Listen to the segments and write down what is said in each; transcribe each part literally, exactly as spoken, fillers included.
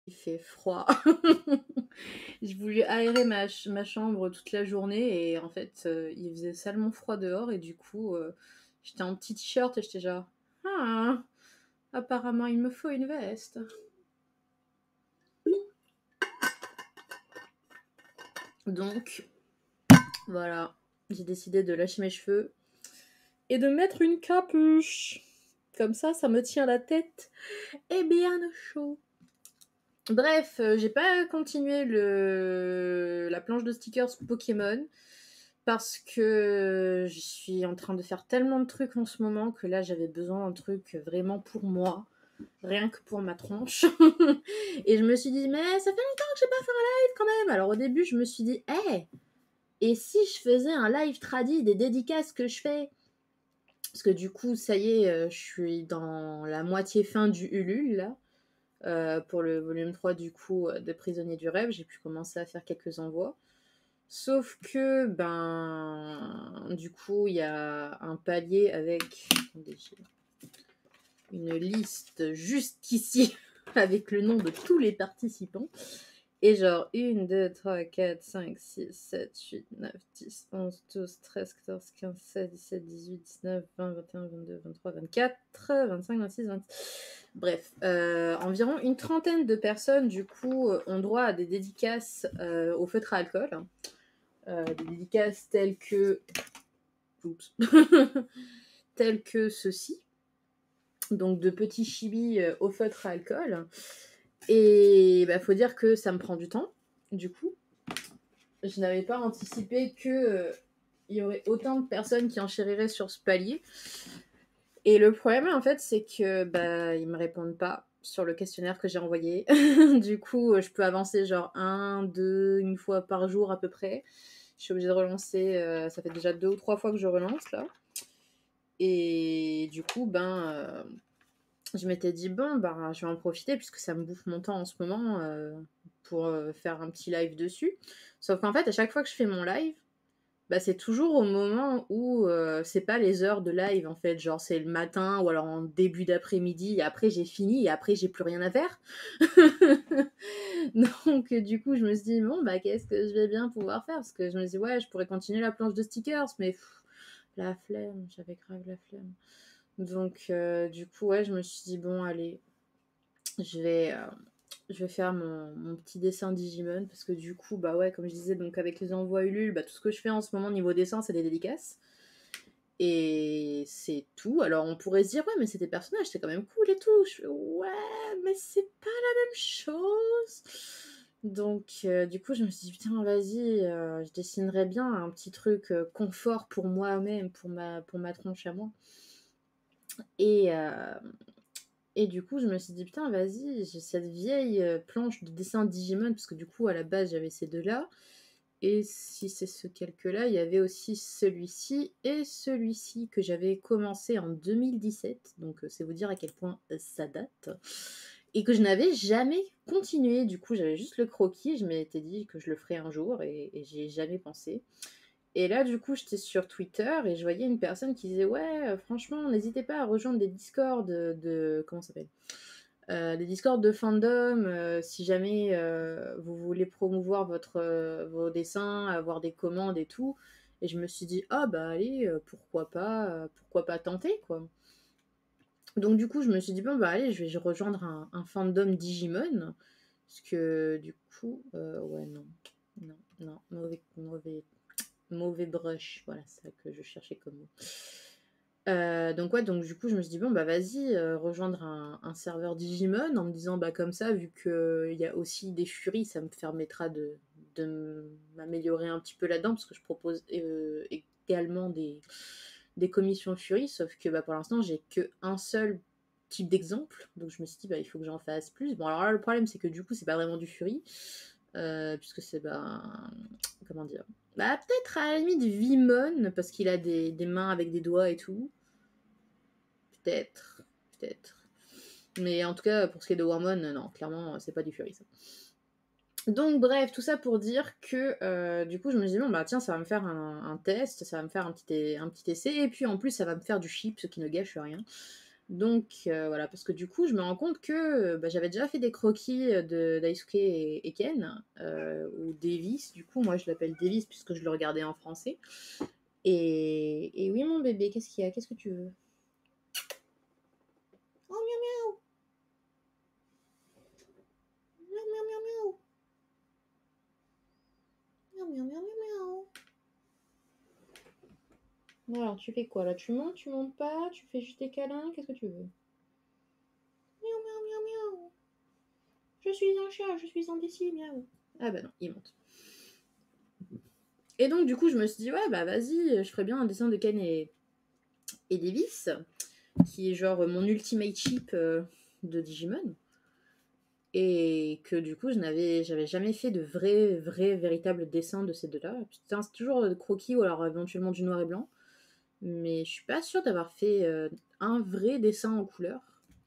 Il fait froid. J'ai voulu aérer ma ch ma chambre toute la journée et en fait, heu, il faisait salement froid dehors et du coup, heu, j'étais en petit t-shirt et j'étais genre: «Ah, apparemment il me faut une veste». Donc voilà, j'ai décidé de lâcher mes cheveux et de mettre une capuche. Comme ça, ça me tient la tête et bien au chaud. Bref, heu, j'ai pas continué le la planche de stickers Pokémon parce que je suis en train de faire tellement de trucs en ce moment que là, j'avais besoin d'un truc vraiment pour moi, rien que pour ma tronche et je me suis dit: «Mais ça fait longtemps que j'ai pas fait un live quand même!» Alors au début, je me suis dit: «Eh, et si je faisais un live tradi des dédicaces que je fais?» Parce que du coup, ça y est, heu, je suis dans la moitié fin du Ulule là. Heu, pour le volume trois du coup, heu, de Prisonniers du rêve, j'ai pu commencer à faire quelques envois. Sauf que, ben, du coup, il y a un palier avec attendez, j'ai une liste juste ici avec le nom de tous les participants et genre une deux trois quatre cinq six sept huit neuf dix onze douze treize quatorze quinze seize dix-sept dix-huit dix-neuf vingt vingt et un vingt-deux vingt-trois vingt-quatre vingt-cinq vingt-six vingt bref, heu, environ une trentaine de personnes du coup, heu, ont droit à des dédicaces, heu, au feutre à alcool. Heu, des dédicaces telles que oups, telles que ceci. Donc de petits chibis, heu, au feutre à alcool et bah, faut dire que ça me prend du temps, du coup. Je n'avais pas anticipé que, heu, il y aurait autant de personnes qui enchériraient sur ce palier et le problème, en fait, c'est que, bah, ils me répondent pas sur le questionnaire que j'ai envoyé. Du coup, heu, je peux avancer genre un deux une fois par jour à peu près. Je suis obligée de relancer, heu, ça fait déjà deux ou trois fois que je relance là et du coup, ben, heu, je m'étais dit: «Bon, ben, je vais en profiter puisque ça me bouffe mon temps en ce moment, heu, pour, heu, faire un petit live dessus». Sauf qu'en fait, à chaque fois que je fais mon live, bah, c'est toujours au moment où, heu, c'est pas les heures de live en fait, genre c'est le matin ou alors en début d'après-midi et après j'ai fini et après j'ai plus rien à faire. Donc heu, du coup, je me suis dit: «Bon, bah, qu'est-ce que je vais bien pouvoir faire?» parce que je me dis: «Ouais, je pourrais continuer la planche de stickers mais pff, la flemme», j'avais grave la flemme. Donc heu, du coup, ouais, je me suis dit: «Bon allez, je vais, heu, je vais faire mon mon petit dessin Digimon» parce que du coup, bah, ouais, comme je disais donc avec les envois Ulule, bah, tout ce que je fais en ce moment niveau dessin, c'est des dédicaces et c'est tout. Alors on pourrait se dire: «Ouais, mais c'est des personnages, c'est quand même cool et tout». Je fais: «Ouais, mais c'est pas la même chose». Donc heu, du coup, je me suis dit: «Putain, vas-y, heu, je dessinerais bien un petit truc, heu, confort pour moi-même, pour ma pour ma tronche à moi» et hem et du coup, je me suis dit: «Putain, vas-y, j'ai cette vieille, heu, planche de dessin Digimon» parce que du coup, à la base, j'avais ces deux là et si c'est ce calque-là, il y avait aussi celui-ci et celui-ci que j'avais commencé en deux mille dix-sept, donc heu, c'est vous dire à quel point, heu, ça date et que je n'avais jamais continué. Du coup, j'avais juste le croquis, je m'étais dit que je le ferais un jour et et j'y ai jamais pensé et là, du coup, j'étais sur Twitter et je voyais une personne qui disait: «Ouais, heu, franchement, n'hésitez pas à rejoindre des Discord, heu, de» comment ça s'appelle? Heu, des Discord de fandom, heu, si jamais, heu, vous voulez promouvoir votre, heu, vos dessins, avoir des commandes et tout et je me suis dit: «Ah bah allez, heu, pourquoi pas, heu, pourquoi pas tenter, quoi?» Donc du coup, je me suis dit: «Bon bah allez, je vais je rejoindre un un fandom Digimon» parce que du coup, heu, ouais, non, non, non, mauvais mauvais mauvais brush, voilà, c'est ça que je cherchais comme mot. Heu, donc ouais, donc du coup, je me suis dit: «Bon, bah, vas-y, heu, rejoindre un un serveur Digimon», en me disant: «Bah, comme ça, vu qu'il y a aussi des furies, ça me permettra de de m'améliorer un petit peu là-dedans», parce que je propose, heu, également des des commissions furies, sauf que, bah, pour l'instant, j'ai qu'un seul type d'exemple, donc je me suis dit: «Bah, il faut que j'en fasse plus». Bon, alors là, le problème, c'est que du coup, c'est pas vraiment du furie, heu, puisque c'est, ben, comment dire? Bah, peut-être à la limite Vimon, parce qu'il a des des mains avec des doigts et tout. Peut-être, peut-être. Mais en tout cas, pour ce qui est de Wormmon, non, clairement, c'est pas du Fury, ça. Donc bref, tout ça pour dire que, heu, du coup, je me dis: «Bon, bah, tiens, ça va me faire un un test, ça va me faire un petit é un petit essai et puis, en plus, ça va me faire du chip, ce qui ne gâche rien». Donc euh, voilà, parce que du coup, je me rends compte que bah, j'avais déjà fait des croquis de Daisuke et, et Ken, euh, ou Davis, du coup, moi je l'appelle Davis puisque je le regardais en français. Et, et oui, mon bébé, qu'est-ce qu'il y a? Qu'est-ce que tu veux? Oh, miaou miaou! Miaou miaou miaou miaou! Miaou miaou miaou miaou miaou! Alors, tu fais quoi là? Tu montes, tu montes pas? Tu fais juste des câlins? Qu'est-ce que tu veux? Miaou miaou miaou miaou! Je suis un chat, je suis indécis, miaou! Ah bah non, il monte. Et donc, du coup, je me suis dit, ouais, bah vas-y, je ferais bien un dessin de Ken et, et Davis, qui est genre mon ultimate chip euh, de Digimon. Et que du coup, je n'avais, j'avais jamais fait de vrai, vrai, véritable dessin de ces deux-là. Putain, c'est toujours de croquis ou alors éventuellement du noir et blanc. Mais je suis pas sûre d'avoir fait euh, un vrai dessin en couleur.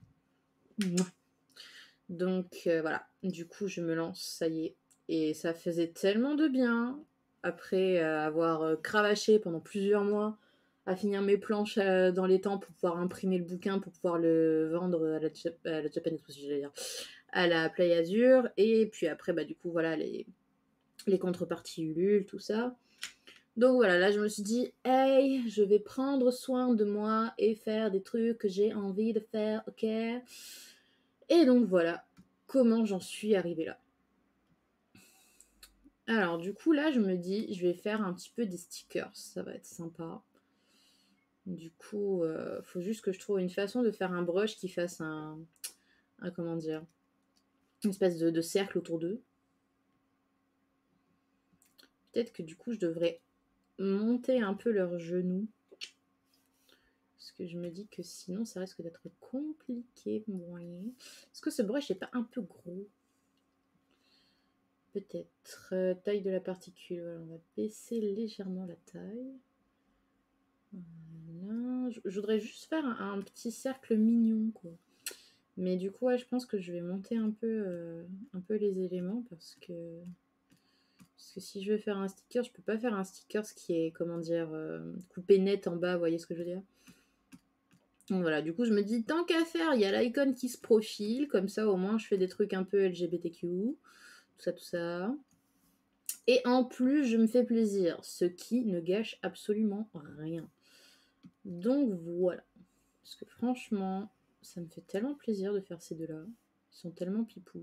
Donc euh, voilà, du coup, je me lance, ça y est. Et ça faisait tellement de bien, après euh, avoir euh, cravaché pendant plusieurs mois, à finir mes planches euh, dans les temps pour pouvoir imprimer le bouquin, pour pouvoir le vendre à la, Jap- à la Japan Expo, si j'allais dire, à la Play Azur. Et puis après, bah du coup, voilà, les, les contreparties Ulule, tout ça. Donc voilà, là je me suis dit, hey, je vais prendre soin de moi et faire des trucs que j'ai envie de faire, ok? Et donc voilà comment j'en suis arrivée là. Alors du coup là je me dis, je vais faire un petit peu des stickers, ça va être sympa. Du coup, euh, faut juste que je trouve une façon de faire un brush qui fasse un, un comment dire, une espèce de, de cercle autour d'eux. Peut-être que du coup je devrais monter un peu leurs genoux. Parce que je me dis que sinon ça risque d'être compliqué. Moyen. Est-ce que ce brush n'est pas un peu gros? Peut-être. Euh, taille de la particule. Voilà, on va baisser légèrement la taille. Voilà. Je, je voudrais juste faire un, un petit cercle mignon, quoi. Mais du coup, ouais, je pense que je vais monter un peu, euh, un peu les éléments parce que... Parce que si je veux faire un sticker, je peux pas faire un sticker qui est, comment dire, euh, coupé net en bas, vous voyez ce que je veux dire? Donc voilà, du coup, je me dis, tant qu'à faire, il y a l'icône qui se profile, comme ça, au moins, je fais des trucs un peu L G B T Q, tout ça, tout ça. Et en plus, je me fais plaisir, ce qui ne gâche absolument rien. Donc voilà. Parce que franchement, ça me fait tellement plaisir de faire ces deux-là. Ils sont tellement pipous.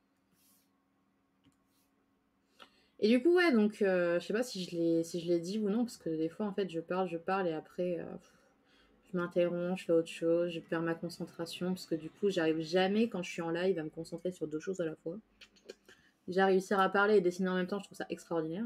Et du coup, ouais, donc, euh, je sais pas si je l'ai si je l'ai dit ou non, parce que des fois, en fait, je parle, je parle, et après, euh, je m'interromps, je fais autre chose, je perds ma concentration, parce que du coup, j'arrive jamais, quand je suis en live, à me concentrer sur deux choses à la fois. Déjà, réussir à parler et dessiner en même temps, je trouve ça extraordinaire.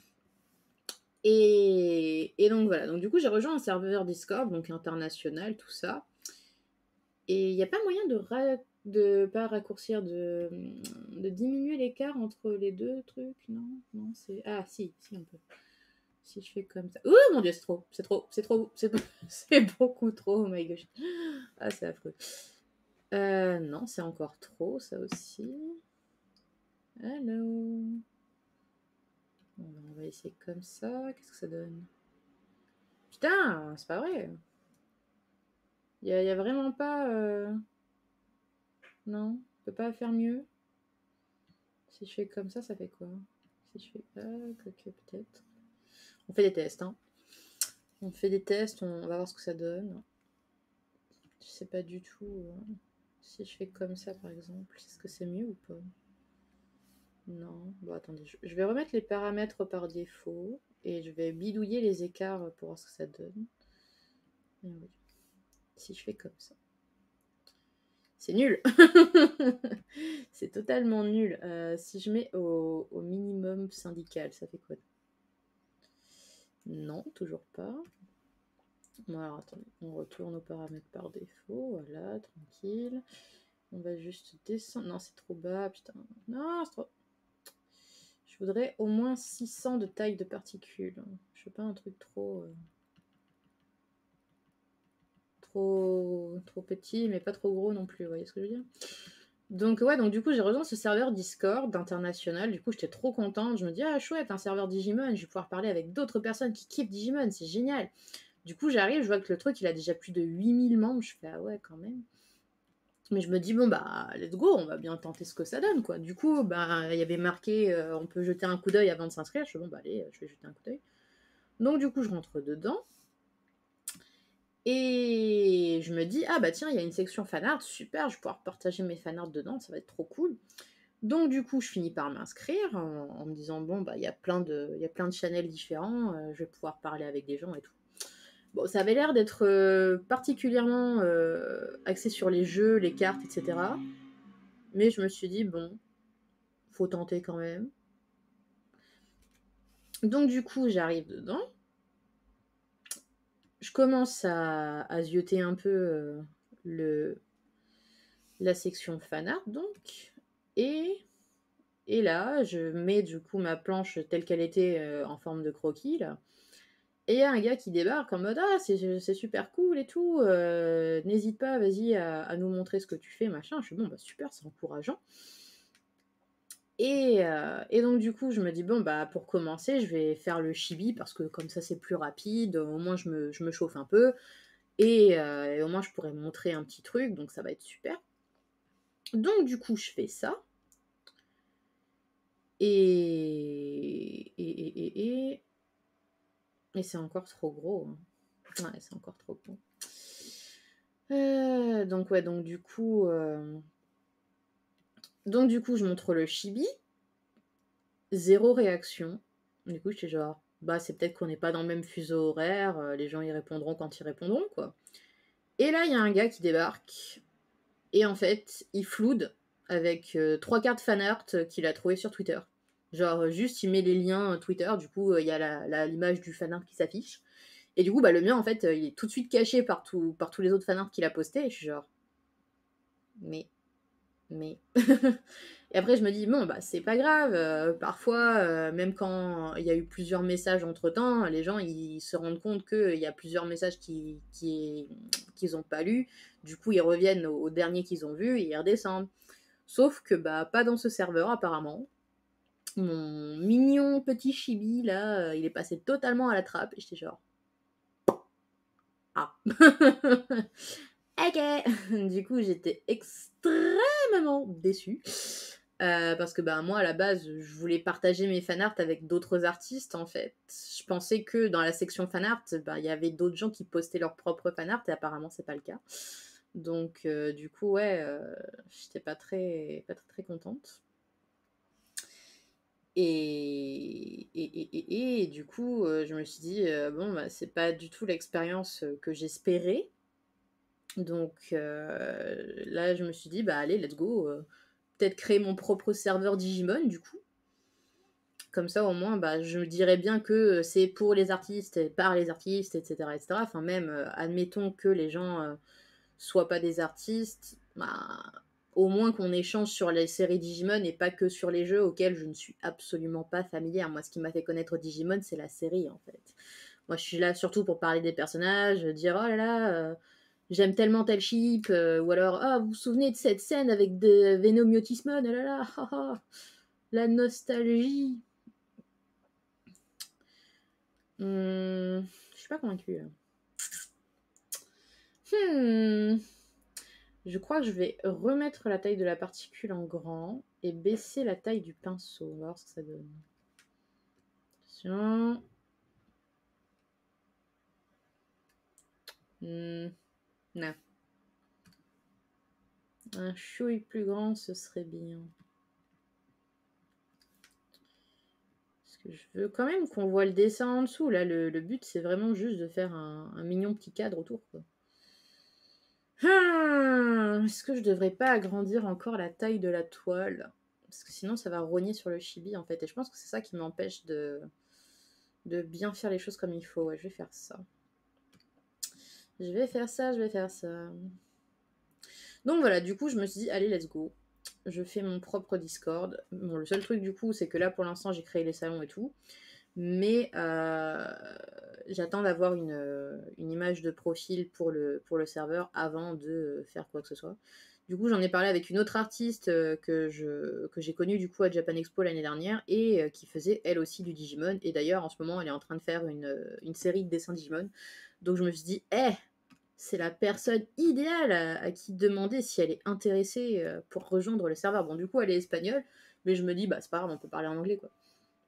Et, et donc voilà, donc du coup, j'ai rejoint un serveur Discord, donc international, tout ça. Et il n'y a pas moyen de, ra de pas raccourcir, de, de diminuer l'écart entre les deux trucs, non? Non, c'est... Ah, si, si, on peut. Si je fais comme ça... Oh mon dieu, c'est trop, c'est trop, c'est trop, c'est c'est beaucoup trop, oh my gosh. Ah, c'est affreux. Euh, non, c'est encore trop, ça aussi. Hello. Bon, on va essayer comme ça. Qu'est-ce que ça donne? Putain, c'est pas vrai. Il n'y a, y a vraiment pas... Euh... Non, on peut pas faire mieux. Si je fais comme ça, ça fait quoi? Si je fais pas, que peut-être. On fait des tests, hein. On fait des tests, on va voir ce que ça donne. Je sais pas du tout. Euh, si je fais comme ça, par exemple, est-ce que c'est mieux ou pas? Non. Bon, attendez, je, je vais remettre les paramètres par défaut et je vais bidouiller les écarts pour voir ce que ça donne. Et oui. Si je fais comme ça. C'est nul. C'est totalement nul. Euh, si je mets au, au minimum syndical, ça fait quoi? Non, toujours pas. Bon, alors attendez, on retourne aux paramètres par défaut. Voilà, tranquille. On va juste descendre. Non, c'est trop bas, putain. Non, c'est trop... Je voudrais au moins six cents de taille de particules. Je veux pas un truc trop... Euh... Trop... trop petit, mais pas trop gros non plus. Vous voyez ce que je veux dire? Donc ouais, donc du coup j'ai rejoint ce serveur Discord international, du coup j'étais trop contente, je me dis ah chouette, un serveur Digimon, je vais pouvoir parler avec d'autres personnes qui kiffent Digimon, c'est génial. Du coup, j'arrive, je vois que le truc, il a déjà plus de huit mille membres. Je fais, ah ouais, quand même. Mais je me dis, bon, bah, let's go, on va bien tenter ce que ça donne, quoi. Du coup, bah, il y avait marqué, euh, on peut jeter un coup d'œil avant de s'inscrire. Je fais, bon, bah, allez, je vais jeter un coup d'œil. Donc, du coup, je rentre dedans. Et je me dis, ah, bah, tiens, il y a une section fanart, super, je vais pouvoir partager mes fanarts dedans, ça va être trop cool. Donc, du coup, je finis par m'inscrire en, en me disant, bon, bah, il y a plein de, il y a plein de channels différents, euh, je vais pouvoir parler avec des gens et tout. Bon, ça avait l'air d'être euh, particulièrement euh, axé sur les jeux, les cartes, et cetera. Mais je me suis dit, bon, faut tenter quand même. Donc, du coup, j'arrive dedans. Je commence à, à zioter un peu euh, le, la section fanart, donc. Et, et là, je mets du coup ma planche telle qu'elle était euh, en forme de croquis, là. Et il y a un gars qui débarque en mode ah c'est, c'est super cool et tout, euh, n'hésite pas, vas-y à, à nous montrer ce que tu fais, machin. Je suis bon bah super, c'est encourageant. Et, euh, et donc du coup je me dis bon bah pour commencer je vais faire le chibi parce que comme ça c'est plus rapide, au moins je me, je me chauffe un peu et, euh, et au moins je pourrais montrer un petit truc, donc ça va être super. Donc du coup je fais ça. Et, et, et, et, et, et c'est encore trop gros. Hein. Ouais, c'est encore trop gros. Euh, donc ouais, donc du coup, euh... donc du coup, je montre le chibi, zéro réaction. Du coup, j'étais genre, bah c'est peut-être qu'on n'est pas dans le même fuseau horaire, euh, les gens y répondront quand ils répondront, quoi. Et là, il y a un gars qui débarque, et en fait, il floude avec euh, trois cartes fanart qu'il a trouvé sur Twitter. Genre, juste, il met les liens Twitter, du coup, il euh, y a la, la, l'image du fanart qui s'affiche. Et du coup, bah, le mien, en fait, il est tout de suite caché par, tout, par tous les autres fanarts qu'il a postés. Et je suis genre, mais, mais. Et après, je me dis, bon, bah, c'est pas grave. Euh, parfois, euh, même quand il y a eu plusieurs messages entre temps, les gens, ils se rendent compte qu'il y a plusieurs messages qui, qui, qu'ils ont pas lus. Du coup, ils reviennent au, au dernier qu'ils ont vu et ils redescendent. Sauf que, bah, pas dans ce serveur, apparemment. Mon mignon petit chibi, là, il est passé totalement à la trappe. Et j'étais genre, ah. Ok. Du coup, j'étais extrêmement déçue. Euh, parce que bah, moi, à la base, je voulais partager mes fanarts avec d'autres artistes, en fait. Je pensais que dans la section fanart, bah, il y avait d'autres gens qui postaient leurs propres fanarts, et apparemment, c'est pas le cas. Donc, euh, du coup, ouais, euh, j'étais pas très, pas très, très contente. Et, et, et, et, et du coup, euh, je me suis dit, euh, bon, bah, c'est pas du tout l'expérience que j'espérais. Donc euh, là, je me suis dit, bah allez, let's go. Euh, peut-être créer mon propre serveur Digimon, du coup. Comme ça, au moins, bah, je me dirais bien que c'est pour les artistes, et par les artistes, et cetera et cetera. Enfin, même, euh, admettons que les gens euh, soient pas des artistes, bah, au moins qu'on échange sur les séries Digimon et pas que sur les jeux auxquels je ne suis absolument pas familière. Moi, ce qui m'a fait connaître Digimon, c'est la série, en fait. Moi, je suis là surtout pour parler des personnages, dire, oh là là... Euh, j'aime tellement tel chip, euh, ou alors, ah, vous vous souvenez de cette scène avec de Venomiotismon, oh là là, ah, ah, la nostalgie. Hmm, je suis pas convaincue. Hmm, je crois que je vais remettre la taille de la particule en grand et baisser la taille du pinceau. On va voir ce que ça donne. Attention. Hmm, non. Un chouille plus grand, ce serait bien. Je veux quand même qu'on voit le dessin en dessous. Là, le, le but, c'est vraiment juste de faire un, un mignon petit cadre autour, quoi. Hum, est-ce que je devrais pas agrandir encore la taille de la toile? Parce que sinon, ça va rogner sur le chibi, en fait. Et je pense que c'est ça qui m'empêche de, de bien faire les choses comme il faut. Ouais, je vais faire ça. Je vais faire ça, je vais faire ça. Donc voilà, du coup, je me suis dit, allez, let's go. Je fais mon propre Discord. Bon, le seul truc, du coup, c'est que là, pour l'instant, j'ai créé les salons et tout. Mais euh, j'attends d'avoir une, une image de profil pour le, pour le serveur avant de faire quoi que ce soit. Du coup, j'en ai parlé avec une autre artiste euh, que je que j'ai connue du coup à Japan Expo l'année dernière et euh, qui faisait elle aussi du Digimon. Et d'ailleurs, en ce moment, elle est en train de faire une, euh, une série de dessins Digimon. Donc je me suis dit, eh, c'est la personne idéale à, à qui demander si elle est intéressée euh, pour rejoindre le serveur. Bon, du coup, elle est espagnole, mais je me dis, bah c'est pas grave, on peut parler en anglais, quoi.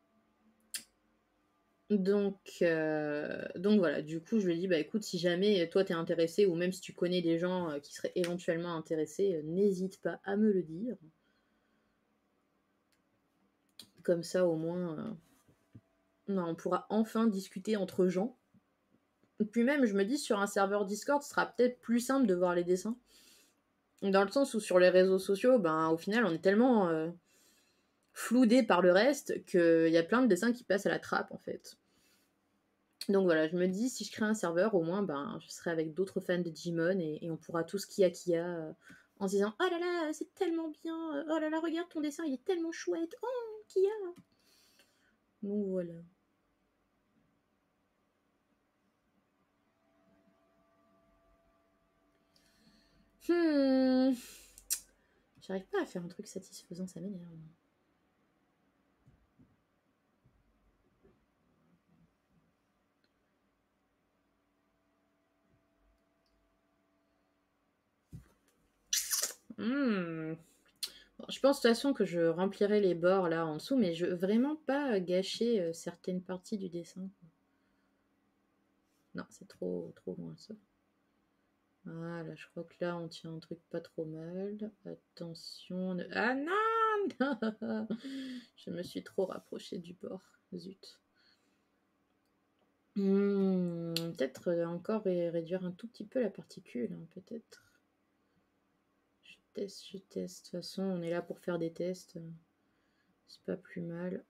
Donc, euh, donc voilà, du coup, je lui ai dit, bah écoute, si jamais toi t'es intéressé, ou même si tu connais des gens euh, qui seraient éventuellement intéressés, euh, n'hésite pas à me le dire. Comme ça, au moins, euh, non, on pourra enfin discuter entre gens. Et puis même, je me dis, sur un serveur Discord, ce sera peut-être plus simple de voir les dessins. Dans le sens où sur les réseaux sociaux, ben, au final, on est tellement euh, floudé par le reste qu'il y a plein de dessins qui passent à la trappe, en fait. Donc voilà, je me dis, si je crée un serveur, au moins, ben, je serai avec d'autres fans de Digimon et, et on pourra tous kia kia euh, en se disant, oh là là, c'est tellement bien, euh, oh là là, regarde ton dessin, il est tellement chouette, oh, kia. Donc voilà. Hmm. J'arrive pas à faire un truc satisfaisant, ça m'énerve. Hmm. Bon, je pense de toute façon que je remplirai les bords là en dessous, mais je veux vraiment pas gâcher euh, certaines parties du dessin. Non, c'est trop, trop loin ça. Voilà, je crois que là on tient un truc pas trop mal. Attention. Ne... Ah non, je me suis trop rapprochée du bord. Zut. Hmm, peut-être encore réduire un tout petit peu la particule, hein, peut-être. Je teste, je teste. De toute façon, on est là pour faire des tests. C'est pas plus mal.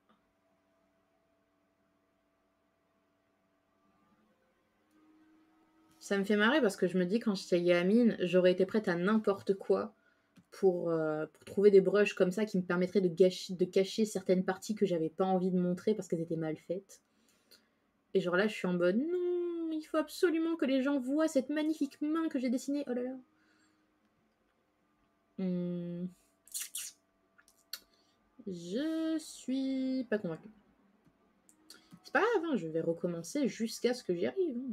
Ça me fait marrer parce que je me dis quand j'étais gamine, j'aurais été prête à n'importe quoi pour, euh, pour trouver des brushes comme ça qui me permettraient de, gâcher, de cacher certaines parties que j'avais pas envie de montrer parce qu'elles étaient mal faites. Et genre là, je suis en mode non, il faut absolument que les gens voient cette magnifique main que j'ai dessinée. Oh là là. Hmm. Je suis pas convaincue. C'est pas grave, hein, je vais recommencer jusqu'à ce que j'y arrive. Hein.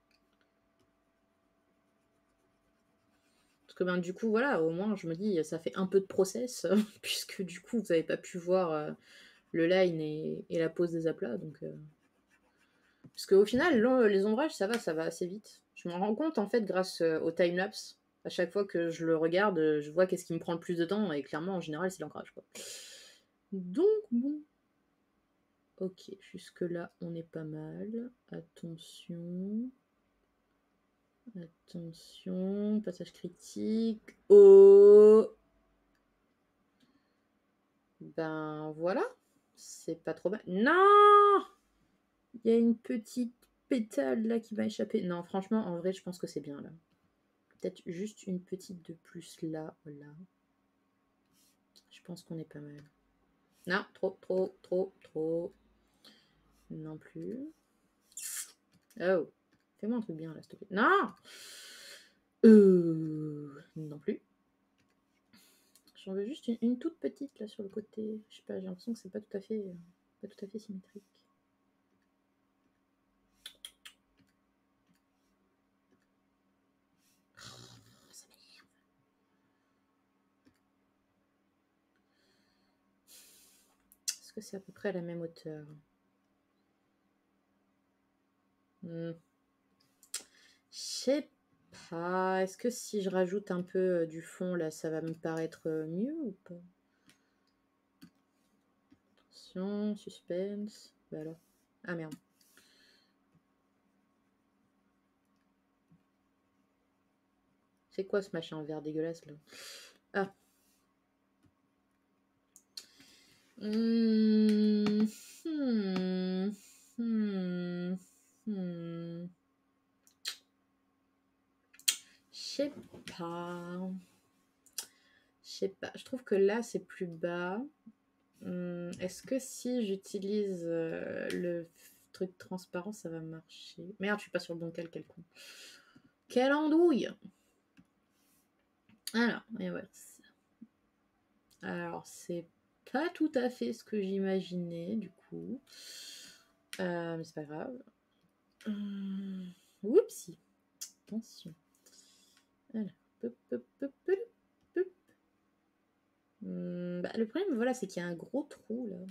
Parce que ben, du coup, voilà, au moins, je me dis, ça fait un peu de process, puisque du coup, vous n'avez pas pu voir euh, le line et, et la pose des aplats. Donc, euh... Parce qu'au final, les ombrages, ça va, ça va assez vite. Je me rends compte, en fait, grâce euh, au timelapse. À chaque fois que je le regarde, je vois qu'est-ce qui me prend le plus de temps, et clairement, en général, c'est l'ancrage, quoi. Donc, bon. Ok, jusque-là, on est pas mal. Attention. Attention, passage critique. Oh. Ben voilà, c'est pas trop mal. Non, il y a une petite pétale là qui m'a échappé. Non, franchement, en vrai, je pense que c'est bien là. Peut-être juste une petite de plus là, là. Je pense qu'on est pas mal. Non, trop, trop, trop, trop. Non plus. Oh, fais-moi un truc bien là, s'il te plaît. Non. Euh, non plus. J'en veux juste une, une toute petite là sur le côté. Je sais pas, j'ai l'impression que c'est pas tout à fait, pas tout à fait symétrique. Est-ce que c'est à peu près à la même hauteur? hmm. Je sais pas. Est-ce que si je rajoute un peu euh, du fond là, ça va me paraître euh, mieux ou pas? Attention, suspense. Bah alors. Ah merde. C'est quoi ce machin vert dégueulasse là? Ah. Hmm. Hmm. Hmm. Hmm. Je sais pas. Je sais pas. Je trouve que là c'est plus bas. Hmm. Est-ce que si j'utilise euh, le truc transparent, ça va marcher? Merde, je suis pas sur le bon cal, quel con. Quelle andouille! Alors, et ouais. Alors, c'est pas tout à fait ce que j'imaginais, du coup. Euh, mais c'est pas grave. Hum, Oupsie. Attention. Alors, pop, pop, pop, pop, pop. Hum, bah, le problème, voilà, c'est qu'il y a un gros trou, là.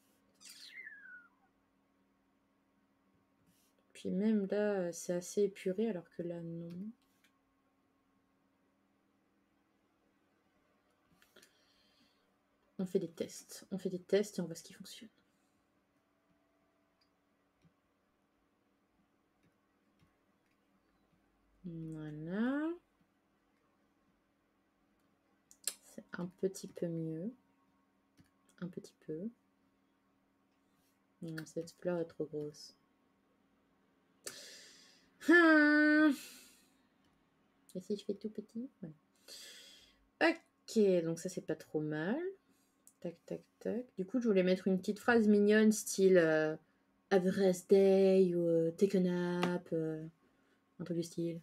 Puis même là, c'est assez épuré, alors que là, non. On fait des tests. On fait des tests et on voit ce qui fonctionne. Voilà. C'est un petit peu mieux. Un petit peu. Non, cette fleur est trop grosse. Hum. Et si je fais tout petit, voilà. Ok, donc ça c'est pas trop mal. Tac, tac, tac. Du coup, je voulais mettre une petite phrase mignonne, style euh, Have a rest day ou euh, Take a nap, euh, un truc du style.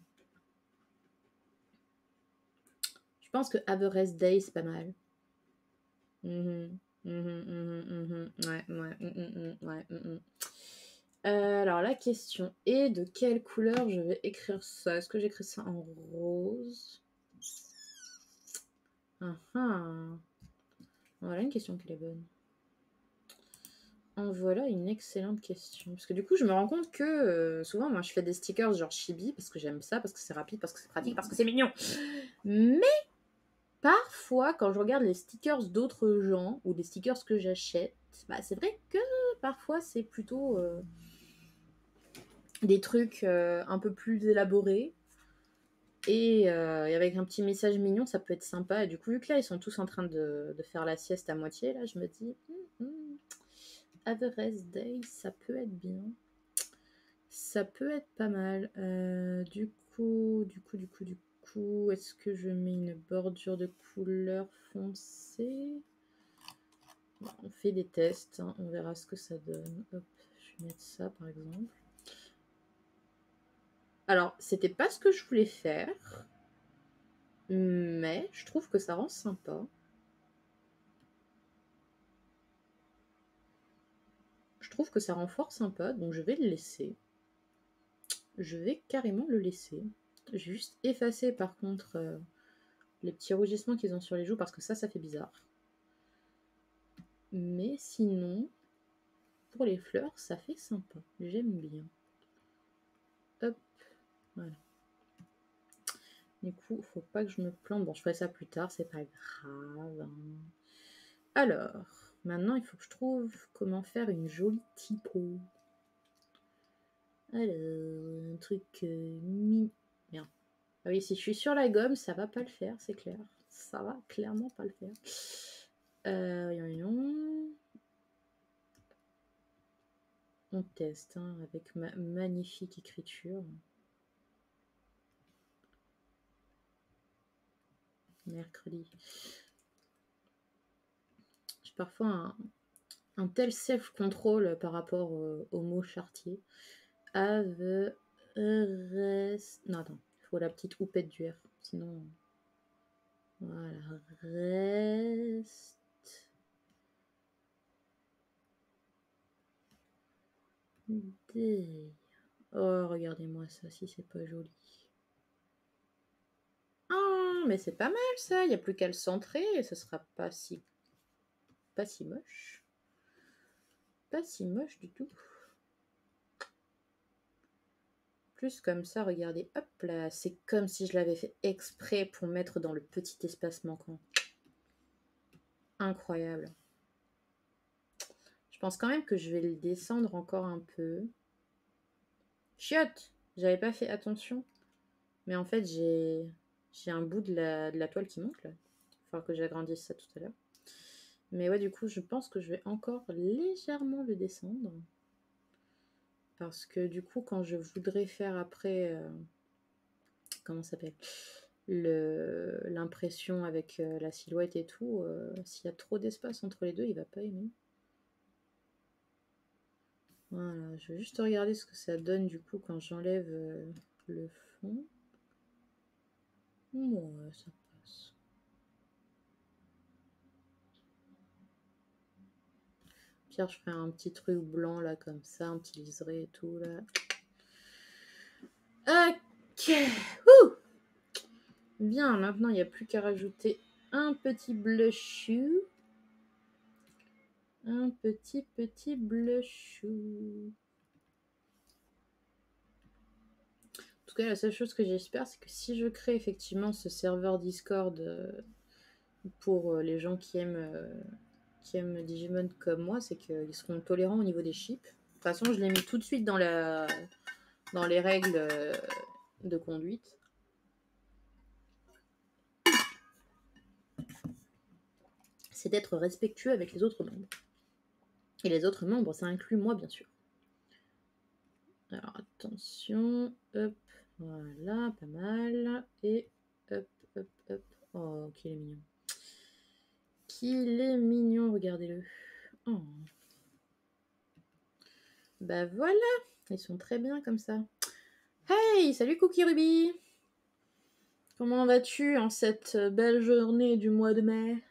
Je pense que Have a rest day c'est pas mal. Mhm, mhm, mhm, mhm. Ouais, ouais, mhm, mhm, ouais. mhm. Euh, alors la question est de quelle couleur je vais écrire ça. Est-ce que j'écris ça en rose? Ah, ah. Voilà une question qui est bonne. En voilà une excellente question. Parce que du coup, je me rends compte que euh, souvent, moi, je fais des stickers genre chibi parce que j'aime ça, parce que c'est rapide, parce que c'est pratique, parce que c'est mignon. Mais parfois, quand je regarde les stickers d'autres gens ou des stickers que j'achète, bah, c'est vrai que parfois, c'est plutôt euh, des trucs euh, un peu plus élaborés. Et, euh, et avec un petit message mignon, ça peut être sympa. Et du coup, vu que là, ils sont tous en train de, de faire la sieste à moitié, là, je me dis, hmm, hmm, Have a rest day, ça peut être bien. Ça peut être pas mal. Euh, du coup, du coup, du coup, du coup, est-ce que je mets une bordure de couleur foncée? Bon, on fait des tests, hein, on verra ce que ça donne. Hop, je vais mettre ça par exemple. Alors, c'était pas ce que je voulais faire, mais je trouve que ça rend sympa. Je trouve que ça rend fort sympa, donc je vais le laisser. Je vais carrément le laisser. J'ai juste effacé par contre euh, les petits rougissements qu'ils ont sur les joues parce que ça, ça fait bizarre. Mais sinon, pour les fleurs, ça fait sympa. J'aime bien. Hop, voilà. Du coup, faut pas que je me plante. Bon, je ferai ça plus tard, c'est pas grave. Hein. Alors, maintenant, il faut que je trouve comment faire une jolie typo. Alors, un truc euh, mi... Merde. Ah oui, si je suis sur la gomme, ça va pas le faire, c'est clair. Ça va clairement pas le faire. Euh, voyons. On teste hein, avec ma magnifique écriture. Mercredi. J'ai parfois un, un tel self-control par rapport euh, au mot chartier. Have rest... Non, attends. Il faut la petite houppette du R. Sinon... Voilà. Reste... Day. Oh, regardez-moi ça, si c'est pas joli. Ah, mais c'est pas mal ça. Il n'y a plus qu'à le centrer et ce sera pas si... Pas si moche. Pas si moche du tout. Plus comme ça, regardez, hop là, c'est comme si je l'avais fait exprès pour mettre dans le petit espace manquant. Incroyable. Je pense quand même que je vais le descendre encore un peu. Chiotte! J'avais pas fait attention. Mais en fait, j'ai j'ai un bout de la, de la toile qui manque là. Il va falloir que j'agrandisse ça tout à l'heure. Mais ouais, du coup, je pense que je vais encore légèrement le descendre. Parce que du coup, quand je voudrais faire après... Euh, comment ça s'appelle l'impression avec euh, la silhouette et tout, euh, s'il y a trop d'espace entre les deux, il va pas aimer. Voilà, je vais juste regarder ce que ça donne du coup quand j'enlève euh, le fond. Ouais, ça pense. Pire, je ferai un petit truc blanc là, comme ça, un petit liseré et tout là. Ok. Ouh. Bien, maintenant il n'y a plus qu'à rajouter un petit blush. Un petit petit blush. En tout cas, la seule chose que j'espère, c'est que si je crée effectivement ce serveur Discord euh, pour euh, les gens qui aiment, euh, qui aiment Digimon comme moi, c'est qu'ils seront tolérants au niveau des chips. De toute façon, je l'ai mis tout de suite dans, la, dans les règles euh, de conduite. C'est d'être respectueux avec les autres membres. Et les autres membres, ça inclut moi, bien sûr. Alors, attention. Hop. Voilà, pas mal. Et hop, hop, hop. Oh, qu'il est mignon. Qu'il est mignon, regardez-le. Oh. Bah voilà, ils sont très bien comme ça. Hey, salut Cookie Ruby. Comment vas-tu en cette belle journée du mois de mai?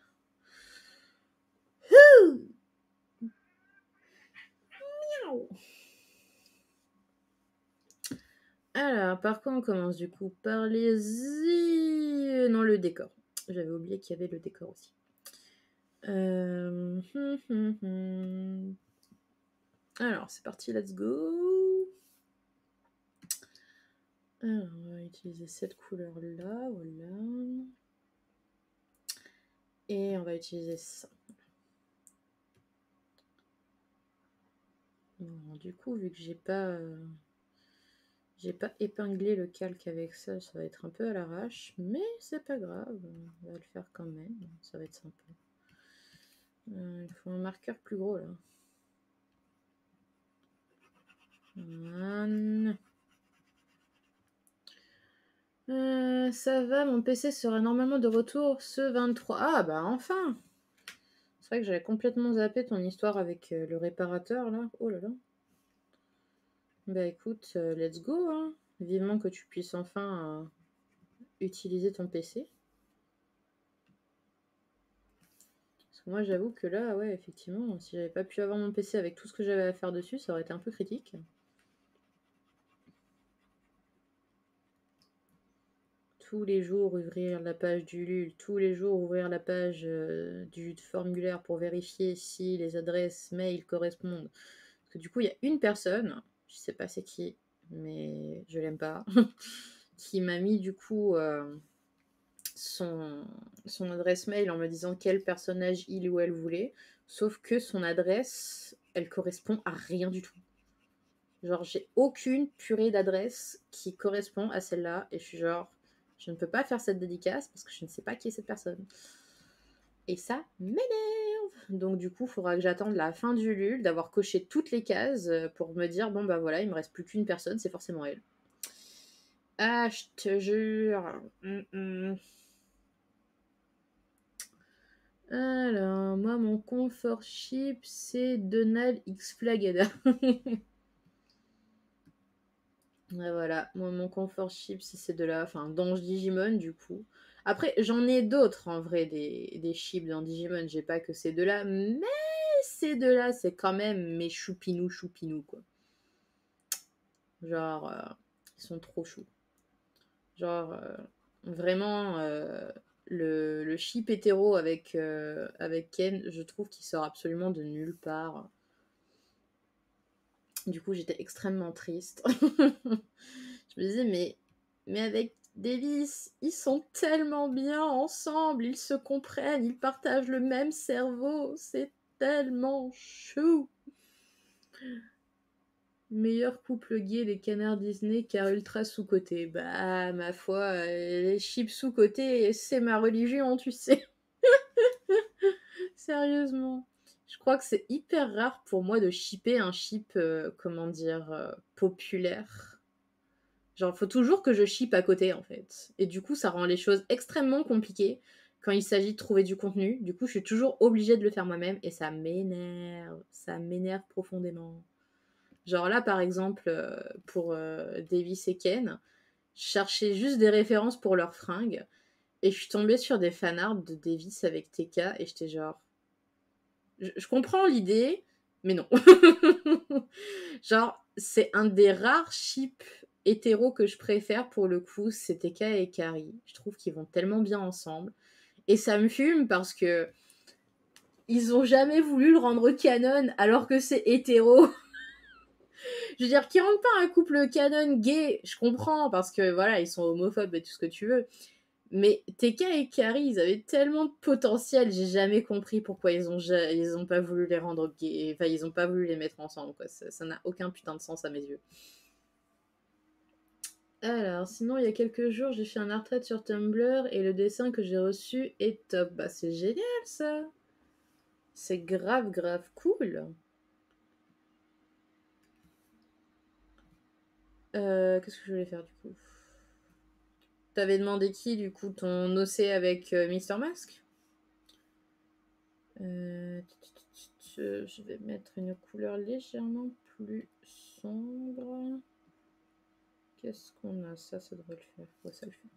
Ouh. Miaou. Alors, par quoi on commence du coup? Par les... Non, le décor. J'avais oublié qu'il y avait le décor aussi. Euh... hum, hum, hum. Alors, c'est parti, let's go. Alors, on va utiliser cette couleur-là, voilà. Et on va utiliser ça. Bon, du coup, vu que j'ai pas... Euh... J'ai pas épinglé le calque avec ça, ça va être un peu à l'arrache, mais c'est pas grave, on va le faire quand même, ça va être sympa. Euh, il faut un marqueur plus gros là. Voilà. Euh, ça va, mon P C sera normalement de retour ce vingt-trois. Ah bah enfin! C'est vrai que j'avais complètement zappé ton histoire avec euh, le réparateur là. Oh là là. Bah écoute, euh, let's go, hein. Vivement que tu puisses enfin euh, utiliser ton P C. Parce que moi, j'avoue que là, ouais, effectivement, si j'avais pas pu avoir mon P C avec tout ce que j'avais à faire dessus, ça aurait été un peu critique. Tous les jours, ouvrir la page du L U L, tous les jours, ouvrir la page euh, du formulaire pour vérifier si les adresses mail correspondent. Parce que du coup, il y a une personne, je sais pas c'est qui, mais je l'aime pas, qui m'a mis du coup euh, son, son adresse mail en me disant quel personnage il ou elle voulait, sauf que son adresse, elle correspond à rien du tout. Genre, j'ai aucune purée d'adresse qui correspond à celle-là, et je suis genre, je ne peux pas faire cette dédicace parce que je ne sais pas qui est cette personne. Et ça m'énerve. Donc du coup, il faudra que j'attende la fin du L U L, d'avoir coché toutes les cases pour me dire, bon bah voilà, il me reste plus qu'une personne, c'est forcément elle. Ah, je te jure. Mm-mm. Alors, moi, mon comfort chip, c'est Donald X Flagada. Ouais, voilà, moi, mon comfort chip, c'est ces deux-là. Enfin, dans Digimon, du coup. Après, j'en ai d'autres, en vrai, des, des chips dans Digimon. J'ai pas que ces deux-là. Mais ces deux-là, c'est quand même mes choupinous, choupinous, quoi. Genre, euh, ils sont trop choux. Genre, euh, vraiment, euh, le, le chip hétéro avec, euh, avec Ken, je trouve qu'il sort absolument de nulle part. Du coup, j'étais extrêmement triste. Je me disais, mais, mais avec Davis, ils sont tellement bien ensemble, ils se comprennent, ils partagent le même cerveau, c'est tellement chou. Meilleur couple gay des canards Disney car ultra sous-côté. Bah, ma foi, les chips sous-côté, c'est ma religion, tu sais. Sérieusement. Je crois que c'est hyper rare pour moi de shipper un chip, euh, comment dire, euh, populaire. Genre, faut toujours que je ship à côté, en fait. Et du coup, ça rend les choses extrêmement compliquées quand il s'agit de trouver du contenu. Du coup, je suis toujours obligée de le faire moi-même et ça m'énerve. Ça m'énerve profondément. Genre là, par exemple, euh, pour euh, Davis et Ken, je cherchais juste des références pour leurs fringues. et je suis tombée sur des fanarts de Davis avec T K et j'étais genre... Je, je comprends l'idée, mais non. Genre, c'est un des rares ships hétéros que je préfère pour le coup, c'est T K et Kari. Je trouve qu'ils vont tellement bien ensemble. Et ça me fume parce que ils ont jamais voulu le rendre canon alors que c'est hétéro. Je veux dire, qu'ils rendent pas un couple canon gay, je comprends parce que voilà, ils sont homophobes et tout ce que tu veux. Mais T K et Kari, ils avaient tellement de potentiel, j'ai jamais compris pourquoi ils ont, ja- ils ont pas voulu les rendre gays. Enfin, ils ont pas voulu les mettre ensemble, quoi. Ça ça n'a aucun putain de sens à mes yeux. Alors, sinon, il y a quelques jours, j'ai fait un art trade sur Tumblr et le dessin que j'ai reçu est top. Bah, c'est génial, ça! C'est grave, grave cool. Euh, qu'est-ce que je voulais faire, du coup? T'avais demandé qui, du coup, ton O C avec euh, Mister Mask? Euh, Je vais mettre une couleur légèrement plus sombre. Qu'est-ce qu'on a? Ça, ça devrait le faire. Ouais, ça le fait.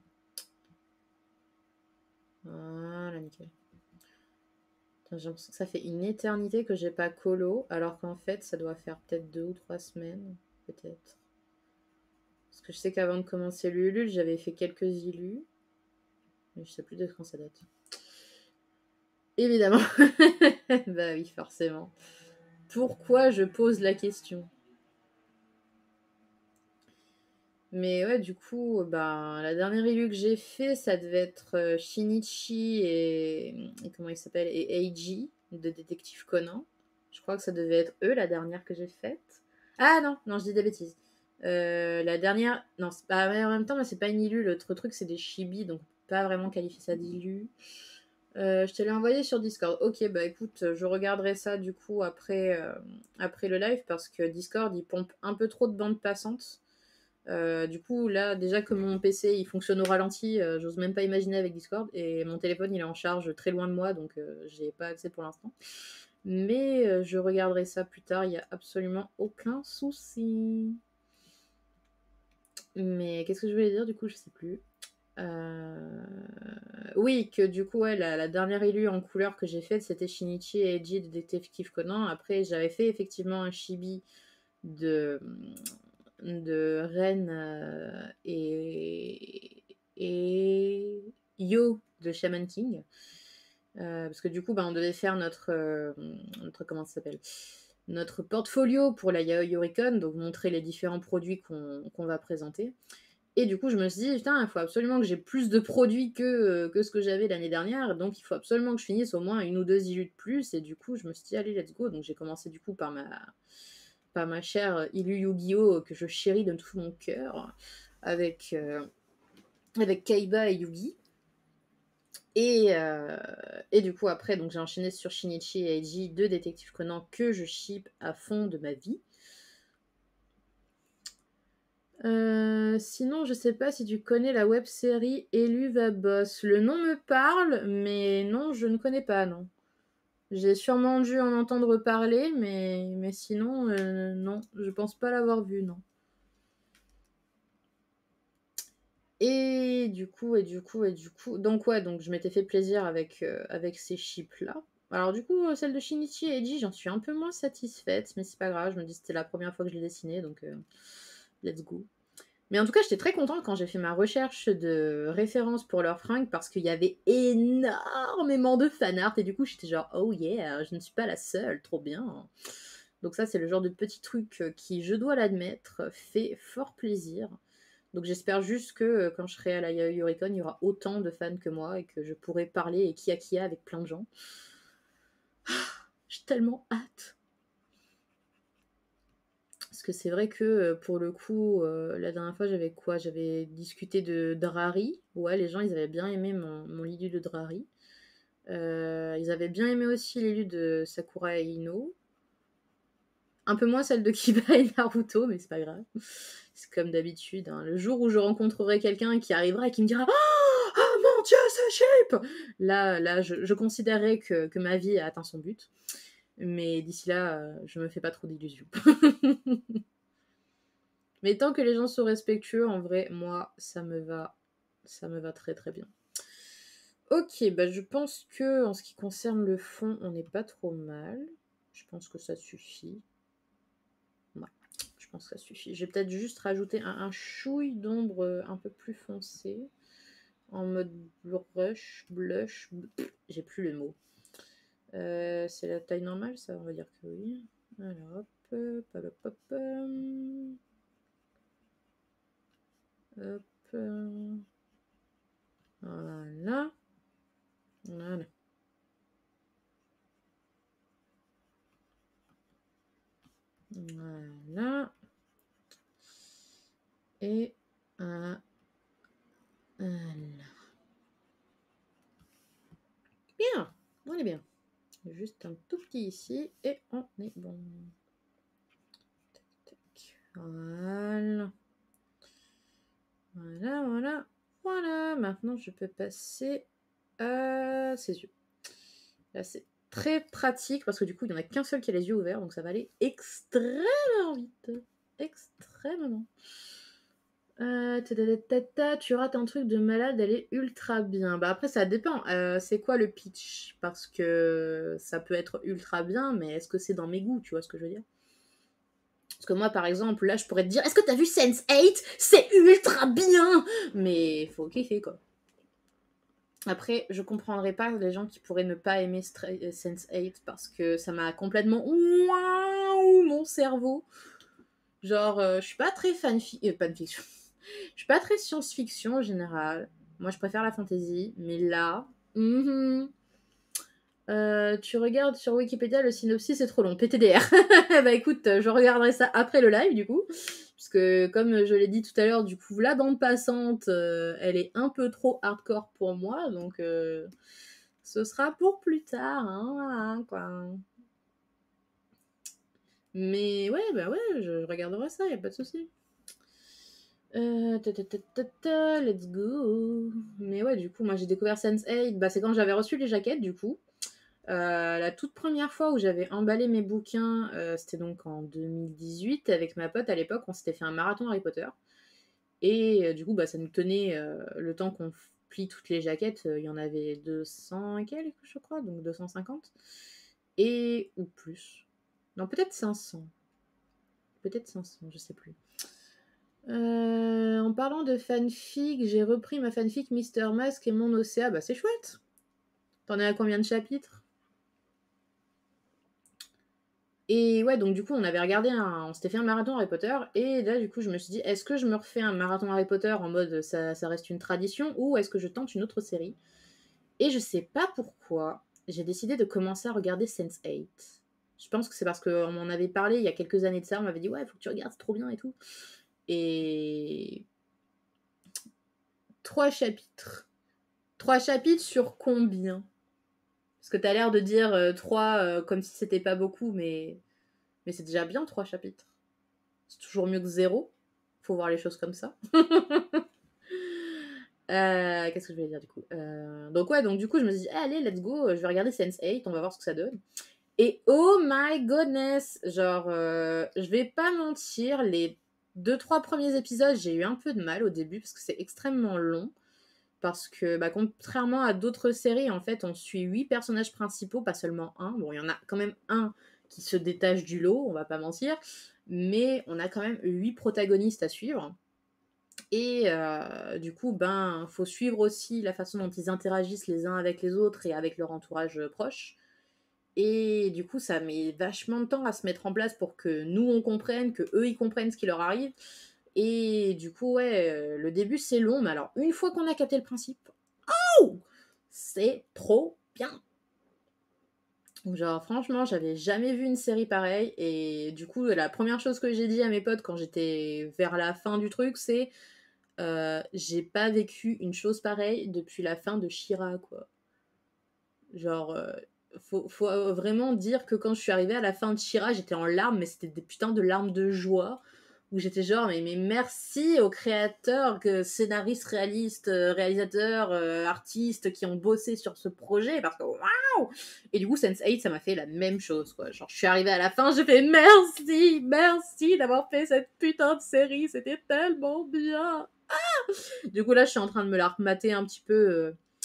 Voilà, nickel. Putain, j'ai l'impression que ça fait une éternité que j'ai pas colo, alors qu'en fait, ça doit faire peut-être deux ou trois semaines. Peut-être. Parce que je sais qu'avant de commencer l'Ulule, j'avais fait quelques illus. Mais je sais plus de quand ça date. Évidemment. Bah oui, forcément. Pourquoi je pose la question? Mais ouais, du coup, bah, la dernière illu que j'ai fait, ça devait être euh, Shinichi et, et comment il s'appelle, et Eiji de Détective Conan. Je crois que ça devait être eux, la dernière que j'ai faite. Ah non, non, je dis des bêtises. Euh, la dernière, non, c'est pas, en même temps, mais c'est pas une illu. L'autre truc, c'est des chibi, donc pas vraiment qualifier ça d'illu. Euh, je te l'ai envoyé sur Discord. Ok, bah écoute, je regarderai ça du coup après, euh, après le live parce que Discord il pompe un peu trop de bandes passantes. Euh, du coup, là, déjà que mon P C il fonctionne au ralenti, euh, j'ose même pas imaginer avec Discord. Et mon téléphone il est en charge très loin de moi, donc euh, j'ai pas accès pour l'instant. Mais euh, je regarderai ça plus tard, il n'y a absolument aucun souci. Mais qu'est-ce que je voulais dire du coup, je sais plus. Euh... Oui, que du coup, ouais, la, la dernière élue en couleur que j'ai faite, c'était Shinichi et Eiji de Détective Conan. Après, j'avais fait effectivement un chibi de, de Ren euh, et, et Yo de Shaman King. Euh, parce que du coup, bah, on devait faire notre, euh, notre comment ça s'appelle notre portfolio pour la Yaoi Yoricon, donc montrer les différents produits qu'on qu'on va présenter. Et du coup, je me suis dit, putain, il faut absolument que j'ai plus de produits que, euh, que ce que j'avais l'année dernière. Donc, il faut absolument que je finisse au moins une ou deux illus de plus. Et du coup, je me suis dit, allez, let's go. Donc, j'ai commencé du coup par ma, par ma chère Illu Yu-Gi-Oh! Que je chéris de tout mon cœur. Avec, euh, avec Kaiba et Yugi. Et, euh, et du coup, après, donc j'ai enchaîné sur Shinichi et Eiji, deux détectives Conan que je ship à fond de ma vie. Euh, sinon, je sais pas si tu connais la web série Eluva Boss. Le nom me parle, mais non, je ne connais pas, non. J'ai sûrement dû en entendre parler, mais, mais sinon, euh, non, je pense pas l'avoir vu, non. Et du coup, et du coup, et du coup. Donc, ouais, donc je m'étais fait plaisir avec, euh, avec ces chips-là. Alors, du coup, euh, celle de Shinichi et Eiji, j'en suis un peu moins satisfaite, mais c'est pas grave, je me dis que c'était la première fois que je l'ai dessinée, donc euh, let's go. Mais en tout cas, j'étais très contente quand j'ai fait ma recherche de références pour leurs fringues parce qu'il y avait énormément de fanart et du coup, j'étais genre, oh yeah, je ne suis pas la seule, trop bien. Donc ça, c'est le genre de petit truc qui, je dois l'admettre, fait fort plaisir. Donc j'espère juste que euh, quand je serai à la Yaoi Yoricon, il y aura autant de fans que moi et que je pourrai parler et qui a qui a avec plein de gens. J'ai tellement hâte. Parce que c'est vrai que euh, pour le coup, euh, la dernière fois, j'avais quoi? J'avais discuté de Drari. Ouais, les gens, ils avaient bien aimé mon, mon Lilu de Drari. Euh, ils avaient bien aimé aussi l'élu de Sakura et Ino. Un peu moins celle de Kiba et Naruto, mais c'est pas grave. C'est comme d'habitude. Hein. Le jour où je rencontrerai quelqu'un qui arrivera et qui me dira Oh, oh mon dieu, ce shape Là, là je, je considérerai que, que ma vie a atteint son but. Mais d'ici là, euh, je me fais pas trop d'illusions. Mais tant que les gens sont respectueux, en vrai, moi, ça me va, ça me va très très bien. Ok, bah je pense que en ce qui concerne le fond, on n'est pas trop mal. Je pense que ça suffit. Ouais, je pense que ça suffit. Je vais peut-être juste rajouter un, un chouille d'ombre euh, un peu plus foncé. En mode brush, blush, j'ai plus le mot. Euh, c'est la taille normale, ça, on va dire que oui. Alors, hop, hop, hop, hop, hum, hop, euh, voilà, voilà, voilà, et euh, voilà. Bien, on est bien. Juste un tout petit ici, et on est bon. Tac, tac. Voilà. Voilà, voilà, voilà. Maintenant, je peux passer à ses yeux. Là, c'est très pratique parce que du coup, il n'y en a qu'un seul qui a les yeux ouverts, donc ça va aller extrêmement vite. Extrêmement. Euh, ta-ta-ta-ta-ta, tu rates un truc de malade, elle est ultra bien. Bah après, ça dépend. Euh, c'est quoi le pitch? Parce que ça peut être ultra bien, mais est-ce que c'est dans mes goûts? Tu vois ce que je veux dire? Parce que moi, par exemple, là, je pourrais te dire, est-ce que t'as vu sense eight? C'est ultra bien! Mais faut kiffer, quoi. Après, je comprendrais pas les gens qui pourraient ne pas aimer sense eight parce que ça m'a complètement waouh mon cerveau. Genre, euh, je suis pas très fanfiction. Euh, fanfiction. Je suis pas très science-fiction en général. Moi, je préfère la fantasy. Mais là, mm-hmm. euh, tu regardes sur Wikipédia, le synopsis est trop long. P T D R. Bah écoute, je regarderai ça après le live du coup. Parce que comme je l'ai dit tout à l'heure, du coup, la bande passante, euh, elle est un peu trop hardcore pour moi. Donc, euh, ce sera pour plus tard. Hein, voilà, quoi. Mais ouais, bah ouais, je regarderai ça, y a pas de souci. Euh, ta, ta, ta, ta, ta, let's go. Mais ouais, du coup, moi j'ai découvert sense eight, bah, c'est quand j'avais reçu les jaquettes, du coup. Euh, la toute première fois où j'avais emballé mes bouquins, euh, c'était donc en deux mille dix-huit. Avec ma pote à l'époque, on s'était fait un marathon Harry Potter. Et euh, du coup, bah, ça nous tenait euh, le temps qu'on plie toutes les jaquettes. Il euh, y en avait deux cents et quelques, je crois, donc deux cent cinquante. Et ou plus. Non, peut-être cinq cents. Peut-être cinq cents, je sais plus. Euh, en parlant de fanfic, j'ai repris ma fanfic Mister Mask et mon Océa. Bah, c'est chouette. T'en es à combien de chapitres? Et ouais, donc du coup, on avait regardé un... On s'était fait un marathon Harry Potter. Et là, du coup, je me suis dit, est-ce que je me refais un marathon Harry Potter en mode ça, ça reste une tradition ou est-ce que je tente une autre série? Et je sais pas pourquoi, j'ai décidé de commencer à regarder sense eight. Je pense que c'est parce qu'on m'en avait parlé il y a quelques années de ça. On m'avait dit, ouais, faut que tu regardes, c'est trop bien et tout. Et. Trois chapitres. Trois chapitres sur combien? Parce que t'as l'air de dire euh, trois euh, comme si c'était pas beaucoup, mais, mais c'est déjà bien trois chapitres. C'est toujours mieux que zéro. Faut voir les choses comme ça. euh, Qu'est-ce que je voulais dire du coup euh, Donc ouais, donc du coup je me suis dit, allez, let's go, je vais regarder sense eight, on va voir ce que ça donne. Et oh my goodness, genre, euh, je vais pas mentir, les deux trois premiers épisodes, j'ai eu un peu de mal au début parce que c'est extrêmement long. Parce que, bah, contrairement à d'autres séries, en fait, on suit huit personnages principaux, pas seulement un. Bon, il y en a quand même un qui se détache du lot, on va pas mentir. Mais on a quand même huit protagonistes à suivre. Et euh, du coup, ben, faut suivre aussi la façon dont ils interagissent les uns avec les autres et avec leur entourage proche. Et du coup, ça met vachement de temps à se mettre en place pour que nous, on comprenne, que eux, ils comprennent ce qui leur arrive. Et du coup, ouais, euh, le début, c'est long. Mais alors, une fois qu'on a capté le principe, oh, c'est trop bien. Genre, franchement, j'avais jamais vu une série pareille. Et du coup, la première chose que j'ai dit à mes potes quand j'étais vers la fin du truc, c'est euh, j'ai pas vécu une chose pareille depuis la fin de She-Ra, quoi. Genre, euh, faut, faut vraiment dire que quand je suis arrivée à la fin de She-Ra, j'étais en larmes, mais c'était des putains de larmes de joie. Où j'étais genre, mais, mais merci aux créateurs, que scénaristes, réalistes, euh, réalisateurs, euh, artistes qui ont bossé sur ce projet, parce que waouh! Et du coup, sense eight, ça m'a fait la même chose, quoi. Genre, je suis arrivée à la fin, j'ai fait merci, merci d'avoir fait cette putain de série, c'était tellement bien! Ah! Du coup, là, je suis en train de me la remater un petit peu. Euh,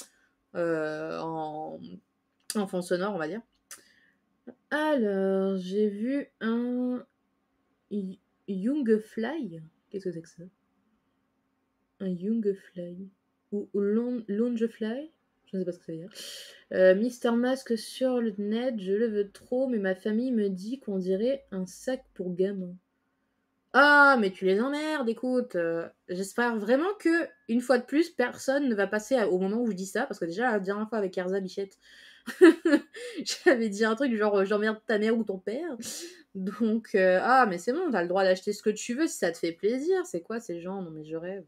euh, en, en fond sonore, on va dire. Alors, j'ai vu un Y- Youngfly. Qu'est-ce que c'est que ça? Un Youngfly. Ou, ou Lon- Longefly? Je ne sais pas ce que ça veut dire. Euh, Mister Mask sur le net, je le veux trop, mais ma famille me dit qu'on dirait un sac pour gamin. Ah, mais tu les emmerdes, écoute. euh, J'espère vraiment que, une fois de plus, personne ne va passer à- au moment où je dis ça, parce que déjà, la dernière fois avec Erza Bichette, j'avais dit un truc du genre euh, j'emmerde ta mère ou ton père. Donc, euh, ah, mais c'est bon, t'as le droit d'acheter ce que tu veux si ça te fait plaisir. C'est quoi ces gens? Non, mais je rêve.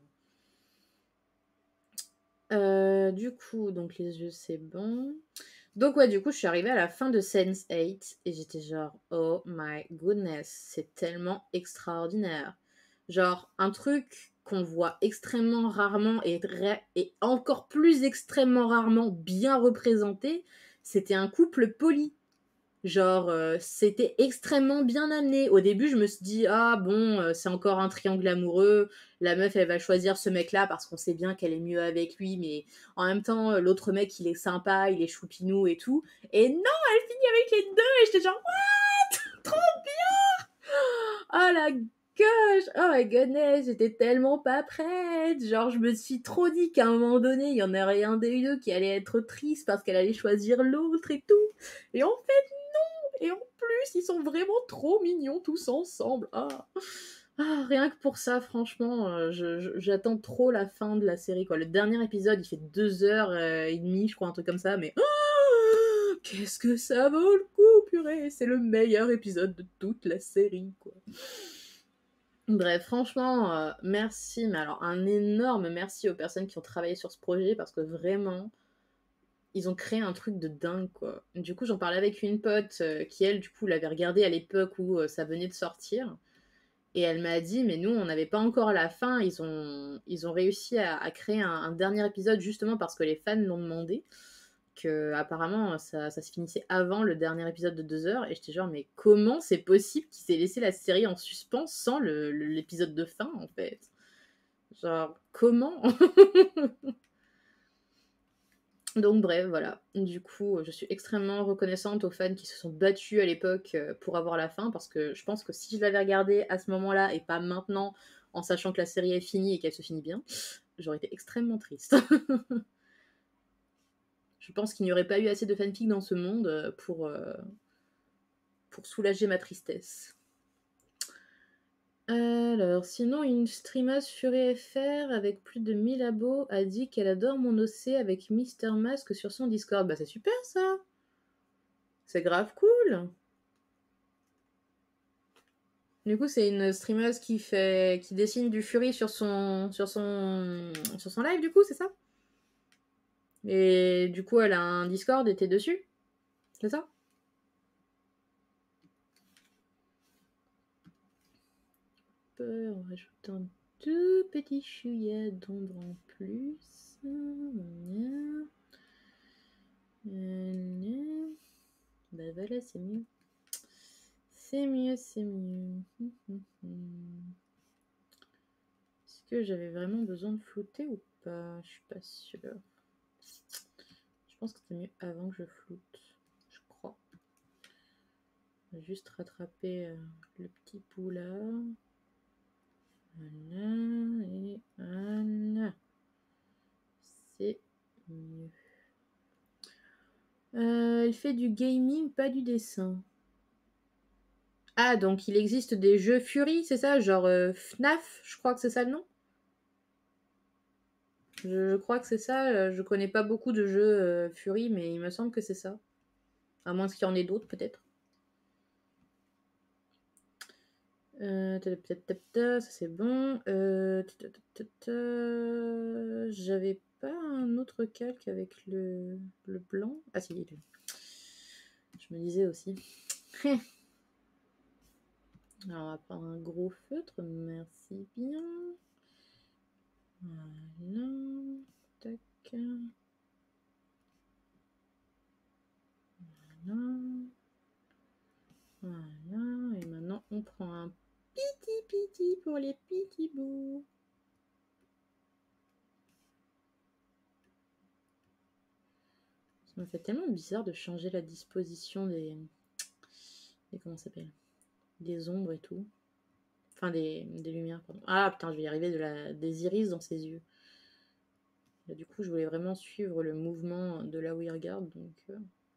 Euh, du coup, donc les yeux, c'est bon. Donc, ouais, du coup, je suis arrivée à la fin de sense eight et j'étais genre, oh my goodness, c'est tellement extraordinaire. Genre, un truc qu'on voit extrêmement rarement et, et encore plus extrêmement rarement bien représenté, c'était un couple poli. Genre, euh, c'était extrêmement bien amené. Au début, je me suis dit, ah bon, euh, c'est encore un triangle amoureux. La meuf, elle va choisir ce mec-là parce qu'on sait bien qu'elle est mieux avec lui. Mais en même temps, euh, l'autre mec, il est sympa, il est choupinou et tout. Et non, elle finit avec les deux. Et j'étais genre, what? Trop bien! Oh la gosh! Oh my goodness, j'étais tellement pas prête. Genre, je me suis trop dit qu'à un moment donné, il y en aurait un des deux qui allait être triste parce qu'elle allait choisir l'autre et tout. Et en fait, et en plus, ils sont vraiment trop mignons tous ensemble. Ah, ah rien que pour ça, franchement, euh, je- je- j'attends trop la fin de la série, quoi. Le dernier épisode, il fait deux heures euh, et demie, je crois, un truc comme ça, mais ah, qu'est-ce que ça vaut le coup, purée! C'est le meilleur épisode de toute la série, quoi. Bref, franchement, euh, merci, mais alors un énorme merci aux personnes qui ont travaillé sur ce projet parce que vraiment, ils ont créé un truc de dingue, quoi. Du coup, j'en parlais avec une pote euh, qui, elle, du coup, l'avait regardé à l'époque où euh, ça venait de sortir. Et elle m'a dit, mais nous, on n'avait pas encore la fin. Ils ont, ils ont réussi à, à créer un, un dernier épisode justement parce que les fans l'ont demandé. Que apparemment, ça, ça se finissait avant le dernier épisode de deux heures. Et j'étais genre, mais comment c'est possible qu'ils aient laissé la série en suspens sans le- le- l'épisode de fin, en fait? Genre, comment? Donc bref, voilà. Du coup, je suis extrêmement reconnaissante aux fans qui se sont battus à l'époque euh, pour avoir la fin, parce que je pense que si je l'avais regardé à ce moment-là et pas maintenant, en sachant que la série est finie et qu'elle se finit bien, j'aurais été extrêmement triste. Je pense qu'il n'y aurait pas eu assez de fanfic dans ce monde euh, pour, euh, pour soulager ma tristesse. Alors, sinon, une streameuse Fury F R avec plus de mille abos a dit qu'elle adore mon O C avec Mister Mask sur son Discord. Bah, c'est super ça! C'est grave cool! Du coup, c'est une streameuse qui fait, qui dessine du Fury sur son, sur son, sur son live, du coup, c'est ça? Et du coup, elle a un Discord et t'es dessus? C'est ça? On rajoute un tout petit chouïa d'ombre en plus. Bah voilà, c'est mieux. C'est mieux, c'est mieux. Est-ce que j'avais vraiment besoin de flouter ou pas? Je suis pas sûre. Je pense que c'était mieux avant que je floute. Je crois. On va juste rattraper euh, le petit bout là. Voilà. Et voilà. C'est mieux. Euh, elle fait du gaming, pas du dessin. Ah, donc il existe des jeux Fury, c'est ça? Genre euh, F N A F, je crois que c'est ça le nom? Je, je crois que c'est ça. euh, Je connais pas beaucoup de jeux euh, Fury, mais il me semble que c'est ça. À moins qu'il y en ait d'autres, peut-être. Euh, ta- ta- ta- ta, ça c'est bon. Euh, ta- ta- ta- ta, J'avais pas un autre calque avec le, le blanc. Ah si, il est là. Je me disais aussi. Alors, on va prendre un gros feutre. Merci bien. Voilà. Tac. Voilà. Voilà. Et maintenant, on prend un petit petit pour les petits bouts. Ça me fait tellement bizarre de changer la disposition des... des comment ça s'appelle? Des ombres et tout. Enfin, des, des lumières, pardon. Ah, putain, je vais y arriver, de la... des iris dans ses yeux. Là, du coup, je voulais vraiment suivre le mouvement de là où il regarde, donc... Euh...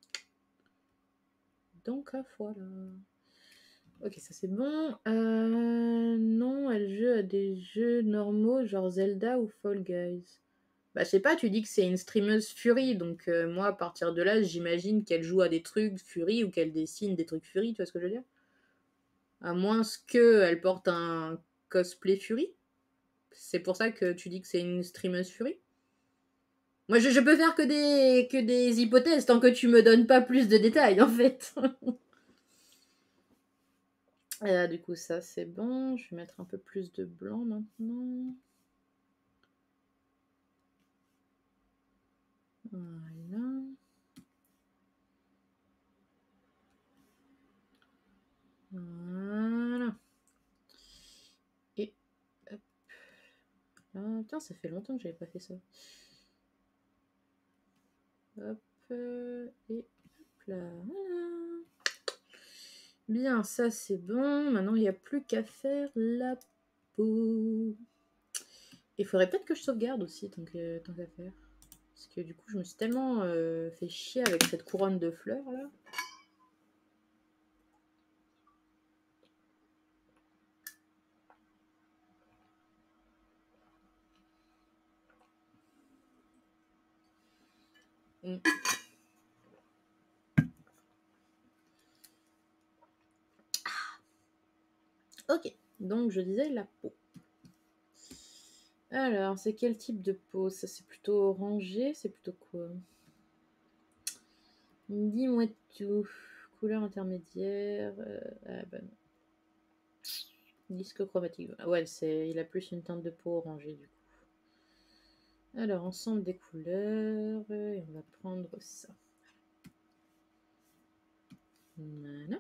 Donc, voilà. Ok, ça c'est bon. Euh... Non, elle joue à des jeux normaux, genre Zelda ou Fall Guys. Bah, je sais pas, tu dis que c'est une streameuse Fury, donc euh, moi, à partir de là, j'imagine qu'elle joue à des trucs Fury ou qu'elle dessine des trucs Fury, tu vois ce que je veux dire? À moins qu'elle porte un cosplay Fury. C'est pour ça que tu dis que c'est une streameuse Fury? Moi, je, je peux faire que des, que des hypothèses tant que tu me donnes pas plus de détails, en fait. euh, du coup, ça, c'est bon. Je vais mettre un peu plus de blanc maintenant. Voilà. Voilà. Et hop. Ah, putain, ça fait longtemps que j'avais pas fait ça. Hop. Euh, et hop là. Voilà. Bien, ça c'est bon. Maintenant, il n'y a plus qu'à faire la peau. Il faudrait peut-être que je sauvegarde aussi, tant que- tant qu'à faire. Parce que du coup, je me suis tellement euh, fait chier avec cette couronne de fleurs là. Mm. Ah. Ok, donc je disais la peau. Alors, c'est quel type de peau? Ça, c'est plutôt orangé, c'est plutôt quoi? Dis-moi tout. Couleur intermédiaire. Euh, ah bah non. Disque chromatique. Ouais, c'est, il a plus une teinte de peau orangée du coup. Alors, ensemble des couleurs. Et on va prendre ça. Voilà.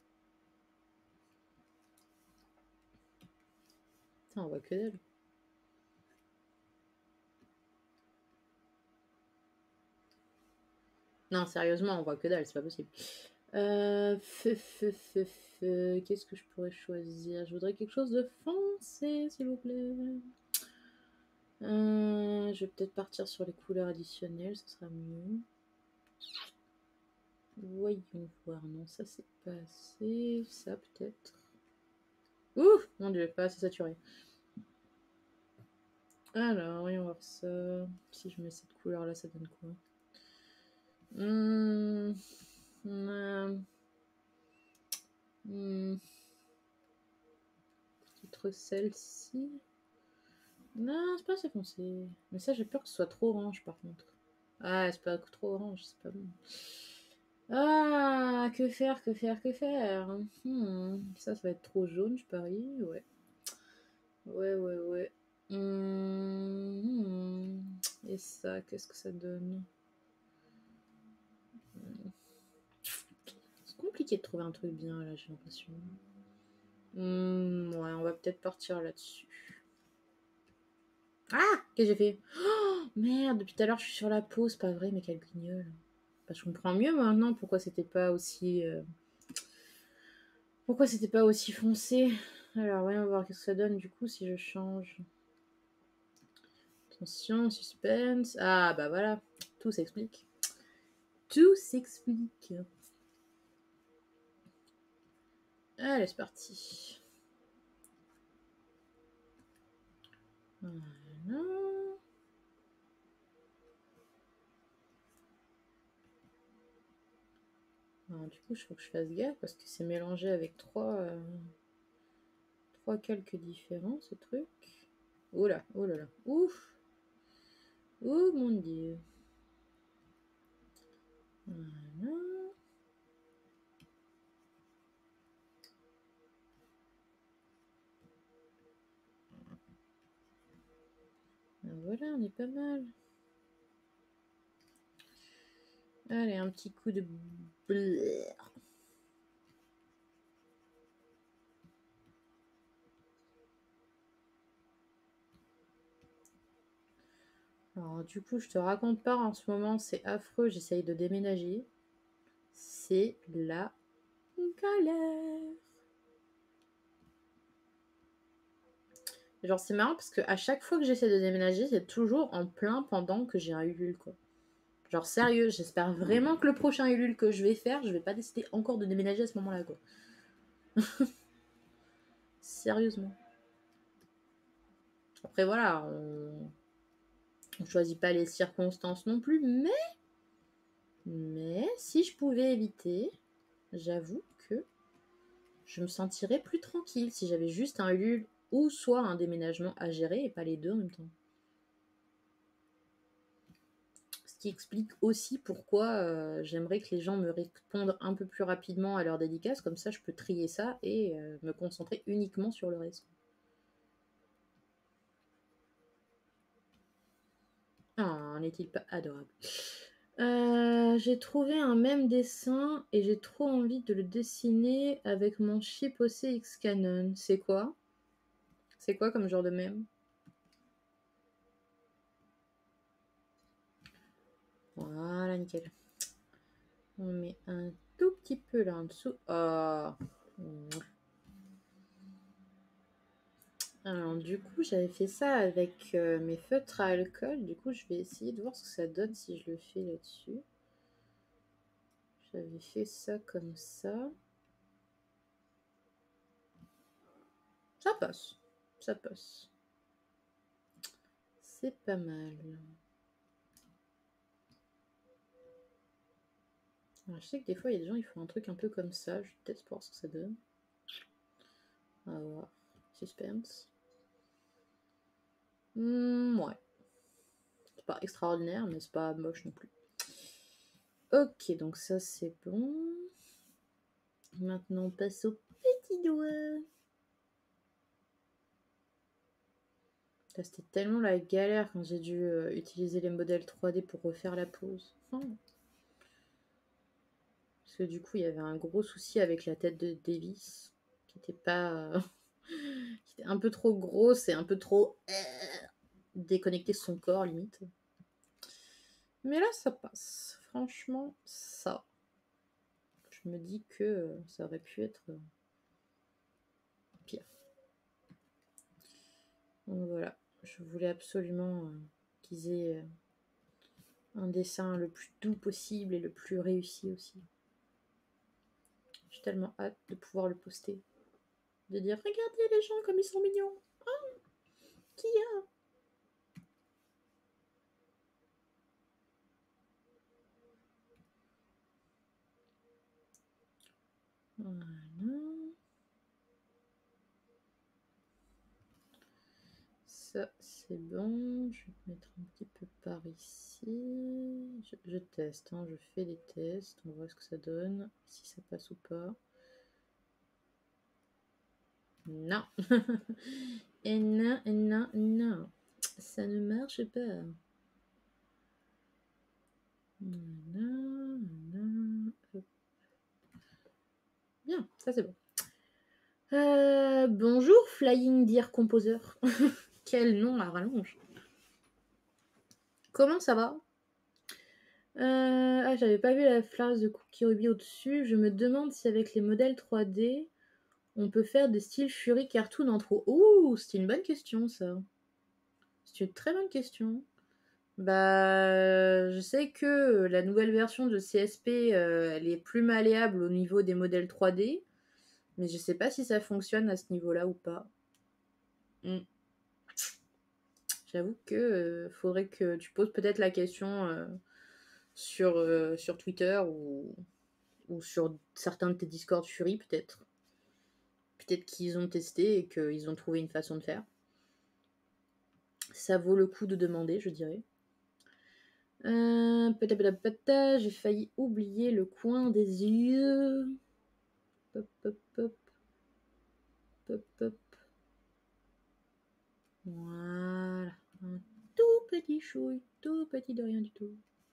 Putain, on voit que dalle. Non, sérieusement, on voit que dalle, c'est pas possible. Euh, Qu'est-ce que je pourrais choisir? Je voudrais quelque chose de foncé, s'il vous plaît. Euh, je vais peut-être partir sur les couleurs additionnelles, ce sera mieux. Voyons voir. Non, ça c'est pas assez. Ça peut-être. Ouh, mon dieu, pas assez saturé. Alors, voyons voir ça. Si je mets cette couleur là, ça donne quoi? Hum, hum, hum. Peut-être celle-ci. Non, c'est pas assez foncé. Mais ça, j'ai peur que ce soit trop orange par contre. Ah, c'est pas trop orange, c'est pas bon. Ah, que faire, que faire, que faire? Hmm, ça, ça va être trop jaune, je parie. Ouais. Ouais, ouais, ouais. Hmm, hmm. Et ça, qu'est-ce que ça donne? Hmm. C'est compliqué de trouver un truc bien, là, j'ai l'impression. Hmm, ouais, on va peut-être partir là-dessus. Ah! Qu'est-ce que j'ai fait? Oh, merde, depuis tout à l'heure, je suis sur la peau, c'est pas vrai, mais quel guignol. Bah, je comprends mieux maintenant pourquoi c'était pas aussi... euh, Pourquoi c'était pas aussi foncé. Alors, voyons voir ce que ça donne du coup si je change. Attention, suspense. Ah, bah voilà, tout s'explique. Tout s'explique. Allez, c'est parti. Voilà. Alors, du coup, il faut que je fasse gaffe parce que c'est mélangé avec trois, euh, trois calques différents, ce truc. Oh là, oh là là. Ouf. Oh mon dieu. Voilà. Ben voilà, on est pas mal. Allez, un petit coup de bleu. Alors, du coup, je te raconte pas, en ce moment, c'est affreux, j'essaye de déménager. C'est la galère. Genre, c'est marrant parce que à chaque fois que j'essaie de déménager, c'est toujours en plein pendant que j'ai un Ulule, quoi. Genre, sérieux, j'espère vraiment que le prochain Ulule que je vais faire, je vais pas décider encore de déménager à ce moment-là, quoi. Sérieusement. Après, voilà, on... on choisit pas les circonstances non plus, mais... Mais si je pouvais éviter, j'avoue que je me sentirais plus tranquille si j'avais juste un Ulule ou soit un déménagement à gérer et pas les deux en même temps. Ce qui explique aussi pourquoi euh, j'aimerais que les gens me répondent un peu plus rapidement à leurs dédicaces, comme ça je peux trier ça et euh, me concentrer uniquement sur le reste. Ah, n'est-il pas adorable? Euh, j'ai trouvé un même dessin et j'ai trop envie de le dessiner avec mon chip O C X Canon. C'est quoi? C'est quoi comme genre de mème? Voilà, nickel. On met un tout petit peu là en dessous. Oh. Alors, du coup, j'avais fait ça avec euh, mes feutres à alcool. Du coup, je vais essayer de voir ce que ça donne si je le fais là-dessus. J'avais fait ça comme ça. Ça passe. Ça passe. C'est pas mal. Alors, je sais que des fois, il y a des gens qui font un truc un peu comme ça. Je vais peut-être voir ce que ça donne. On va voir. Suspense. Mmh, ouais. C'est pas extraordinaire, mais c'est pas moche non plus. Ok, donc ça, c'est bon. Maintenant, on passe au petit doigt. C'était tellement la galère quand j'ai dû euh, utiliser les modèles trois D pour refaire la pose. Oh. Parce que du coup, il y avait un gros souci avec la tête de Davis, qui était pas... euh, qui était un peu trop grosse et un peu trop... Euh, déconnectée de son corps, limite. Mais là, ça passe. Franchement, ça. Je me dis que euh, ça aurait pu être euh, pire. Donc voilà. Je voulais absolument euh, qu'ils aient... Euh, un dessin le plus doux possible et le plus réussi aussi. J'ai tellement hâte de pouvoir le poster. De dire, regardez les gens comme ils sont mignons. Oh, qui a? Voilà. Ça, c'est bon. Je vais te mettre un petit peu par ici. Je, je teste, hein. Je fais des tests. On voit ce que ça donne. Si ça passe ou pas. Non. Et non, et non, non. Ça ne marche pas. Bien, ça c'est bon. Euh, bonjour Flying Deer Composer. Quel nom à rallonge. Comment ça va? euh, Ah, j'avais pas vu la phrase de Cookie Ruby au-dessus. Je me demande si avec les modèles trois D, on peut faire des styles Fury Cartoon en trop. Ouh, c'est une bonne question ça. C'est une très bonne question. Bah, je sais que la nouvelle version de C S P, euh, elle est plus malléable au niveau des modèles trois D, mais je sais pas si ça fonctionne à ce niveau-là ou pas. Mm. J'avoue que euh, faudrait que tu poses peut-être la question euh, sur, euh, sur Twitter ou, ou sur certains de tes Discord Fury, peut-être. Peut-être qu'ils ont testé et qu'ils ont trouvé une façon de faire. Ça vaut le coup de demander, je dirais. Euh, pata, j'ai failli oublier le coin des yeux. Pop, pop, pop. Pop, pop. Voilà. Un tout petit chouille, tout petit de rien du tout.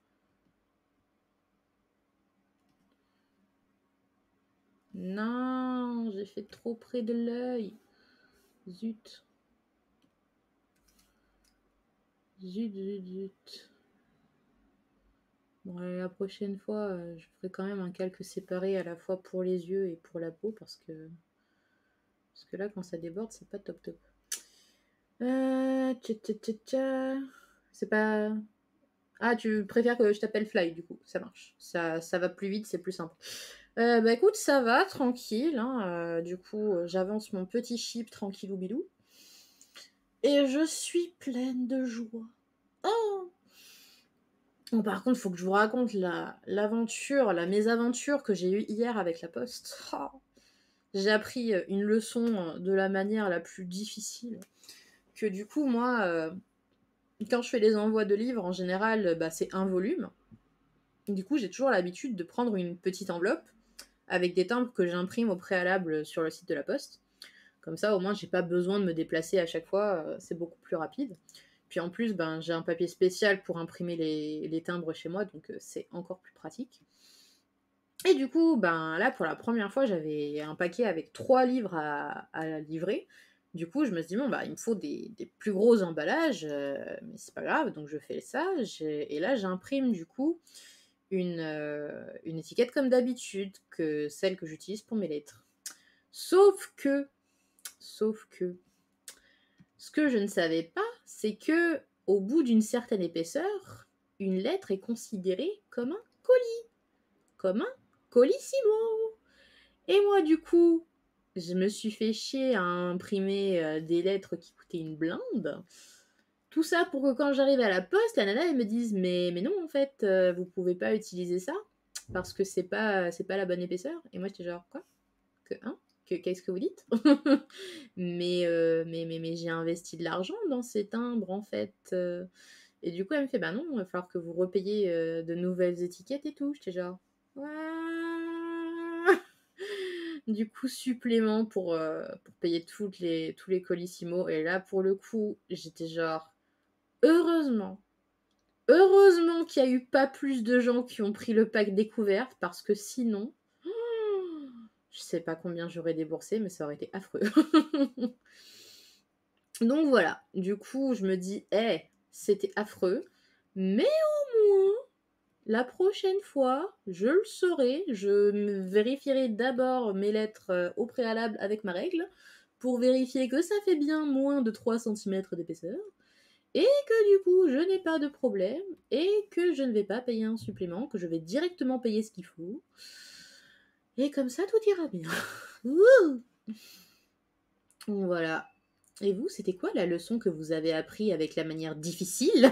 Non, j'ai fait trop près de l'œil. Zut. Zut, zut, zut. Bon, la prochaine fois, euh, je ferai quand même un calque séparé à la fois pour les yeux et pour la peau parce que, parce que là, quand ça déborde, c'est pas top top. Euh, tcha, tcha, tcha, tcha. C'est pas... Ah, tu préfères que je t'appelle Fly, du coup, ça marche. Ça, ça va plus vite, c'est plus simple. Euh, bah écoute, ça va, tranquille. Hein. Euh, du coup, euh, j'avance mon petit chip tranquillou bilou. Et je suis pleine de joie. Oh Bon, par contre, il faut que je vous raconte la, l'aventure, la mésaventure que j'ai eue hier avec la poste. Oh. J'ai appris une leçon de la manière la plus difficile. Que du coup, moi, euh, quand je fais les envois de livres, en général, bah, c'est un volume. Du coup, j'ai toujours l'habitude de prendre une petite enveloppe avec des timbres que j'imprime au préalable sur le site de la poste. Comme ça, au moins, j'ai pas besoin de me déplacer à chaque fois, euh, c'est beaucoup plus rapide. Puis en plus, ben, j'ai un papier spécial pour imprimer les, les timbres chez moi, donc euh, c'est encore plus pratique. Et du coup, ben là, pour la première fois, j'avais un paquet avec trois livres à, à livrer. Du coup, je me suis dit, bon, bah, il me faut des, des plus gros emballages, euh, mais c'est pas grave, donc je fais ça. J'ai- Et là, j'imprime du coup une, euh, une étiquette comme d'habitude, que celle que j'utilise pour mes lettres. Sauf que, sauf que, ce que je ne savais pas, c'est que au bout d'une certaine épaisseur, une lettre est considérée comme un colis, comme un colissimo. Et moi, du coup, je me suis fait chier à imprimer euh, des lettres qui coûtaient une blinde. Tout ça pour que quand j'arrive à la poste, la nana, elle me dise mais, mais non, en fait, euh, vous pouvez pas utiliser ça parce que c'est pas, c'est pas la bonne épaisseur. Et moi, j'étais genre, quoi que, hein que, Qu'est-ce que vous dites mais, euh, mais, mais, mais j'ai investi de l'argent dans ces timbres, en fait. euh. Et du coup, elle me fait, bah non, il va falloir que vous repayiez euh, de nouvelles étiquettes et tout. J'étais genre, ouais. Du coup, supplément pour, euh, pour payer toutes les, tous les colissimo. Et là, pour le coup, j'étais genre, heureusement, heureusement qu'il n'y a eu pas plus de gens qui ont pris le pack découverte, parce que sinon, je sais pas combien j'aurais déboursé, mais ça aurait été affreux. Donc voilà, du coup, je me dis, hé, hey, c'était affreux, mais au moins, la prochaine fois, je le saurai, je me vérifierai d'abord mes lettres euh, au préalable avec ma règle, pour vérifier que ça fait bien moins de trois centimètres d'épaisseur, et que du coup, je n'ai pas de problème, et que je ne vais pas payer un supplément, que je vais directement payer ce qu'il faut. Et comme ça, tout ira bien. Wouh! Voilà. Et vous, c'était quoi la leçon que vous avez appris avec la manière difficile?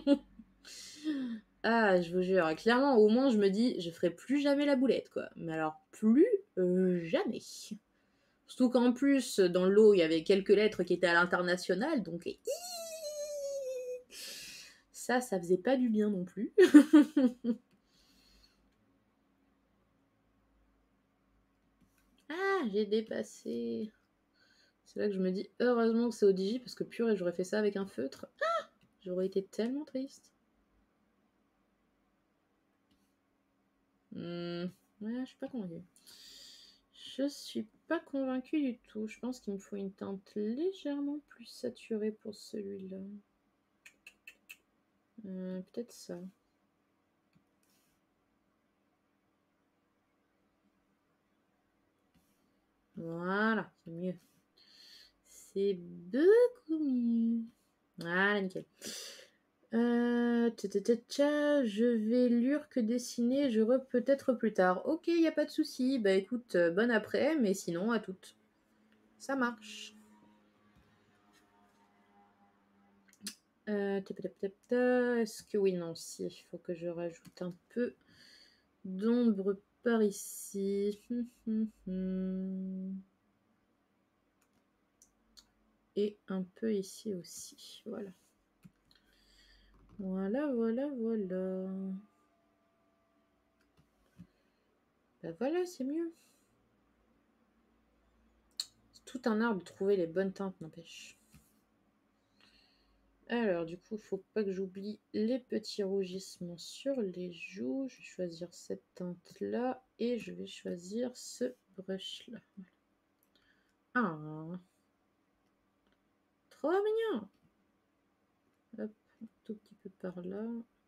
Ah, je vous jure, clairement, au moins, je me dis, je ferai plus jamais la boulette, quoi. Mais alors, plus euh, jamais. Surtout qu'en plus, dans l'eau, il y avait quelques lettres qui étaient à l'international, donc... Ça, ça faisait pas du bien non plus. Ah, j'ai dépassé. C'est là que je me dis, heureusement que c'est au digi, parce que purée, j'aurais fait ça avec un feutre. Ah, j'aurais été tellement triste. Hmm, ouais, je suis pas convaincue. Je suis pas convaincue du tout. Je pense qu'il me faut une teinte légèrement plus saturée pour celui-là. Euh, peut-être ça. Voilà, c'est mieux. C'est beaucoup mieux. Voilà, nickel. Euh, je vais lire que dessiner, je re peut-être plus tard. Ok, y a pas de souci. Bah écoute, euh, bonne après, mais sinon à toutes. Ça marche. Euh, Est-ce que oui, non, si, il faut que je rajoute un peu d'ombre par ici. Et un peu ici aussi. Voilà. Voilà, voilà, voilà. Bah voilà, c'est mieux. C'est tout un art de trouver les bonnes teintes, n'empêche. Alors, du coup, faut pas que j'oublie les petits rougissements sur les joues. Je vais choisir cette teinte-là et je vais choisir ce brush-là. Ah, trop mignon. Hop. par là.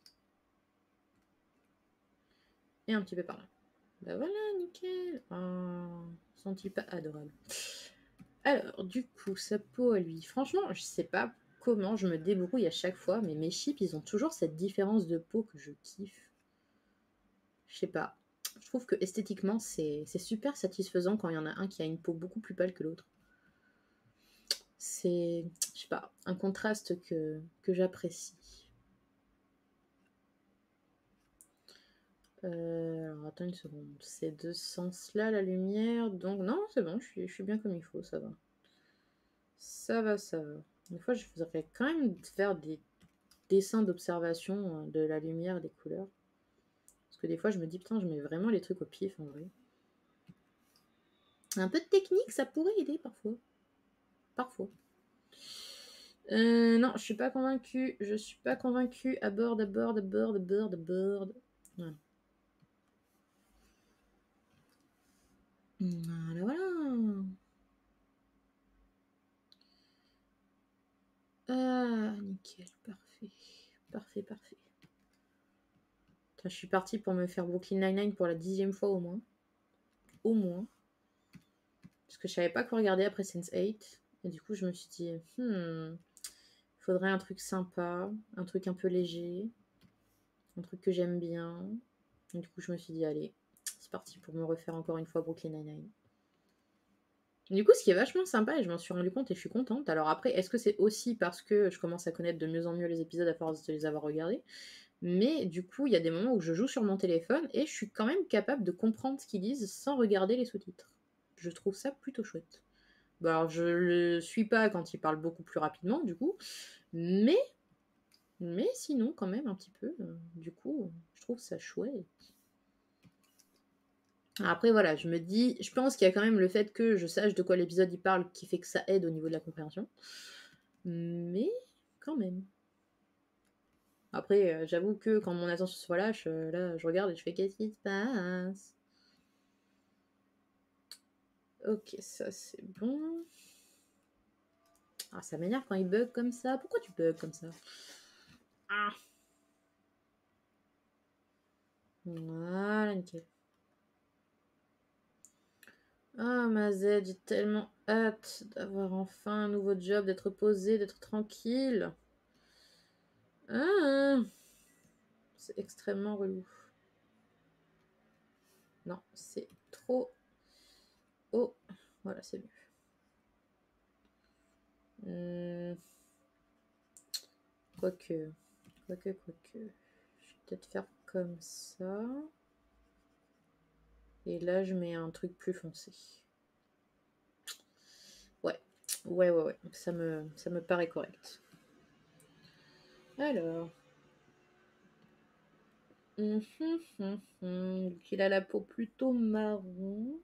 Et un petit peu par là. Bah voilà, nickel. Oh, senti pas adorable. Alors, du coup, sa peau à lui. Franchement, je sais pas comment je me débrouille à chaque fois, mais mes chips, ils ont toujours cette différence de peau que je kiffe. Je sais pas. Je trouve que esthétiquement, c'est super satisfaisant quand il y en a un qui a une peau beaucoup plus pâle que l'autre. C'est, je sais pas, un contraste que, que j'apprécie. Euh, alors attends une seconde, c'est de ce sens-là la lumière, donc non, c'est bon, je suis, je suis bien comme il faut, ça va. Ça va, ça va. Des fois, je voudrais quand même faire des dessins d'observation de la lumière et des couleurs. Parce que des fois, je me dis, putain, je mets vraiment les trucs au pif en vrai. Un peu de technique, ça pourrait aider parfois. Parfois. Euh, non, je suis pas convaincue. Je suis pas convaincue. Aborde, aborde, aborde, aborde, aborde. Voilà. Voilà, voilà. Ah, nickel, parfait. Parfait, parfait. Putain, je suis partie pour me faire Brooklyn Nine-Nine pour la dixième fois au moins. Au moins. Parce que je savais pas quoi regarder après sense eight. Et du coup, je me suis dit, hmm, faudrait un truc sympa, un truc un peu léger, un truc que j'aime bien. Et du coup, je me suis dit, allez, c'est parti pour me refaire encore une fois Brooklyn Nine-Nine. Du coup, ce qui est vachement sympa, et je m'en suis rendu compte et je suis contente. Alors après, est-ce que c'est aussi parce que je commence à connaître de mieux en mieux les épisodes à force de les avoir regardés? Mais du coup, il y a des moments où je joue sur mon téléphone et je suis quand même capable de comprendre ce qu'ils disent sans regarder les sous-titres. Je trouve ça plutôt chouette. Bon, alors, je le suis pas quand il parle beaucoup plus rapidement, du coup, mais, mais sinon, quand même, un petit peu. Euh, du coup, je trouve ça chouette. Après, voilà, je me dis, je pense qu'il y a quand même le fait que je sache de quoi l'épisode il parle qui fait que ça aide au niveau de la compréhension. Mais, quand même. Après, euh, j'avoue que quand mon attention se relâche, euh, là, je regarde et je fais qu'est-ce qui se passe? Ok, ça c'est bon. Ah, ça m'énerve quand il bug comme ça. Pourquoi tu bugs comme ça? Ah. Voilà, nickel. Ah, ma Z, j'ai tellement hâte d'avoir enfin un nouveau job, d'être posée, d'être tranquille. Ah, c'est extrêmement relou. Non, c'est trop. Oh, voilà, c'est mieux. Hum... Quoique, quoique, quoique. Je vais peut-être faire comme ça. Et là, je mets un truc plus foncé. Ouais, ouais, ouais, ouais. Ça me, ça me paraît correct. Alors. Hum, hum, hum, hum. Donc, il a la peau plutôt marron.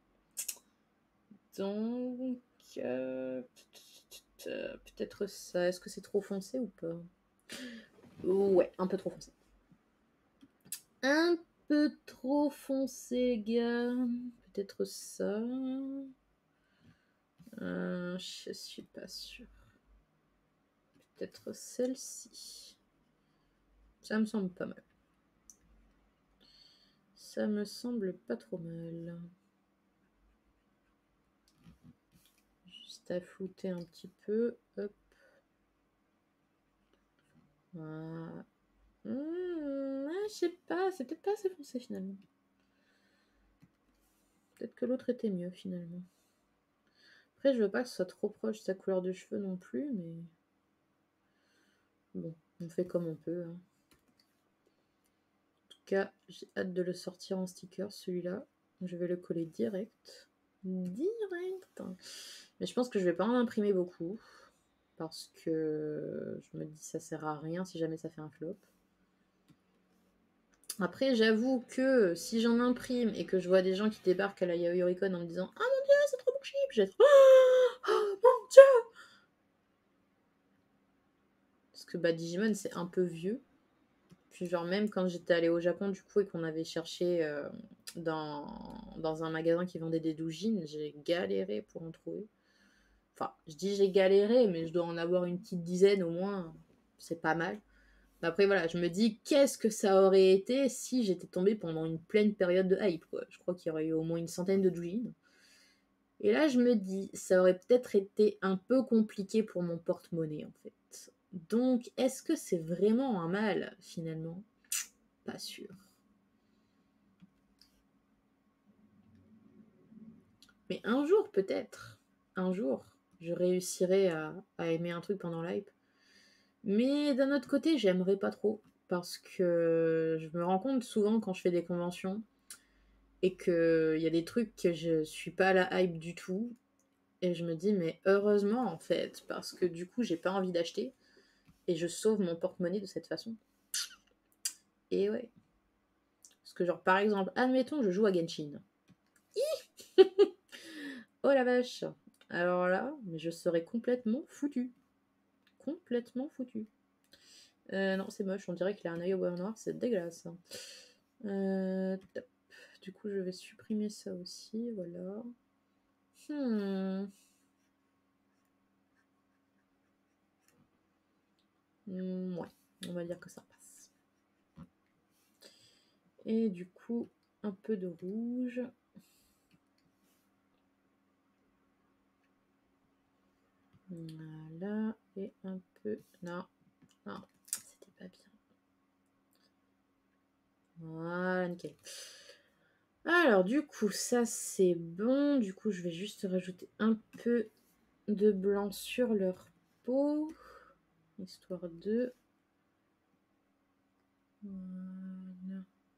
Donc, euh, peut-être ça. Est-ce que c'est trop foncé ou pas? Ouais, un peu trop foncé. Un peu trop foncé, gars. Peut-être ça. Euh, je suis pas sûre. Peut-être celle-ci. Ça me semble pas mal. Ça me semble pas trop mal. Juste à flouter un petit peu. Hop. Voilà. Mmh, je sais pas, c'est peut-être pas assez foncé finalement. Peut-être que l'autre était mieux finalement. Après, je veux pas que ce soit trop proche de sa couleur de cheveux non plus, mais bon, on fait comme on peut. Hein. En tout cas, j'ai hâte de le sortir en sticker celui-là. Je vais le coller direct. Direct. Mais je pense que je vais pas en imprimer beaucoup. Parce que je me dis ça sert à rien si jamais ça fait un flop. Après, j'avoue que si j'en imprime et que je vois des gens qui débarquent à la Yaoyoricon en me disant « Ah mon dieu, c'est trop bon chip !» Je vais être « Oh, oh mon dieu !» Parce que bah, Digimon, c'est un peu vieux. Puis genre même quand j'étais allée au Japon du coup et qu'on avait cherché euh, dans, dans un magasin qui vendait des doujins, j'ai galéré pour en trouver. Enfin, je dis j'ai galéré, mais je dois en avoir une petite dizaine au moins. C'est pas mal. Après, voilà, je me dis, qu'est-ce que ça aurait été si j'étais tombée pendant une pleine période de hype, quoi. Je crois qu'il y aurait eu au moins une centaine de jeans. Et là, je me dis, ça aurait peut-être été un peu compliqué pour mon porte-monnaie, en fait. Donc, est-ce que c'est vraiment un mal, finalement? Pas sûr. Mais un jour, peut-être, un jour, je réussirai à, à aimer un truc pendant l'hype. Mais d'un autre côté, j'aimerais pas trop. Parce que je me rends compte souvent quand je fais des conventions et qu'il y a des trucs que je suis pas à la hype du tout. Et je me dis, mais heureusement en fait, parce que du coup, j'ai pas envie d'acheter et je sauve mon porte-monnaie de cette façon. Et ouais. Parce que, genre, par exemple, admettons, je joue à Genshin. Oh la vache! Alors là, je serais complètement foutue. Complètement foutue. Euh, non, c'est moche, on dirait qu'il a un œil au beurre noir, c'est dégueulasse. Euh, top. Du coup, je vais supprimer ça aussi, voilà. Hmm. Hmm, ouais, on va dire que ça passe. Et du coup, un peu de rouge. Voilà, et un peu... Non, non, c'était pas bien. Voilà, nickel. Alors, du coup, ça c'est bon. Du coup, je vais juste rajouter un peu de blanc sur leur peau. Histoire de... Voilà.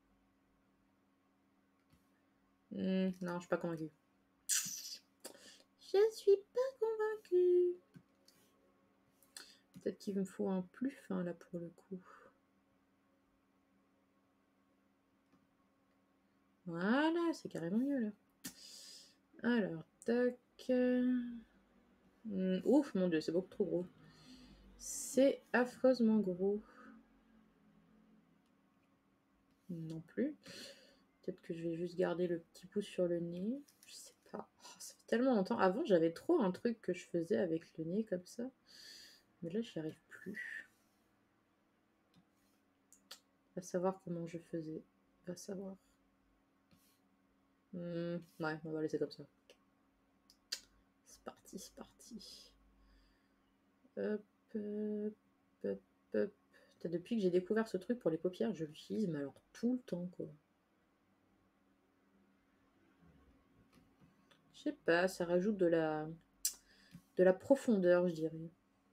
Hmm, non, je suis pas convaincue. Je suis pas convaincue. Peut-être qu'il me faut un plus fin là pour le coup. Voilà, c'est carrément mieux là. Alors, tac. Hmm, ouf, mon dieu, c'est beaucoup trop gros. C'est affreusement gros. Non plus. Peut-être que je vais juste garder le petit pouce sur le nez. Je sais pas. Oh, ça fait tellement longtemps. Avant, j'avais trop un truc que je faisais avec le nez comme ça. Mais là, j'y arrive plus. Va savoir comment je faisais. Va savoir. Hmm, ouais, on va laisser comme ça. C'est parti, c'est parti. Hop, hop, hop, hop. Depuis que j'ai découvert ce truc pour les paupières, je l'utilise, mais alors tout le temps, quoi. Je sais pas, ça rajoute de la, de la profondeur, je dirais.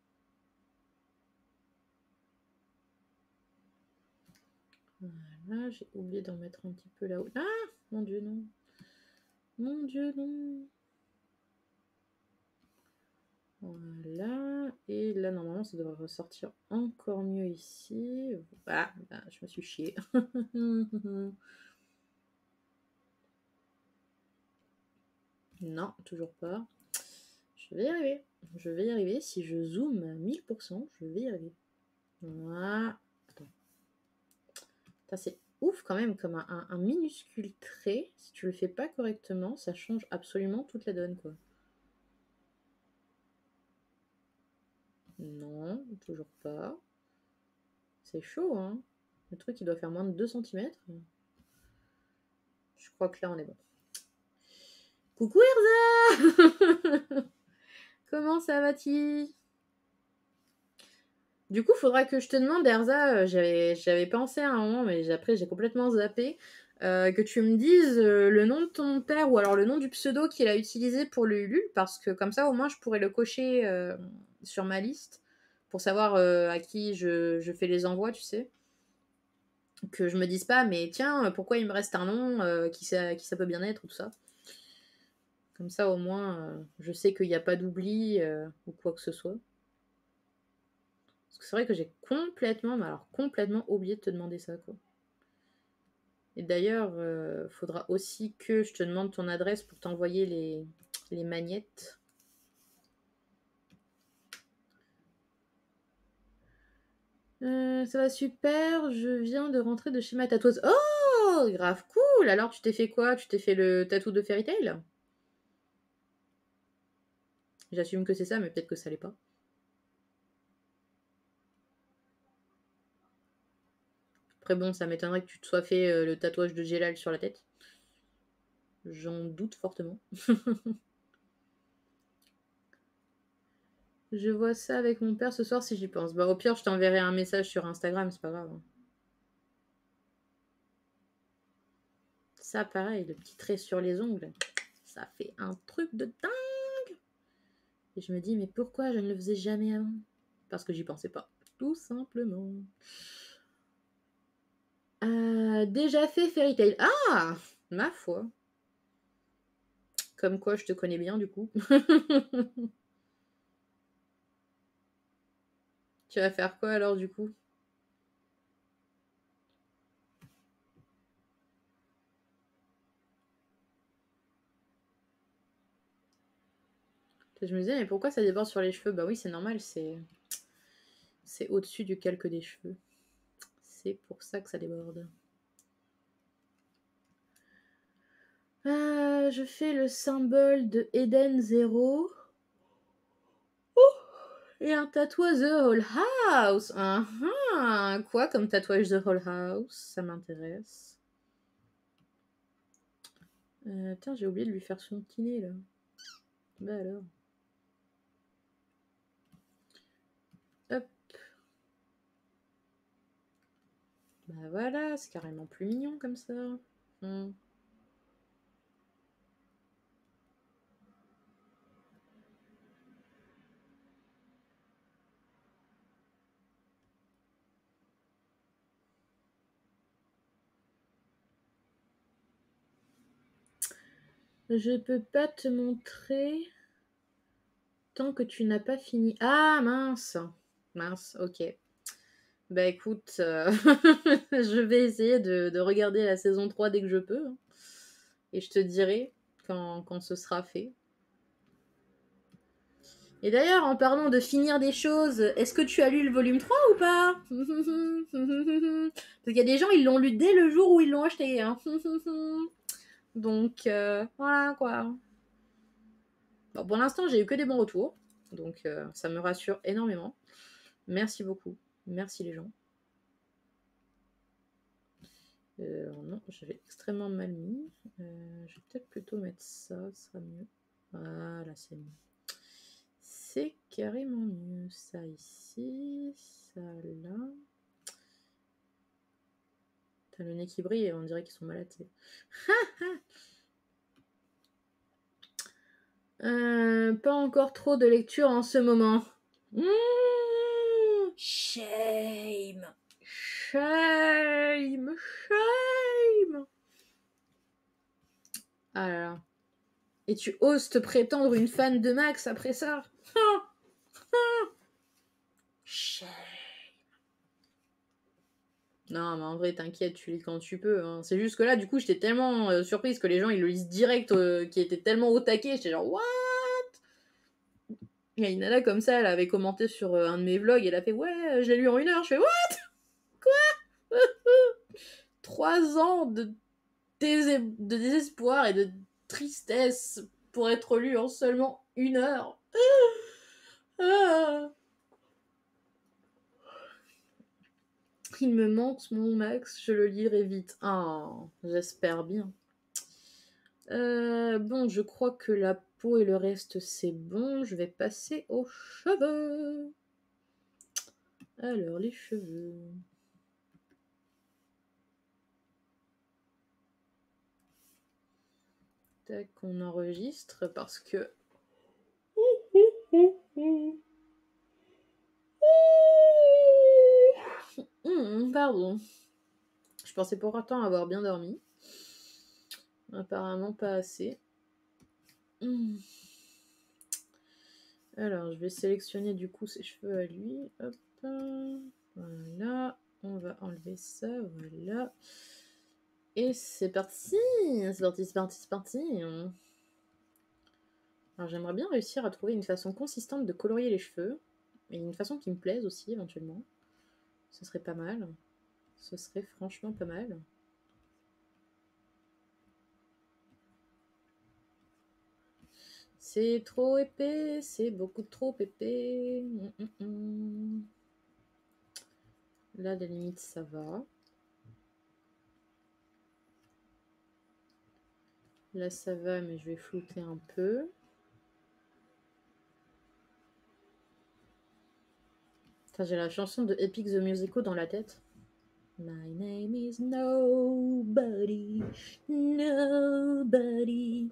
Voilà, j'ai oublié d'en mettre un petit peu là-haut. Ah, mon dieu, non. Mon dieu, non. Voilà. Et là, normalement, ça devrait ressortir encore mieux ici. Ah, bah, je me suis chiée. Non, toujours pas. Je vais y arriver. Je vais y arriver. Si je zoome à mille pour cent, je vais y arriver. Voilà. Attends. Ça, c'est ouf quand même, comme un, un, un minuscule trait. Si tu le fais pas correctement, ça change absolument toute la donne, quoi. Non, toujours pas. C'est chaud, hein. Le truc, il doit faire moins de deux centimètres. Je crois que là, on est bon. Coucou Erza. Comment ça va-t-il? Du coup, faudra que je te demande, Erza, euh, j'avais, j'avais pensé à un moment, mais après j'ai complètement zappé, euh, que tu me dises euh, le nom de ton père ou alors le nom du pseudo qu'il a utilisé pour le Ulule, parce que comme ça, au moins, je pourrais le cocher euh, sur ma liste pour savoir euh, à qui je, je fais les envois, tu sais. Que je me dise pas, mais tiens, pourquoi il me reste un nom, euh, qui, ça, qui ça peut bien être, ou tout ça. Comme ça, au moins, euh, je sais qu'il n'y a pas d'oubli euh, ou quoi que ce soit. Parce que c'est vrai que j'ai complètement, mais alors complètement oublié de te demander ça, quoi. Et d'ailleurs, euh, faudra aussi que je te demande ton adresse pour t'envoyer les, les magnettes. Euh, ça va super, je viens de rentrer de chez ma tatoueuse. Oh, grave cool. Alors, tu t'es fait quoi? Tu t'es fait le tatou de Fairy Tail? J'assume que c'est ça, mais peut-être que ça l'est pas. Après bon, ça m'étonnerait que tu te sois fait euh, le tatouage de Gélal sur la tête. J'en doute fortement. Je vois ça avec mon père ce soir si j'y pense. Bah au pire, je t'enverrai un message sur Instagram, c'est pas grave. Ça, pareil, le petit trait sur les ongles, ça fait un truc de dingue. Et je me dis, mais pourquoi je ne le faisais jamais avant? Parce que j'y pensais pas, tout simplement. Euh, déjà fait Fairy Tail. Ah, ma foi. Comme quoi, je te connais bien, du coup. Tu vas faire quoi, alors, du coup? Je me disais, mais pourquoi ça déborde sur les cheveux? Bah oui, c'est normal, c'est... C'est au-dessus du calque des cheveux. C'est pour ça que ça déborde. Euh, je fais le symbole de Eden Zero. Et un tatouage The Whole House. Uh -huh. Quoi comme tatouage The Whole House? Ça m'intéresse. Euh, tiens, j'ai oublié de lui faire son petit nez, là. Bah alors. Hop. Bah voilà, c'est carrément plus mignon comme ça. Hmm. Je peux pas te montrer tant que tu n'as pas fini. Ah mince. Mince, ok. Bah écoute, euh, je vais essayer de, de regarder la saison trois dès que je peux. Hein. Et je te dirai quand, quand ce sera fait. Et d'ailleurs, en parlant de finir des choses, est-ce que tu as lu le volume trois ou pas? Parce qu'il y a des gens, ils l'ont lu dès le jour où ils l'ont acheté. Hein. Donc, euh, voilà quoi. Bon, pour l'instant, j'ai eu que des bons retours. Donc, euh, ça me rassure énormément. Merci beaucoup. Merci les gens. Euh, non, j'avais extrêmement mal mis. Euh, je vais peut-être plutôt mettre ça, ça sera mieux. Voilà, c'est mieux. C'est carrément mieux. Ça ici, ça là. T'as le nez qui brille et on dirait qu'ils sont malades. euh, pas encore trop de lecture en ce moment. Mmh, shame. Shame. Shame. Ah là là. Et tu oses te prétendre une fan de Max après ça? Shame. Non, mais en vrai, t'inquiète, tu lis quand tu peux. Hein. C'est juste que là, du coup, j'étais tellement euh, surprise que les gens, ils le lisent direct, euh, qui étaient tellement au taquet. J'étais genre, what? Il y a une nana comme ça, elle avait commenté sur euh, un de mes vlogs, elle a fait, ouais, j'ai lu en une heure. Je fais, what? Quoi? Trois ans de, dés de désespoir et de tristesse pour être lu en seulement une heure. Ah. Il me manque mon Max, je le lirai vite. Ah, j'espère bien. Euh, bon, je crois que la peau et le reste, c'est bon. Je vais passer aux cheveux. Alors, les cheveux. Tac, on enregistre parce que... Mmh, pardon. Je pensais pourtant avoir bien dormi. Apparemment pas assez. Mmh. Alors, je vais sélectionner du coup ses cheveux à lui. Hop. Voilà. On va enlever ça. Voilà. Et c'est parti. C'est parti, c'est parti, c'est parti. Alors, j'aimerais bien réussir à trouver une façon consistante de colorier les cheveux. Et une façon qui me plaise aussi, éventuellement. Ce serait pas mal. Ce serait franchement pas mal. C'est trop épais, c'est beaucoup trop épais. Mmh, mmh, mmh. Là, à la limite, ça va. Là, ça va, mais je vais flouter un peu. Enfin, j'ai la chanson de Epic the Musical dans la tête. My name is nobody, nobody,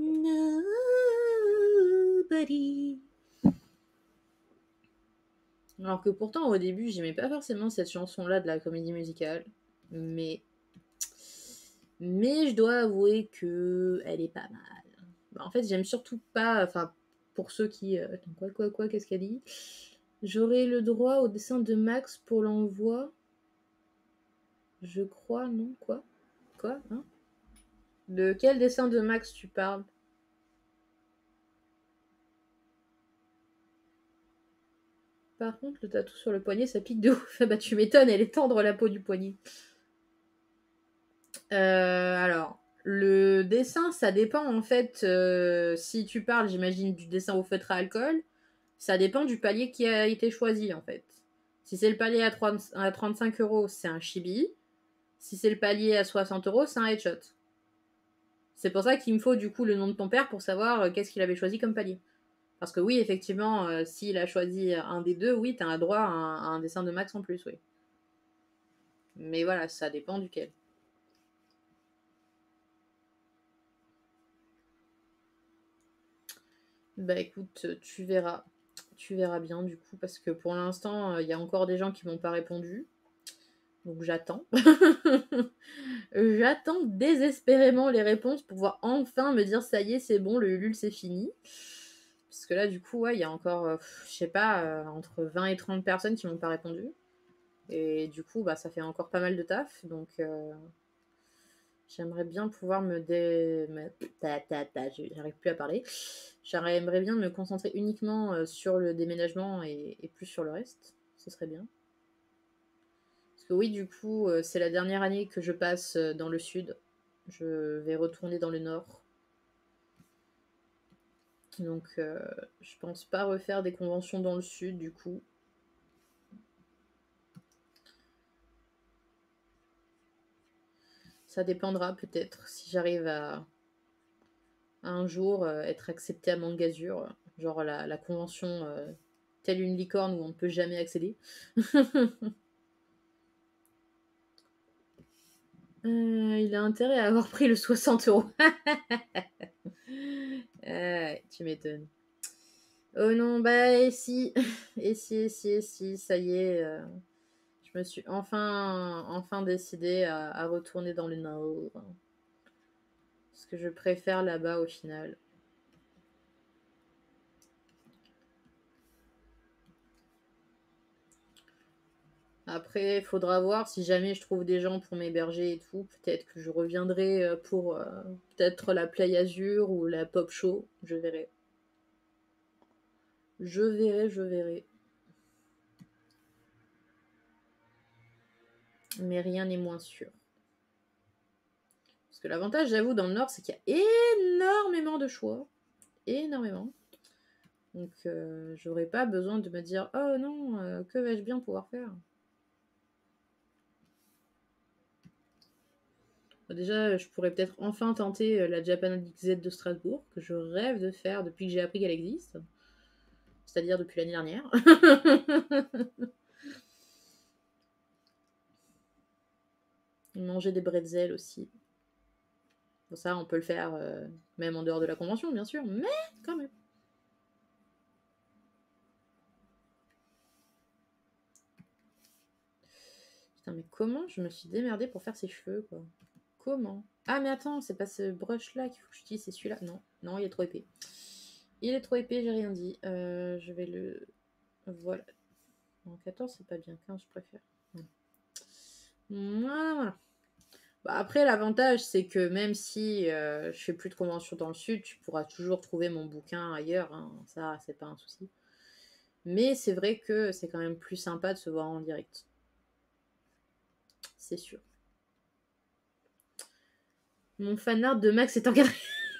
nobody. Alors que pourtant, au début, j'aimais pas forcément cette chanson-là de la comédie musicale. Mais... Mais je dois avouer que elle est pas mal. Bah, en fait, j'aime surtout pas... Enfin, pour ceux qui... Euh... Attends, quoi, quoi, quoi, qu'est-ce qu'elle dit? J'aurai le droit au dessin de Max pour l'envoi. Je crois, non? Quoi? Quoi? Hein? De quel dessin de Max tu parles? Par contre, le tatou sur le poignet, ça pique de ouf. Bah, tu m'étonnes, elle est tendre la peau du poignet. Euh, alors, le dessin, ça dépend en fait. Euh, si tu parles, j'imagine, du dessin au feutre à alcool, ça dépend du palier qui a été choisi en fait. Si c'est le palier à, trente, à trente-cinq euros, c'est un chibi. Si c'est le palier à soixante euros, c'est un headshot. C'est pour ça qu'il me faut du coup le nom de ton père pour savoir euh, qu'est-ce qu'il avait choisi comme palier. Parce que oui, effectivement, euh, s'il a choisi un des deux, oui, t'as un droit à un, à un dessin de Max en plus, oui. Mais voilà, ça dépend duquel. Bah écoute, tu verras. Tu verras bien du coup, parce que pour l'instant, il y a encore des gens qui m'ont pas répondu. Donc j'attends. J'attends désespérément les réponses pour pouvoir enfin me dire ça y est, c'est bon, le Ulule c'est fini. Parce que là, du coup, ouais, il y a encore, euh, je sais pas, euh, entre vingt et trente personnes qui m'ont pas répondu. Et du coup, bah, ça fait encore pas mal de taf. Donc, euh, j'aimerais bien pouvoir me dé... Me... Ta, ta, ta, j'arrive plus à parler. J'aimerais bien me concentrer uniquement euh, sur le déménagement et, et plus sur le reste. Ce serait bien. Parce que oui, du coup, euh, c'est la dernière année que je passe euh, dans le sud. Je vais retourner dans le nord. Donc, euh, je pense pas refaire des conventions dans le sud, du coup. Ça dépendra peut-être si j'arrive à, à un jour euh, être acceptée à Mangazur, genre la, la convention euh, telle une licorne où on ne peut jamais accéder. euh, il a intérêt à avoir pris le soixante euros. euh, tu m'étonnes. Oh non, bah et si, et si, et si, et si, ça y est, euh, je me suis enfin, enfin décidée à, à retourner dans le nord. Parce que je préfère là-bas au final. Après, il faudra voir si jamais je trouve des gens pour m'héberger et tout. Peut-être que je reviendrai euh, pour euh, peut-être la Play Azur ou la Pop Show. Je verrai. Je verrai, je verrai. Mais rien n'est moins sûr. Parce que l'avantage, j'avoue, dans le Nord, c'est qu'il y a énormément de choix. Énormément. Donc, euh, j'aurais pas besoin de me dire « Oh non, euh, que vais-je bien pouvoir faire ?» Déjà, je pourrais peut-être enfin tenter la Japan X Z de Strasbourg, que je rêve de faire depuis que j'ai appris qu'elle existe. C'est-à-dire depuis l'année dernière. Manger des bretzels aussi. Bon, ça, on peut le faire euh, même en dehors de la convention, bien sûr, mais quand même. Putain, mais comment je me suis démerdée pour faire ses cheveux, quoi? Comment? Ah, mais attends, c'est pas ce brush-là qu'il faut que j'utilise, c'est celui-là. Non, non, il est trop épais. Il est trop épais, j'ai rien dit. Euh, je vais le... Voilà. Non, quatorze, c'est pas bien. quinze, je préfère. Voilà, voilà. Bah, après, l'avantage, c'est que même si euh, je fais plus de convention dans le sud, tu pourras toujours trouver mon bouquin ailleurs. Hein. Ça, c'est pas un souci. Mais c'est vrai que c'est quand même plus sympa de se voir en direct. C'est sûr. Mon fanart de Max est encadré.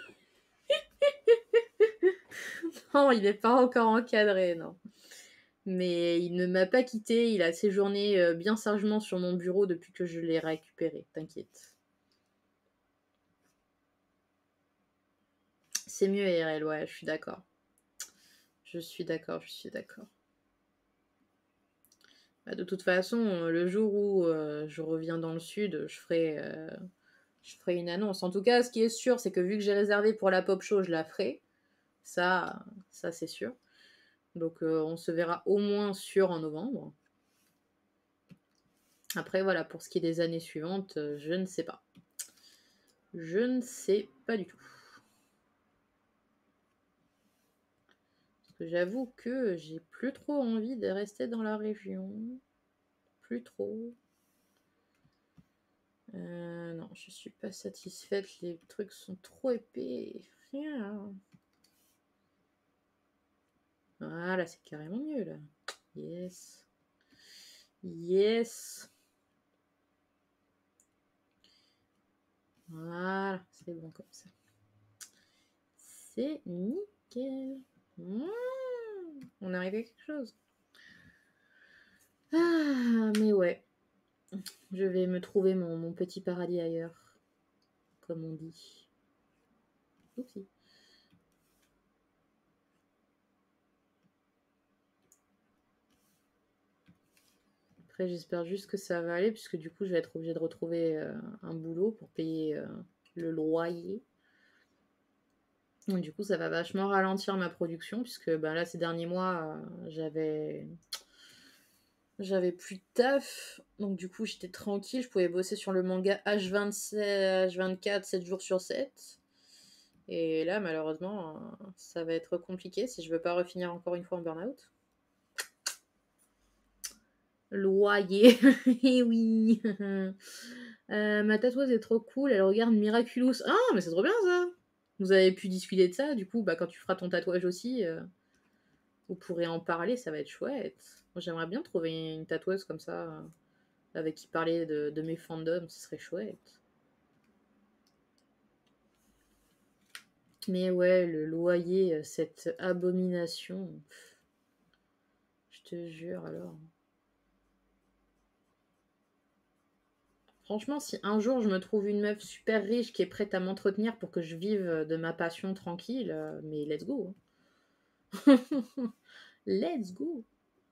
Non, il n'est pas encore encadré, non. Mais il ne m'a pas quitté. Il a séjourné euh, bien sagement sur mon bureau depuis que je l'ai récupéré. T'inquiète. c'est mieux I R L, ouais, je suis d'accord. Je suis d'accord, je suis d'accord. Bah, de toute façon, le jour où euh, je reviens dans le sud, je ferai, euh, je ferai une annonce. En tout cas, ce qui est sûr, c'est que vu que j'ai réservé pour la pop show, je la ferai. Ça, ça c'est sûr. Donc euh, on se verra au moins sûr en novembre. Après, voilà, pour ce qui est des années suivantes, euh, je ne sais pas. Je ne sais pas du tout. Parce que j'avoue que j'ai plus trop envie de rester dans la région. Plus trop. Euh, non, je suis pas satisfaite. Les trucs sont trop épais. Rien. Voilà, c'est carrément mieux là. Yes. Yes. Voilà, c'est bon comme ça. C'est nickel. Mmh, on est arrivé à quelque chose. Ah, mais ouais. Je vais me trouver mon, mon petit paradis ailleurs. Comme on dit. Oupsie. Après, j'espère juste que ça va aller, puisque du coup, je vais être obligée de retrouver euh, un boulot pour payer euh, le loyer. Donc, du coup, ça va vachement ralentir ma production, puisque ben, là, ces derniers mois, euh, j'avais... J'avais plus de taf, donc du coup, j'étais tranquille, je pouvais bosser sur le manga H vingt-sept, H vingt-quatre, sept jours sur sept. Et là, malheureusement, euh, ça va être compliqué si je veux pas refinir encore une fois en burn-out. Loyer, eh oui. euh, ma tatoueuse est trop cool, elle regarde Miraculous. Ah, mais c'est trop bien ça. Vous avez pu discuter de ça, du coup, bah, quand tu feras ton tatouage aussi, euh, vous pourrez en parler, ça va être chouette. Moi, j'aimerais bien trouver une tatoueuse comme ça, euh, avec qui parler de, de mes fandoms, ce serait chouette. Mais ouais, le loyer, cette abomination, pff, je te jure alors. Franchement, si un jour je me trouve une meuf super riche qui est prête à m'entretenir pour que je vive de ma passion tranquille, euh, mais let's go. Let's go.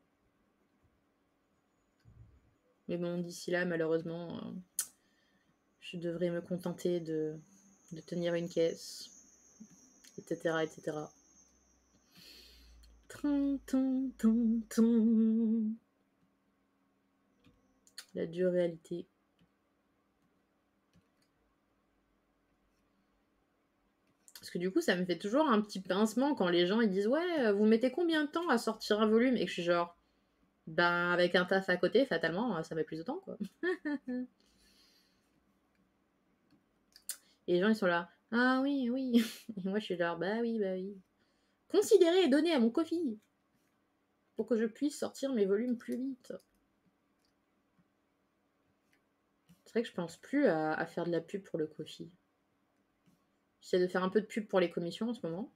Mais bon, d'ici là, malheureusement, euh, je devrais me contenter de, de tenir une caisse, et cetera, et cetera. Trin, tin, tin, tin. La dure réalité. Parce que du coup, ça me fait toujours un petit pincement quand les gens ils disent ouais, vous mettez combien de temps à sortir un volume? Et que je suis genre, ben avec un taf à côté, fatalement, ça met plus de temps quoi. Et les gens ils sont là, ah oui, oui. Et moi je suis genre, bah oui, bah oui. Considérez et donnez à mon Ko-fi pour que je puisse sortir mes volumes plus vite. C'est vrai que je pense plus à, à faire de la pub pour le Ko-fi. J'essaie de faire un peu de pub pour les commissions en ce moment.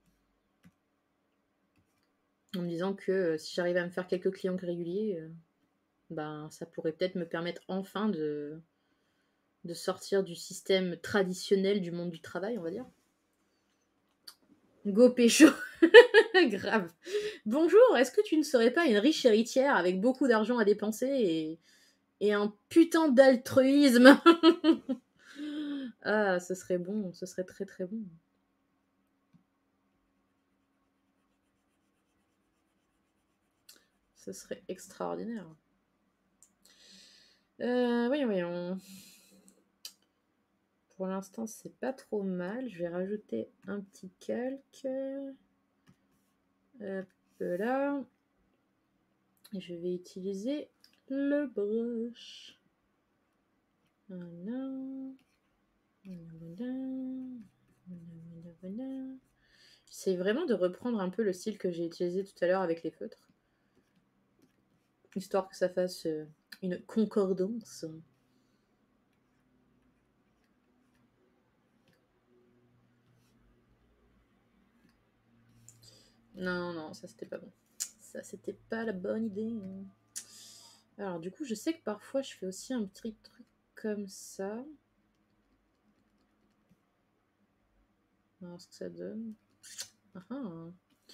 En me disant que euh, si j'arrive à me faire quelques clients réguliers, euh, ben ça pourrait peut-être me permettre enfin de, de sortir du système traditionnel du monde du travail, on va dire. Go pécho. Grave. Bonjour, est-ce que tu ne serais pas une riche héritière avec beaucoup d'argent à dépenser et, et un putain d'altruisme? Ah, ce serait bon, ce serait très très bon. Ce serait extraordinaire. Euh, voyons, voyons. Pour l'instant, c'est pas trop mal. Je vais rajouter un petit calque. Hop là. Et je vais utiliser le brush. Voilà. Voilà. Voilà, voilà. J'essaie vraiment de reprendre un peu le style que j'ai utilisé tout à l'heure avec les feutres. Histoire que ça fasse une concordance. Non, non, ça c'était pas bon. Ça c'était pas la bonne idée. Alors du coup, je sais que parfois je fais aussi un petit truc comme ça. On va voir ce que ça donne. Ah.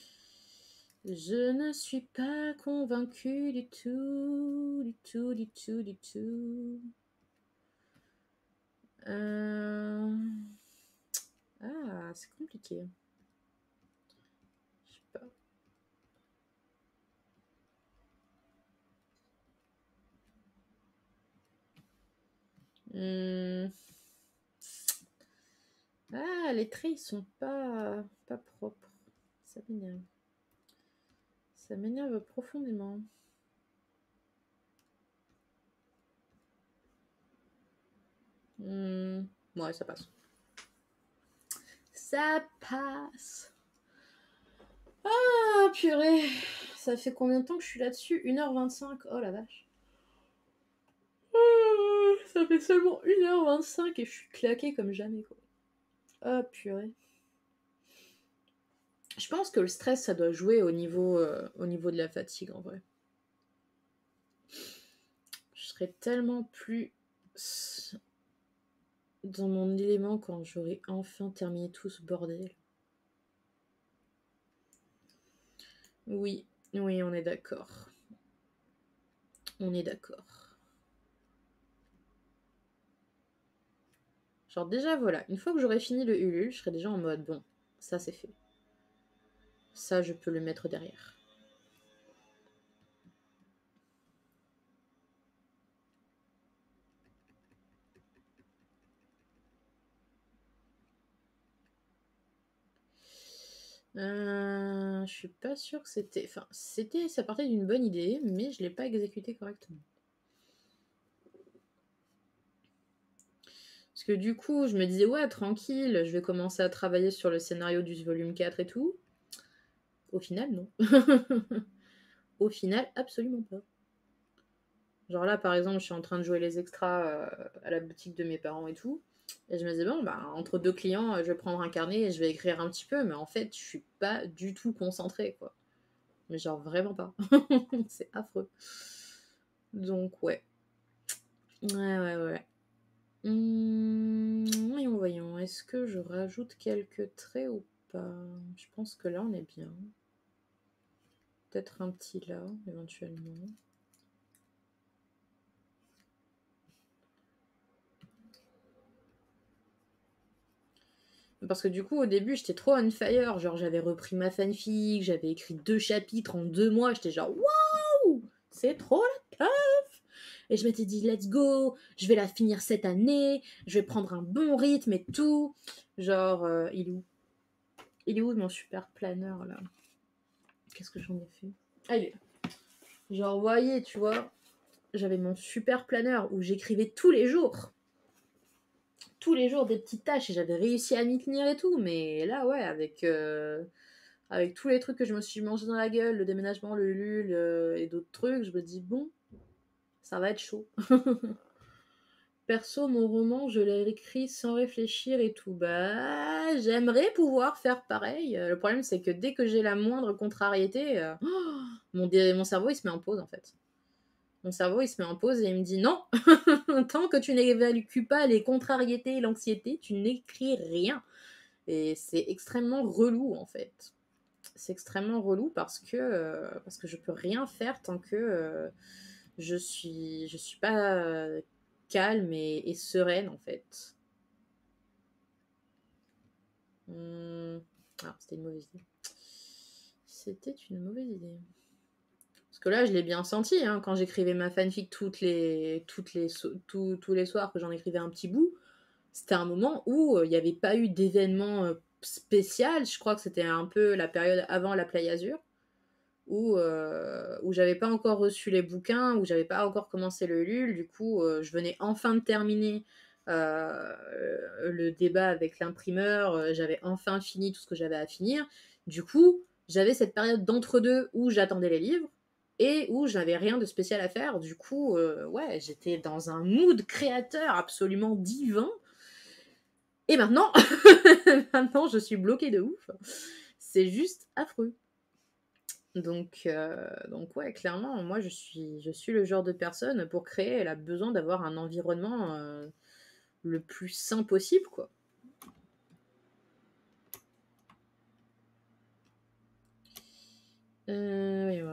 Je ne suis pas convaincue du tout, du tout, du tout, du tout. Euh... Ah, c'est compliqué. Je sais pas. Hum... Ah, les traits, ils sont pas, pas propres. Ça m'énerve. Ça m'énerve profondément. Hum... Ouais, ça passe. Ça passe. Ah, purée. Ça fait combien de temps que je suis là-dessus? une heure vingt-cinq. Oh la vache. Ah, ça fait seulement une heure vingt-cinq et je suis claquée comme jamais, quoi. Oh, purée. Je pense que le stress, ça doit jouer au niveau, euh, au niveau de la fatigue, en vrai. Je serais tellement plus dans mon élément quand j'aurai enfin terminé tout ce bordel. Oui, oui, on est d'accord. On est d'accord. Genre déjà, voilà, une fois que j'aurai fini le Ulule, je serai déjà en mode, bon, ça c'est fait. Ça, je peux le mettre derrière. Euh, je suis pas sûre que c'était... Enfin, c'était... Ça partait d'une bonne idée, mais je l'ai pas exécuté correctement. Parce que du coup, je me disais, ouais, tranquille, je vais commencer à travailler sur le scénario du volume quatre et tout. Au final, non. Au final, absolument pas. Genre là, par exemple, je suis en train de jouer les extras euh, à la boutique de mes parents et tout. Et je me disais, bon, bah, entre deux clients, je vais prendre un carnet et je vais écrire un petit peu. Mais en fait, je suis pas du tout concentrée, quoi. Mais genre, vraiment pas. C'est affreux. Donc, ouais. Ouais, ouais, ouais. Hum, voyons, voyons. Est-ce que je rajoute quelques traits ou pas? Je pense que là, on est bien. Peut-être un petit là, éventuellement. Parce que du coup, au début, j'étais trop on fire. Genre, j'avais repris ma fanfic, j'avais écrit deux chapitres en deux mois. J'étais genre, waouh, c'est trop la teuf. Et je m'étais dit, let's go, je vais la finir cette année, je vais prendre un bon rythme et tout. Genre, euh, il est où? Il est où mon super planeur là? Qu'est-ce que j'en ai fait? Ah, il est là. Genre, vous voyez, tu vois, j'avais mon super planeur où j'écrivais tous les jours. Tous les jours des petites tâches et j'avais réussi à m'y tenir et tout. Mais là, ouais, avec, euh, avec tous les trucs que je me suis mangé dans la gueule, le déménagement, le lul euh, et d'autres trucs, je me dis, bon, ça va être chaud. Perso, mon roman, je l'ai écrit sans réfléchir et tout. Bah, j'aimerais pouvoir faire pareil. Le problème, c'est que dès que j'ai la moindre contrariété, euh, oh, mon, dé- mon cerveau, il se met en pause, en fait. Mon cerveau, il se met en pause et il me dit non, tant que tu n'évalues pas les contrariétés et l'anxiété, tu n'écris rien. Et c'est extrêmement relou, en fait. C'est extrêmement relou parce que, euh, parce que je peux rien faire tant que euh, je suis, je suis pas euh, calme et, et sereine, en fait. Hum... Ah, c'était une mauvaise idée. C'était une mauvaise idée. Parce que là, je l'ai bien senti, hein, quand j'écrivais ma fanfic toutes les, toutes les, so tous, tous les soirs que j'en écrivais un petit bout. C'était un moment où il euh, n'y avait pas eu d'événement euh, spécial. Je crois que c'était un peu la période avant la Play Azur, où, euh, où j'avais pas encore reçu les bouquins, où j'avais pas encore commencé le Lul. Du coup, euh, je venais enfin de terminer euh, le débat avec l'imprimeur. Euh, j'avais enfin fini tout ce que j'avais à finir. Du coup, j'avais cette période d'entre-deux où j'attendais les livres et où j'avais rien de spécial à faire. Du coup, euh, ouais, j'étais dans un mood créateur absolument divin. Et maintenant, maintenant, je suis bloquée de ouf. C'est juste affreux. Donc, euh, donc ouais, clairement, moi, je suis, je suis le genre de personne, pour créer, elle a besoin d'avoir un environnement euh, le plus sain possible, quoi.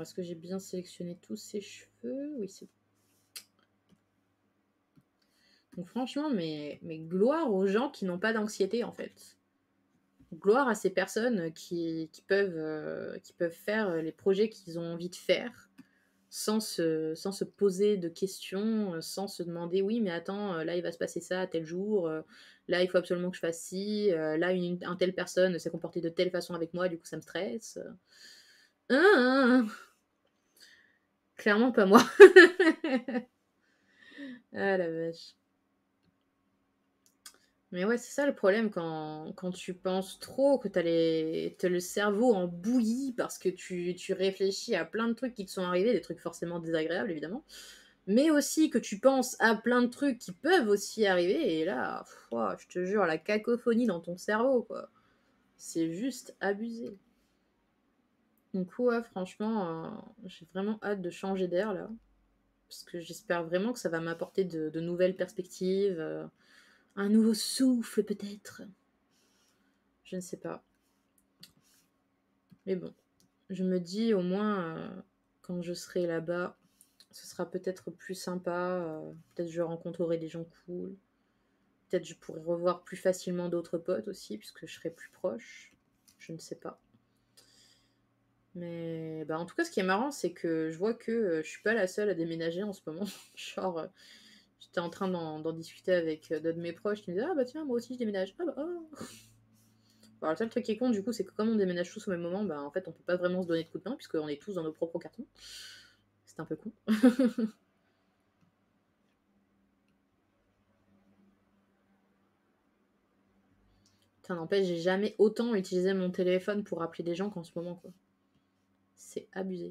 est-ce que j'ai bien sélectionné tous ces cheveux? Oui, c'est bon. Donc franchement, mais, mais gloire aux gens qui n'ont pas d'anxiété, en fait. Gloire à ces personnes qui, qui, peuvent, euh, qui peuvent faire les projets qu'ils ont envie de faire sans se, sans se poser de questions, sans se demander, oui, mais attends, là, il va se passer ça à tel jour, là, il faut absolument que je fasse ci, là, une, une telle personne s'est comportée de telle façon avec moi, du coup, ça me stresse. Ah, ah, ah. Clairement pas moi. Ah la vache. Mais ouais, c'est ça le problème quand, quand tu penses trop, que t'as les... t'as le cerveau en bouillie parce que tu, tu réfléchis à plein de trucs qui te sont arrivés, des trucs forcément désagréables évidemment, mais aussi que tu penses à plein de trucs qui peuvent aussi arriver, et là, pff, ouah, je te jure, la cacophonie dans ton cerveau, quoi. C'est juste abusé. Donc ouais, franchement, euh, j'ai vraiment hâte de changer d'air là, parce que j'espère vraiment que ça va m'apporter de, de nouvelles perspectives, euh, un nouveau souffle peut-être. Je ne sais pas. Mais bon, je me dis au moins, euh, quand je serai là-bas, ce sera peut-être plus sympa. Euh, peut-être je rencontrerai des gens cool. Peut-être je pourrai revoir plus facilement d'autres potes aussi, puisque je serai plus proche. Je ne sais pas. Mais bah, en tout cas, ce qui est marrant, c'est que je vois que euh, je suis pas la seule à déménager en ce moment. Genre, euh, j'étais en train d'en discuter avec euh, d'autres de mes proches qui me disaient « Ah bah tiens, moi aussi je déménage. Ah bah oh !» Alors, le seul truc qui est con, du coup, c'est que comme on déménage tous au même moment, bah en fait, on peut pas vraiment se donner de coups de main, puisqu'on est tous dans nos propres cartons. C'est un peu con. Ça n'empêche, j'ai jamais autant utilisé mon téléphone pour appeler des gens qu'en ce moment, quoi. C'est abusé.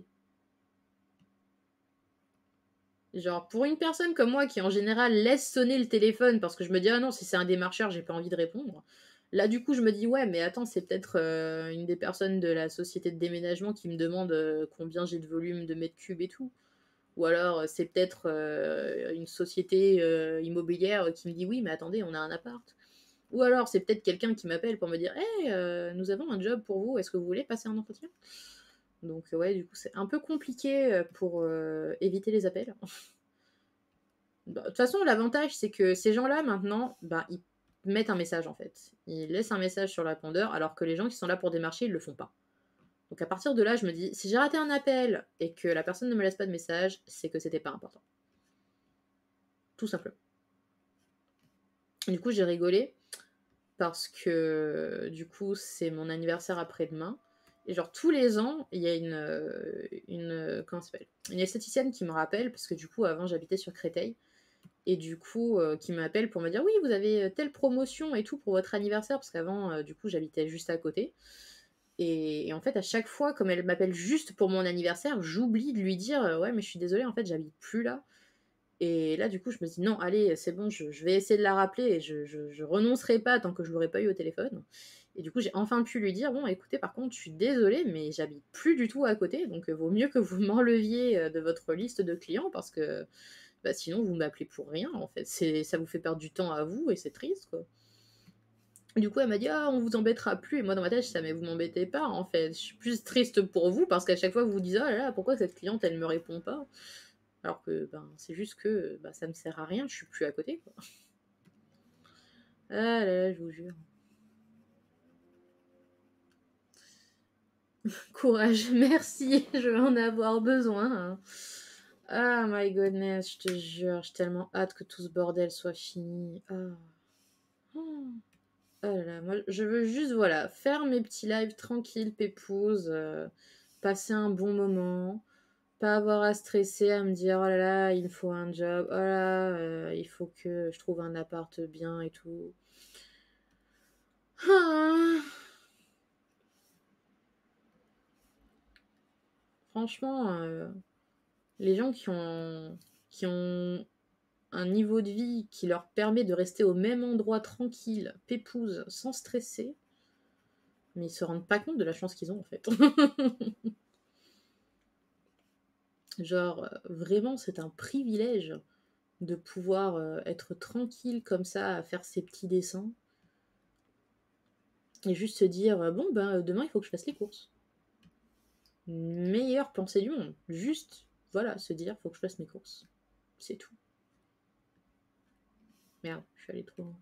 Genre, pour une personne comme moi qui, en général, laisse sonner le téléphone parce que je me dis « Ah non, si c'est un démarcheur, j'ai pas envie de répondre. » Là, du coup, je me dis « Ouais, mais attends, c'est peut-être euh, une des personnes de la société de déménagement qui me demande euh, combien j'ai de volume de mètres cubes et tout. » Ou alors, euh, c'est peut-être euh, une société euh, immobilière qui me dit « Oui, mais attendez, on a un appart. » Ou alors, c'est peut-être quelqu'un qui m'appelle pour me dire « Hey, euh, nous avons un job pour vous, est-ce que vous voulez passer un entretien ?» Donc, ouais, du coup, c'est un peu compliqué pour euh, éviter les appels. De toute façon, l'avantage, c'est que ces gens-là, maintenant, bah, ils mettent un message, en fait. Ils laissent un message sur le répondeur, alors que les gens qui sont là pour démarcher, ils le font pas. Donc, à partir de là, je me dis, si j'ai raté un appel et que la personne ne me laisse pas de message, c'est que c'était pas important. Tout simplement. Du coup, j'ai rigolé, parce que, du coup, c'est mon anniversaire après-demain. Et genre, tous les ans, il y a une, une, comment ça s'appelle, une esthéticienne qui me rappelle, parce que du coup, avant, j'habitais sur Créteil. Et du coup, euh, qui m'appelle pour me dire « Oui, vous avez telle promotion et tout pour votre anniversaire », parce qu'avant, euh, du coup, j'habitais juste à côté. Et, et en fait, à chaque fois, comme elle m'appelle juste pour mon anniversaire, j'oublie de lui dire euh, « Ouais, mais je suis désolée, en fait, j'habite plus là. » Et là, du coup, je me dis « Non, allez, c'est bon, je, je vais essayer de la rappeler et je, je, je renoncerai pas tant que je l'aurai pas eu au téléphone. » Et du coup, j'ai enfin pu lui dire « Bon, écoutez, par contre, je suis désolée, mais j'habite plus du tout à côté, donc euh, vaut mieux que vous m'enleviez euh, de votre liste de clients parce que... » Bah sinon vous m'appelez pour rien en fait, c'est ça vous fait perdre du temps à vous et c'est triste quoi. Du coup elle m'a dit ah on vous embêtera plus et moi dans ma tête je disais mais vous m'embêtez pas en fait, je suis plus triste pour vous parce qu'à chaque fois vous vous dites oh là là pourquoi cette cliente elle me répond pas alors que ben c'est juste que bah, ça me sert à rien, je suis plus à côté quoi. Ah là là je vous jure. Courage, merci, je vais en avoir besoin. Hein. Ah my goodness, je te jure, j'ai tellement hâte que tout ce bordel soit fini. Ah. Oh. Oh là là, moi je veux juste voilà, faire mes petits lives tranquilles, pépouses, euh, passer un bon moment, pas avoir à stresser, à me dire oh là là, il me faut un job, oh là, euh, il faut que je trouve un appart bien et tout. Ah. Franchement, euh, les gens qui ont, qui ont un niveau de vie qui leur permet de rester au même endroit tranquille, pépouze, sans stresser, mais ils se rendent pas compte de la chance qu'ils ont en fait. Genre, euh, vraiment, c'est un privilège de pouvoir euh, être tranquille comme ça, à faire ses petits dessins, et juste se dire, euh, bon, ben, demain, il faut que je fasse les courses. Meilleur meilleure pensée du monde. Juste, voilà, se dire, faut que je fasse mes courses. C'est tout. Merde, je suis allée trop loin.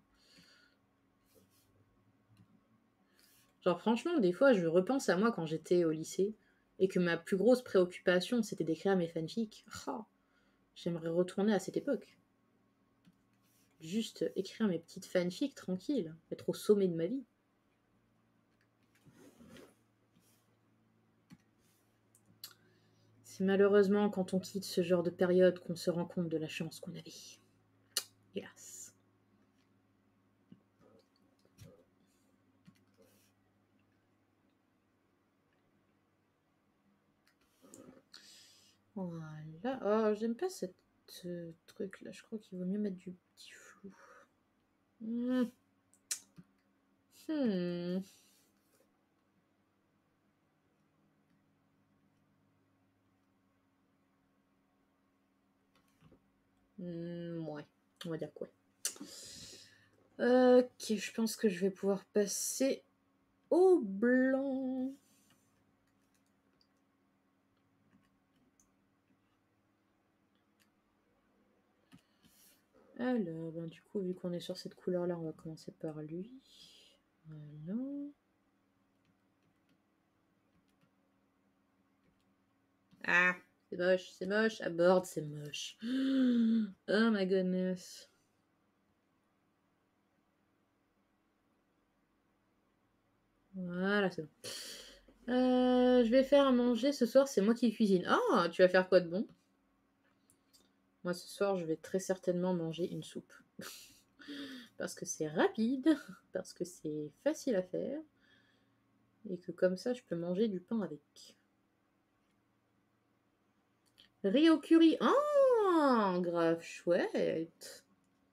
Genre franchement, des fois, je repense à moi quand j'étais au lycée et que ma plus grosse préoccupation, c'était d'écrire mes fanfics. Oh, j'aimerais retourner à cette époque. Juste écrire mes petites fanfics tranquille, être au sommet de ma vie. C'est malheureusement quand on quitte ce genre de période qu'on se rend compte de la chance qu'on avait. Hélas. Voilà. Oh, j'aime pas cette euh, truc là. Je crois qu'il vaut mieux mettre du petit flou. Hmm. Hmm. Hmm, ouais. On va dire quoi. Ok, je pense que je vais pouvoir passer au blanc. Alors, ben, du coup, vu qu'on est sur cette couleur-là, on va commencer par lui. Voilà. Ah, c'est moche, c'est moche. Aborde, c'est moche. Oh my goodness. Voilà, c'est bon. Euh, je vais faire à manger ce soir, c'est moi qui cuisine. Ah, tu vas faire quoi de bon? Moi, ce soir, je vais très certainement manger une soupe. Parce que c'est rapide, parce que c'est facile à faire, et que comme ça, je peux manger du pain avec. Riz au curry. Ah, grave chouette.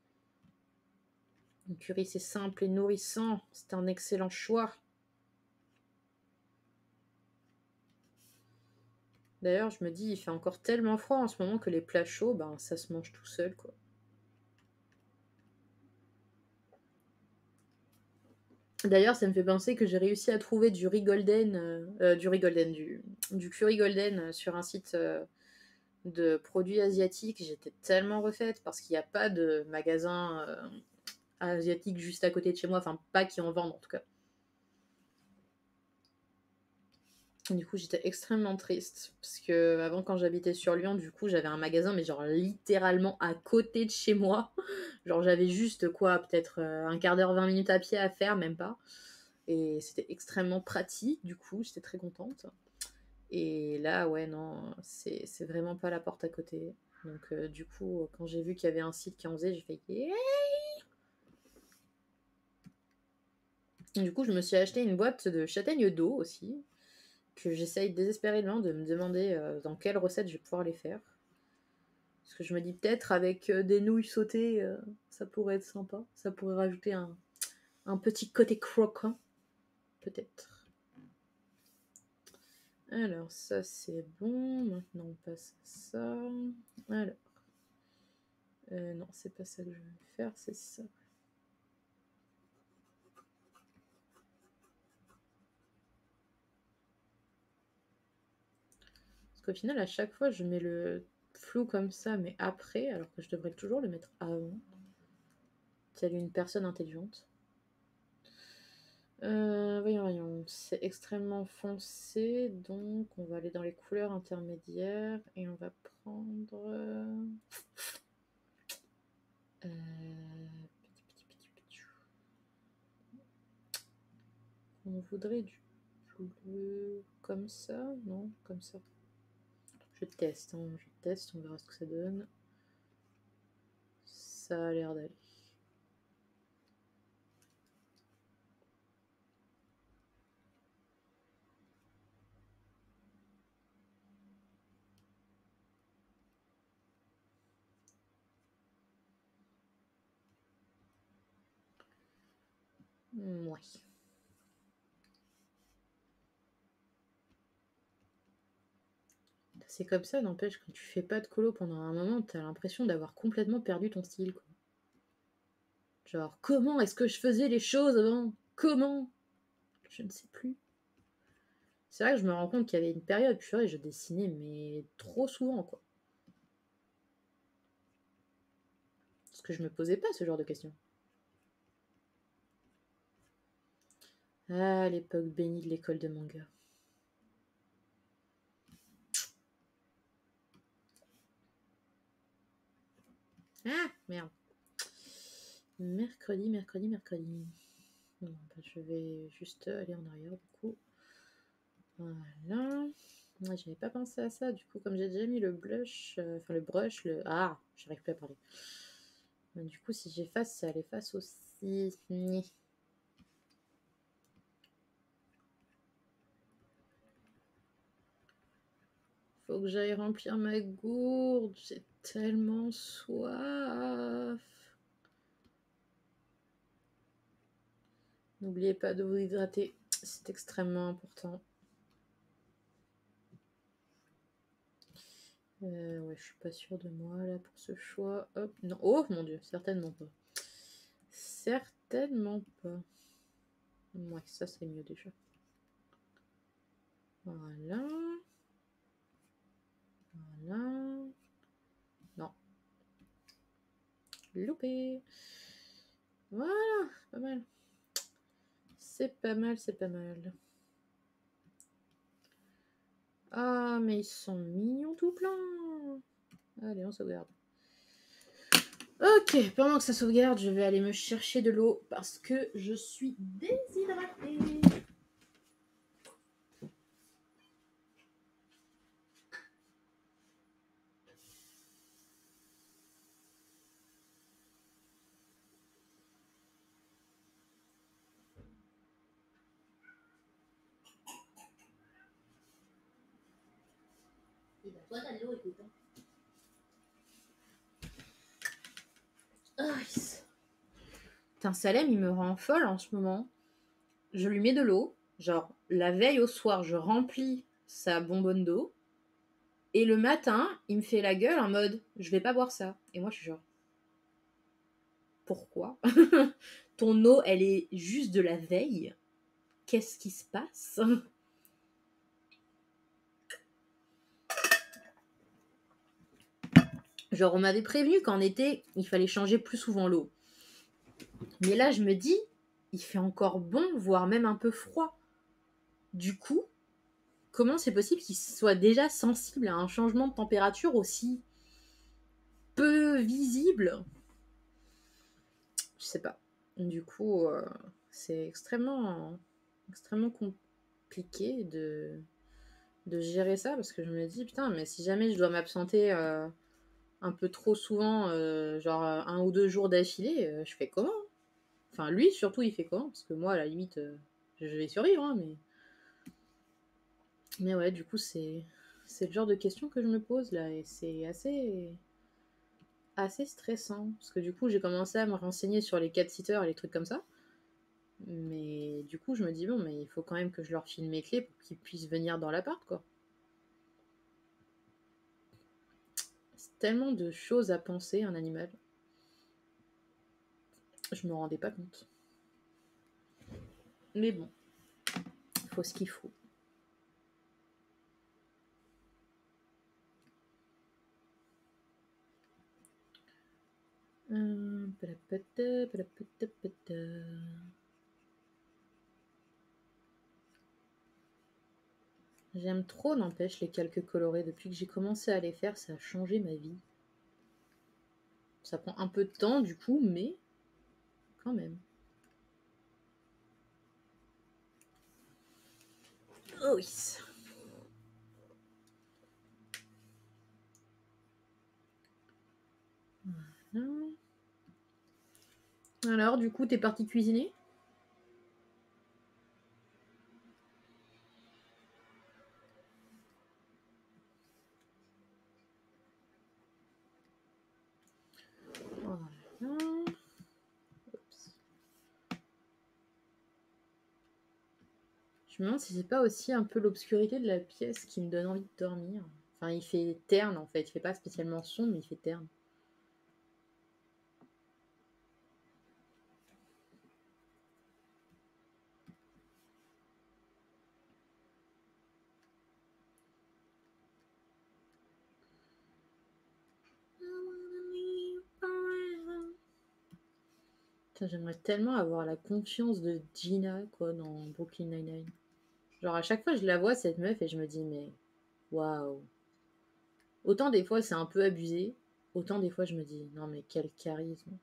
Le curry, c'est simple et nourrissant. C'est un excellent choix. D'ailleurs, je me dis, il fait encore tellement froid en ce moment que les plats chauds, ben, ça se mange tout seul, quoi. D'ailleurs, ça me fait penser que j'ai réussi à trouver du riz golden, euh, euh, du riz golden, du, du curry golden euh, sur un site euh, de produits asiatiques. J'étais tellement refaite parce qu'il n'y a pas de magasin euh, asiatique juste à côté de chez moi, enfin pas qui en vendent en tout cas. Du coup, j'étais extrêmement triste parce que avant, quand j'habitais sur Lyon, du coup, j'avais un magasin, mais genre littéralement à côté de chez moi. Genre, j'avais juste quoi, peut-être euh, un quart d'heure, vingt minutes à pied à faire, même pas. Et c'était extrêmement pratique, du coup, j'étais très contente. Et là, ouais, non, c'est c'est vraiment pas la porte à côté. Donc, euh, du coup, quand j'ai vu qu'il y avait un site qui en faisait, j'ai fait yeah. Du coup, je me suis acheté une boîte de châtaignes d'eau aussi, que j'essaye désespérément de me demander euh, dans quelle recette je vais pouvoir les faire. Parce que je me dis peut-être avec euh, des nouilles sautées, euh, ça pourrait être sympa. Ça pourrait rajouter un, un petit côté croquant, peut-être. Alors, ça c'est bon. Maintenant, on passe à ça. Alors. Euh, non, c'est pas ça que je veux faire, c'est ça. Parce qu'au final, à chaque fois, je mets le flou comme ça, mais après, alors que je devrais toujours le mettre avant. Telle une personne intelligente. Euh, voyons, voyons. C'est extrêmement foncé, donc on va aller dans les couleurs intermédiaires et on va prendre. Euh... On voudrait du bleu comme ça, non, comme ça. Je teste, hein, je teste, on verra ce que ça donne. Ça a l'air d'aller. Ouais. C'est comme ça, n'empêche, quand tu fais pas de colo pendant un moment, t'as l'impression d'avoir complètement perdu ton style, quoi. Genre, comment est-ce que je faisais les choses avant? Comment? Je ne sais plus. C'est vrai que je me rends compte qu'il y avait une période, purée, je dessinais, mais trop souvent, quoi. Parce que je me posais pas ce genre de questions. Ah, l'époque bénie de l'école de manga. Ah, merde. Mercredi, mercredi, mercredi. Bon, bah, je vais juste aller en arrière, du coup. Voilà. Ouais, j'avais pas pensé à ça, du coup, comme j'ai déjà mis le blush, euh, enfin le brush, le... Ah, j'arrive plus à parler. Bah, du coup, si j'efface, ça l'efface aussi. Ni. Faut que j'aille remplir ma gourde, j'ai tellement soif. N'oubliez pas de vous hydrater, c'est extrêmement important. Euh, ouais, je suis pas sûre de moi là pour ce choix. Hop, non. Oh mon dieu, certainement pas. Certainement pas. Ouais, ça c'est mieux déjà. Voilà. Voilà. Non. Loupé. Voilà, pas mal. C'est pas mal, c'est pas mal. Ah, mais ils sont mignons tout plein. Allez, on sauvegarde. Ok, pendant que ça sauvegarde, je vais aller me chercher de l'eau parce que je suis déshydratée. Et bah toi t'as de l'eau, écoute. Oh, putain, Salem, il me rend folle en ce moment. Je lui mets de l'eau, genre la veille au soir, je remplis sa bonbonne d'eau. Et le matin, il me fait la gueule en mode je vais pas boire ça. Et moi je suis genre pourquoi? Ton eau, elle est juste de la veille. Qu'est-ce qui se passe? Genre on m'avait prévenu qu'en été, il fallait changer plus souvent l'eau. Mais là, je me dis, il fait encore bon, voire même un peu froid. Du coup, comment c'est possible qu'il soit déjà sensible à un changement de température aussi peu visible? Je sais pas. Du coup, euh, c'est extrêmement, extrêmement compliqué de, de gérer ça parce que je me dis, putain, mais si jamais je dois m'absenter euh, un peu trop souvent, euh, genre euh, un ou deux jours d'affilée, euh, je fais comment? Enfin, lui, surtout, il fait comment? Parce que moi, à la limite, euh, je vais survivre, hein, mais... Mais ouais, du coup, c'est c'est le genre de questions que je me pose, là, et c'est assez... assez stressant. Parce que du coup, j'ai commencé à me renseigner sur les cat-sitters et les trucs comme ça. Mais du coup, je me dis, bon, mais il faut quand même que je leur file mes clés pour qu'ils puissent venir dans l'appart, quoi. C'est tellement de choses à penser, un animal. Je me rendais pas compte. Mais bon, il faut ce qu'il faut. Euh, palapata, palapata, pata. J'aime trop, n'empêche, les calques colorés. Depuis que j'ai commencé à les faire, ça a changé ma vie. Ça prend un peu de temps, du coup, mais quand même. Oh oui. Voilà. Alors, du coup, t'es partie cuisiner? Voilà. Oups. Je me demande si c'est pas aussi un peu l'obscurité de la pièce qui me donne envie de dormir. Enfin, il fait terne en fait. Il fait pas spécialement sombre, mais il fait terne. J'aimerais tellement avoir la confiance de Gina, quoi, dans Brooklyn Nine-Nine. Genre, à chaque fois, je la vois, cette meuf, et je me dis, mais waouh. Autant des fois, c'est un peu abusé, autant des fois, je me dis, non, mais quel charisme.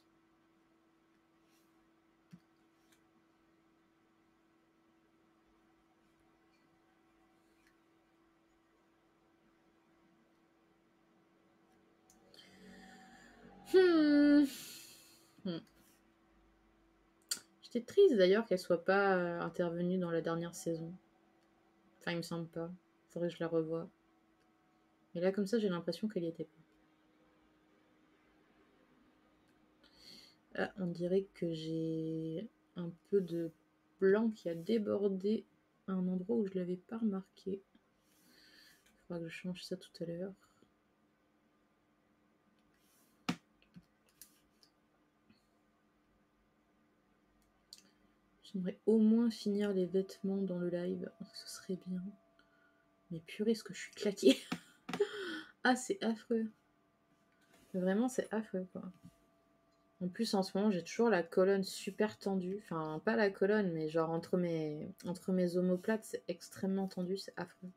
Hmm. Hmm. J'étais triste d'ailleurs qu'elle soit pas euh, intervenue dans la dernière saison. Enfin, il me semble pas. Faudrait que je la revoie. Et là, comme ça, j'ai l'impression qu'elle y était pas. Ah, on dirait que j'ai un peu de blanc qui a débordé à un endroit où je l'avais pas remarqué. Il faudra que je change ça tout à l'heure. J'aimerais au moins finir les vêtements dans le live. Ce serait bien. Mais purée, ce que je suis claquée. Ah, c'est affreux. Vraiment, c'est affreux, quoi. En plus, en ce moment, j'ai toujours la colonne super tendue. Enfin, pas la colonne, mais genre entre mes, entre mes omoplates, c'est extrêmement tendu, c'est affreux.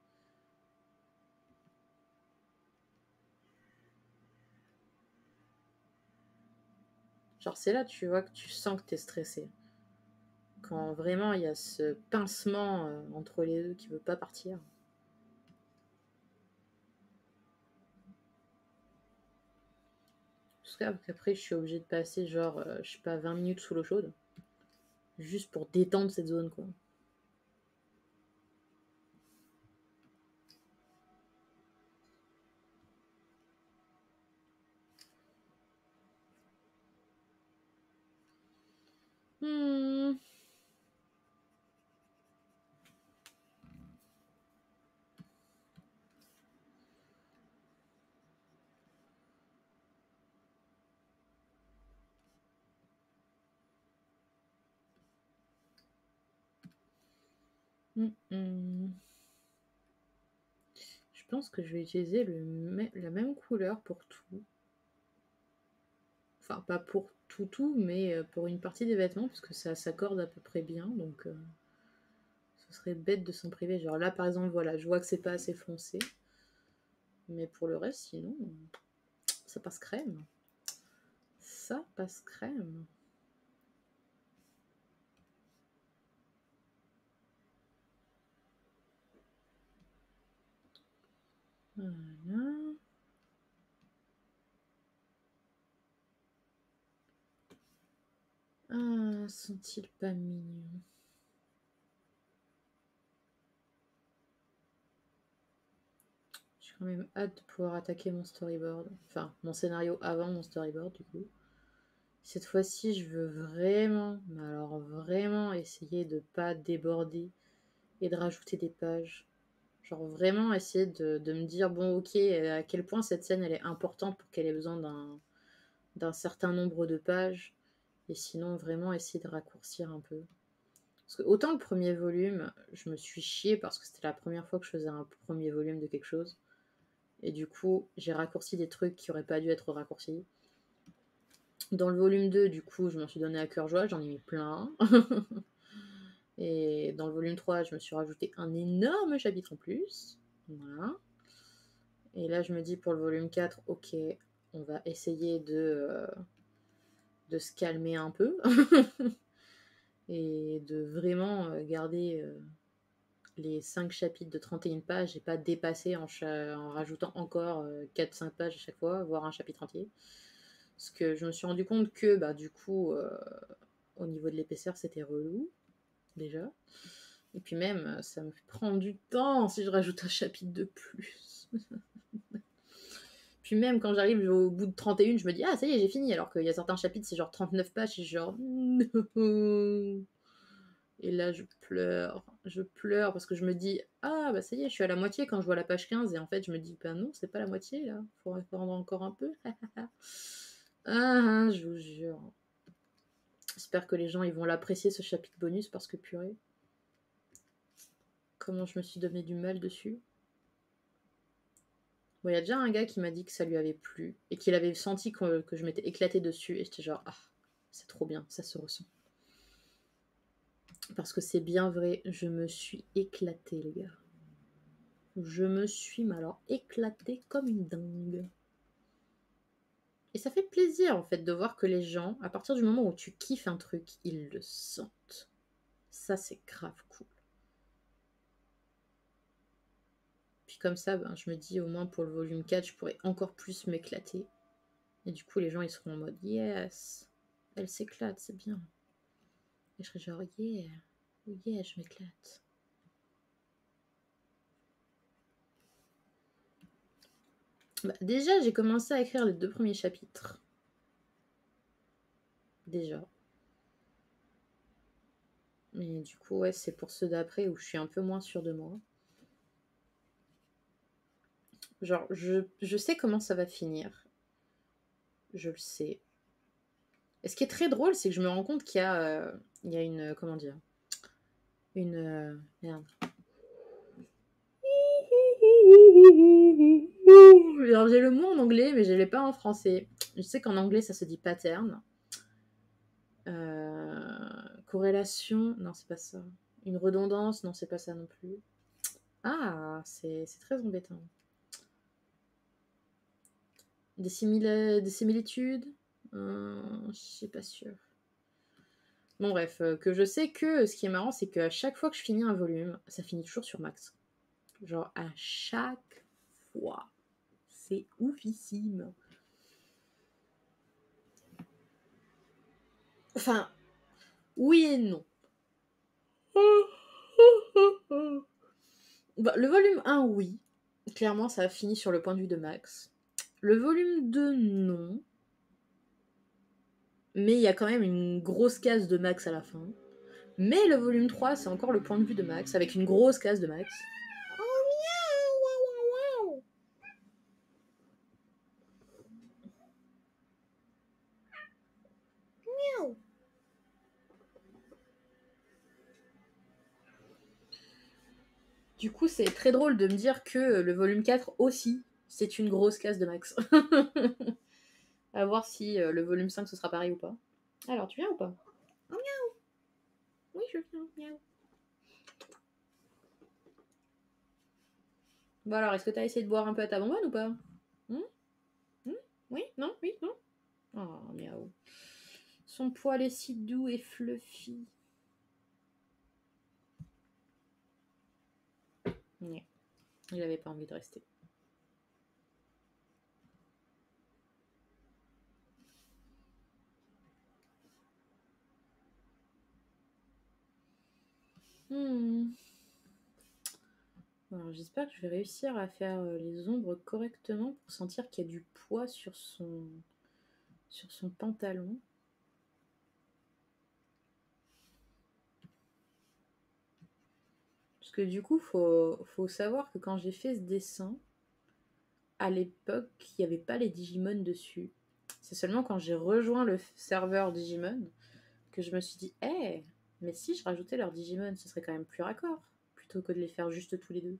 Genre, c'est là, tu vois, que tu sens que t'es stressé. Quand vraiment, il y a ce pincement euh, entre les deux qui veut pas partir. Parce qu'après, je suis obligée de passer, genre, euh, je sais pas, vingt minutes sous l'eau chaude. Juste pour détendre cette zone, quoi. Hmm. Hmm, hmm. Je pense que je vais utiliser le la même couleur pour tout. Enfin, pas pour tout, tout, mais euh, pour une partie des vêtements, parce que ça s'accorde à peu près bien. Donc, euh, ce serait bête de s'en priver. Genre là, par exemple, voilà, je vois que c'est pas assez foncé. Mais pour le reste, sinon, ça passe crème. Ça passe crème. Voilà. Ah, sont-ils pas mignons? J'ai quand même hâte de pouvoir attaquer mon storyboard. Enfin, mon scénario avant mon storyboard, du coup. Cette fois-ci, je veux vraiment, mais alors vraiment essayer de pas déborder et de rajouter des pages. Genre vraiment essayer de, de me dire, bon ok, à quel point cette scène elle est importante pour qu'elle ait besoin d'un, d'un certain nombre de pages. Et sinon vraiment essayer de raccourcir un peu. Parce que autant le premier volume, je me suis chiée parce que c'était la première fois que je faisais un premier volume de quelque chose. Et du coup, j'ai raccourci des trucs qui auraient pas dû être raccourcis. Dans le volume deux, du coup, je m'en suis donné à cœur joie, j'en ai mis plein. Et dans le volume trois, je me suis rajouté un énorme chapitre en plus. Voilà. Et là, je me dis pour le volume quatre, ok, on va essayer de, euh, de se calmer un peu. Et de vraiment euh, garder euh, les cinq chapitres de trente et une pages et pas dépasser en, en rajoutant encore euh, quatre cinq pages à chaque fois, voire un chapitre entier. Parce que je me suis rendu compte que, bah, du coup, euh, au niveau de l'épaisseur, c'était relou, déjà. Et puis même, ça me fait prendre du temps si je rajoute un chapitre de plus. Puis même quand j'arrive au bout de trente et une, je me dis, ah, ça y est, j'ai fini. Alors qu'il y a certains chapitres, c'est genre trente-neuf pages, et genre, non. Et là, je pleure. Je pleure parce que je me dis, ah, bah ça y est, je suis à la moitié quand je vois la page quinze. Et en fait, je me dis, bah non, c'est pas la moitié, là. Faudrait prendre encore un peu. Ah, je vous jure. J'espère que les gens ils vont l'apprécier ce chapitre bonus parce que purée, comment je me suis donné du mal dessus. Bon, il y a déjà un gars qui m'a dit que ça lui avait plu et qu'il avait senti que, que je m'étais éclatée dessus et j'étais genre ah. c'est trop bien, ça se ressent. Parce que c'est bien vrai, je me suis éclatée, les gars. Je me suis, mais alors, éclatée comme une dingue. Et ça fait plaisir, en fait, de voir que les gens, à partir du moment où tu kiffes un truc, ils le sentent. Ça, c'est grave cool. Puis comme ça, ben, je me dis, au moins pour le volume quatre, je pourrais encore plus m'éclater. Et du coup, les gens, ils seront en mode, yes, elle s'éclate, c'est bien. Et je serai genre, yeah, yeah, je m'éclate. Bah, déjà, j'ai commencé à écrire les deux premiers chapitres. Déjà. Mais du coup, ouais, c'est pour ceux d'après où je suis un peu moins sûre de moi. Genre, je, je sais comment ça va finir. Je le sais. Et ce qui est très drôle, c'est que je me rends compte qu'il y a, euh, il y a une... Comment dire Une... Euh, merde. Alors, j'ai le mot en anglais, mais je ne l'ai pas en français. Je sais qu'en anglais, ça se dit pattern. Euh, corrélation, non, c'est pas ça. Une redondance, non, c'est pas ça non plus. Ah, c'est très embêtant. Des, simila... des similitudes euh, je suis pas sûre. Bon bref, euh, que je sais que ce qui est marrant, c'est qu'à chaque fois que je finis un volume, ça finit toujours sur max. Genre à chaque fois. C'est oufissime. Enfin, oui et non. Bah, le volume un, oui. Clairement, ça a fini sur le point de vue de Max. Le volume deux, non. Mais il y a quand même une grosse case de Max à la fin. Mais le volume trois, c'est encore le point de vue de Max, avec une grosse case de Max. Du coup, c'est très drôle de me dire que le volume quatre aussi, c'est une grosse case de Max. À voir si euh, le volume cinq, ce sera pareil ou pas. Alors, tu viens ou pas? Oh, miaou. Oui, je viens, miaou. Bon alors, est-ce que t'as essayé de boire un peu à ta bonbonne ou pas? Hum hum Oui? Non? Oui? Non? Oh, miaou. Son poil est si doux et fluffy. Ouais. Il avait pas envie de rester. Hmm. Alors, j'espère que je vais réussir à faire les ombres correctement pour sentir qu'il y a du poids sur son, sur son pantalon. Parce que du coup, faut, faut savoir que quand j'ai fait ce dessin, à l'époque, il n'y avait pas les Digimon dessus. C'est seulement quand j'ai rejoint le serveur Digimon que je me suis dit, hé, hey, mais si je rajoutais leurs Digimon, ce serait quand même plus raccord, plutôt que de les faire juste tous les deux.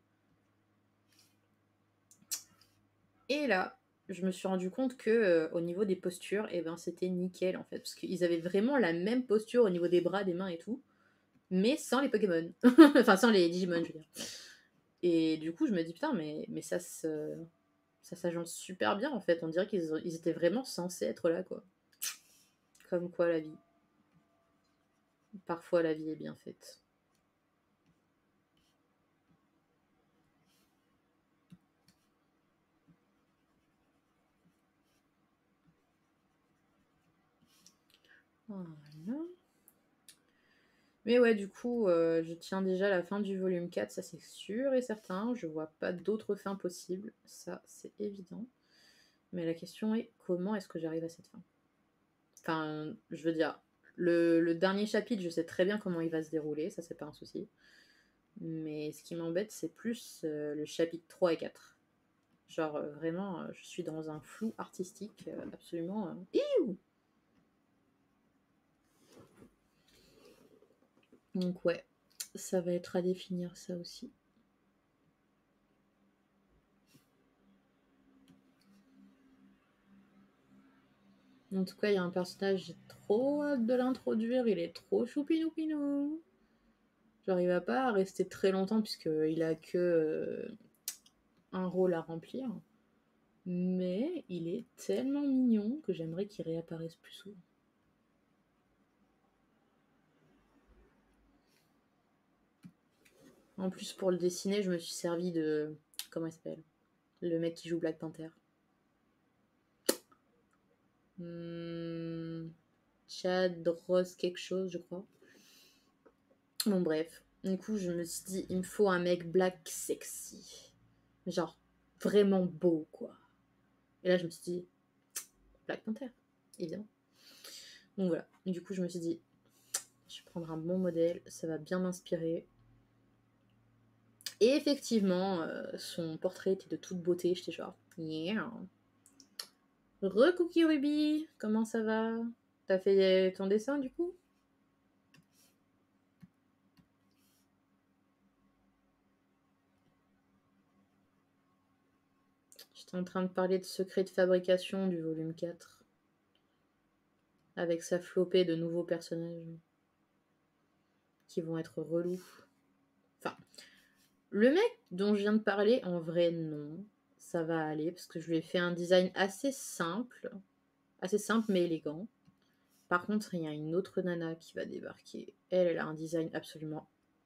Et là, je me suis rendu compte que euh, au niveau des postures, eh ben, c'était nickel en fait, parce qu'ils avaient vraiment la même posture au niveau des bras, des mains et tout, mais sans les Pokémon. Enfin, sans les Digimon, je veux dire. Et du coup, je me dis, putain, mais, mais ça se... ça s'agence super bien en fait. On dirait qu'ils ils étaient vraiment censés être là, quoi. Comme quoi la vie. Parfois la vie est bien faite. Voilà. Mais ouais, du coup, euh, je tiens déjà la fin du volume quatre, ça c'est sûr et certain. Je vois pas d'autre fin possible, ça c'est évident. Mais la question est, comment est-ce que j'arrive à cette fin? Enfin, je veux dire, le, le dernier chapitre, je sais très bien comment il va se dérouler, ça c'est pas un souci. Mais ce qui m'embête, c'est plus euh, le chapitre trois et quatre. Genre, euh, vraiment, euh, je suis dans un flou artistique euh, absolument... Euh... Iouh. Donc ouais, ça va être à définir ça aussi. En tout cas, il y a un personnage, j'ai trop hâte de l'introduire, il est trop choupinou-pinou. J'arrive pas à rester très longtemps puisqu'il a que euh, un rôle à remplir. Mais il est tellement mignon que j'aimerais qu'il réapparaisse plus souvent. En plus, pour le dessiner, je me suis servi de... Comment il s'appelle? Le mec qui joue Black Panther. Hmm... Chad Ross quelque chose, je crois. Bon, bref. Du coup, je me suis dit, il me faut un mec black sexy. Genre, vraiment beau, quoi. Et là, je me suis dit, Black Panther, évidemment. Donc voilà. Du coup, je me suis dit, je vais prendre un bon modèle, ça va bien m'inspirer. Et effectivement, euh, son portrait était de toute beauté. J'étais genre, yeah. Re-Cookie Ruby, comment ça va? T'as fait ton dessin du coup? J'étais en train de parler de secret de fabrication du volume quatre. Avec sa flopée de nouveaux personnages qui vont être relous. Enfin, le mec dont je viens de parler, en vrai, non. Ça va aller parce que je lui ai fait un design assez simple. Assez simple mais élégant. Par contre, il y a une autre nana qui va débarquer. Elle, elle a un design absolument...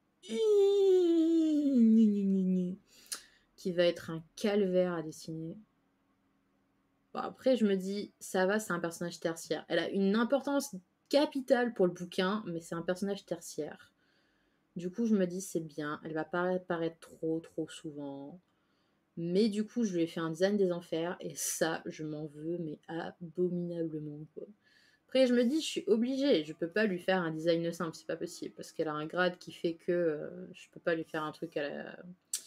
qui va être un calvaire à dessiner. Bon, après, je me dis, ça va, c'est un personnage tertiaire. Elle a une importance capitale pour le bouquin, mais c'est un personnage tertiaire. Du coup, je me dis, c'est bien. Elle va pas apparaître trop, trop souvent. Mais du coup, je lui ai fait un design des enfers, et ça, je m'en veux, mais abominablement, quoi. Après, je me dis, je suis obligée, je peux pas lui faire un design simple, c'est pas possible, parce qu'elle a un grade qui fait que euh, je peux pas lui faire un truc à la,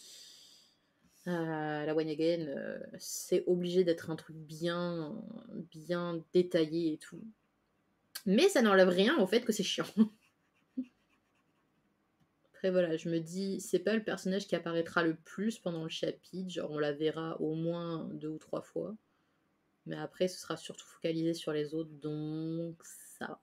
à la One Again. Euh, c'est obligé d'être un truc bien, bien détaillé et tout. Mais ça n'enlève rien au fait que c'est chiant. Après, voilà, je me dis, c'est pas le personnage qui apparaîtra le plus pendant le chapitre, genre on la verra au moins deux ou trois fois. Mais après, ce sera surtout focalisé sur les autres, donc ça va.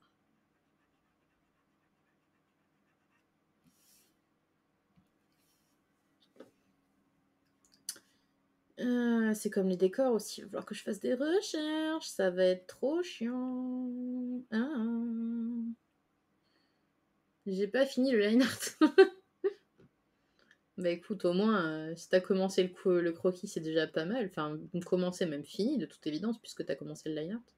Euh, c'est comme les décors aussi, il va falloir que je fasse des recherches, ça va être trop chiant. Ah. J'ai pas fini le line art. Bah écoute, au moins, euh, si t'as commencé le, co- le croquis, c'est déjà pas mal. Enfin, commencé, même fini, de toute évidence, puisque t'as commencé le line art.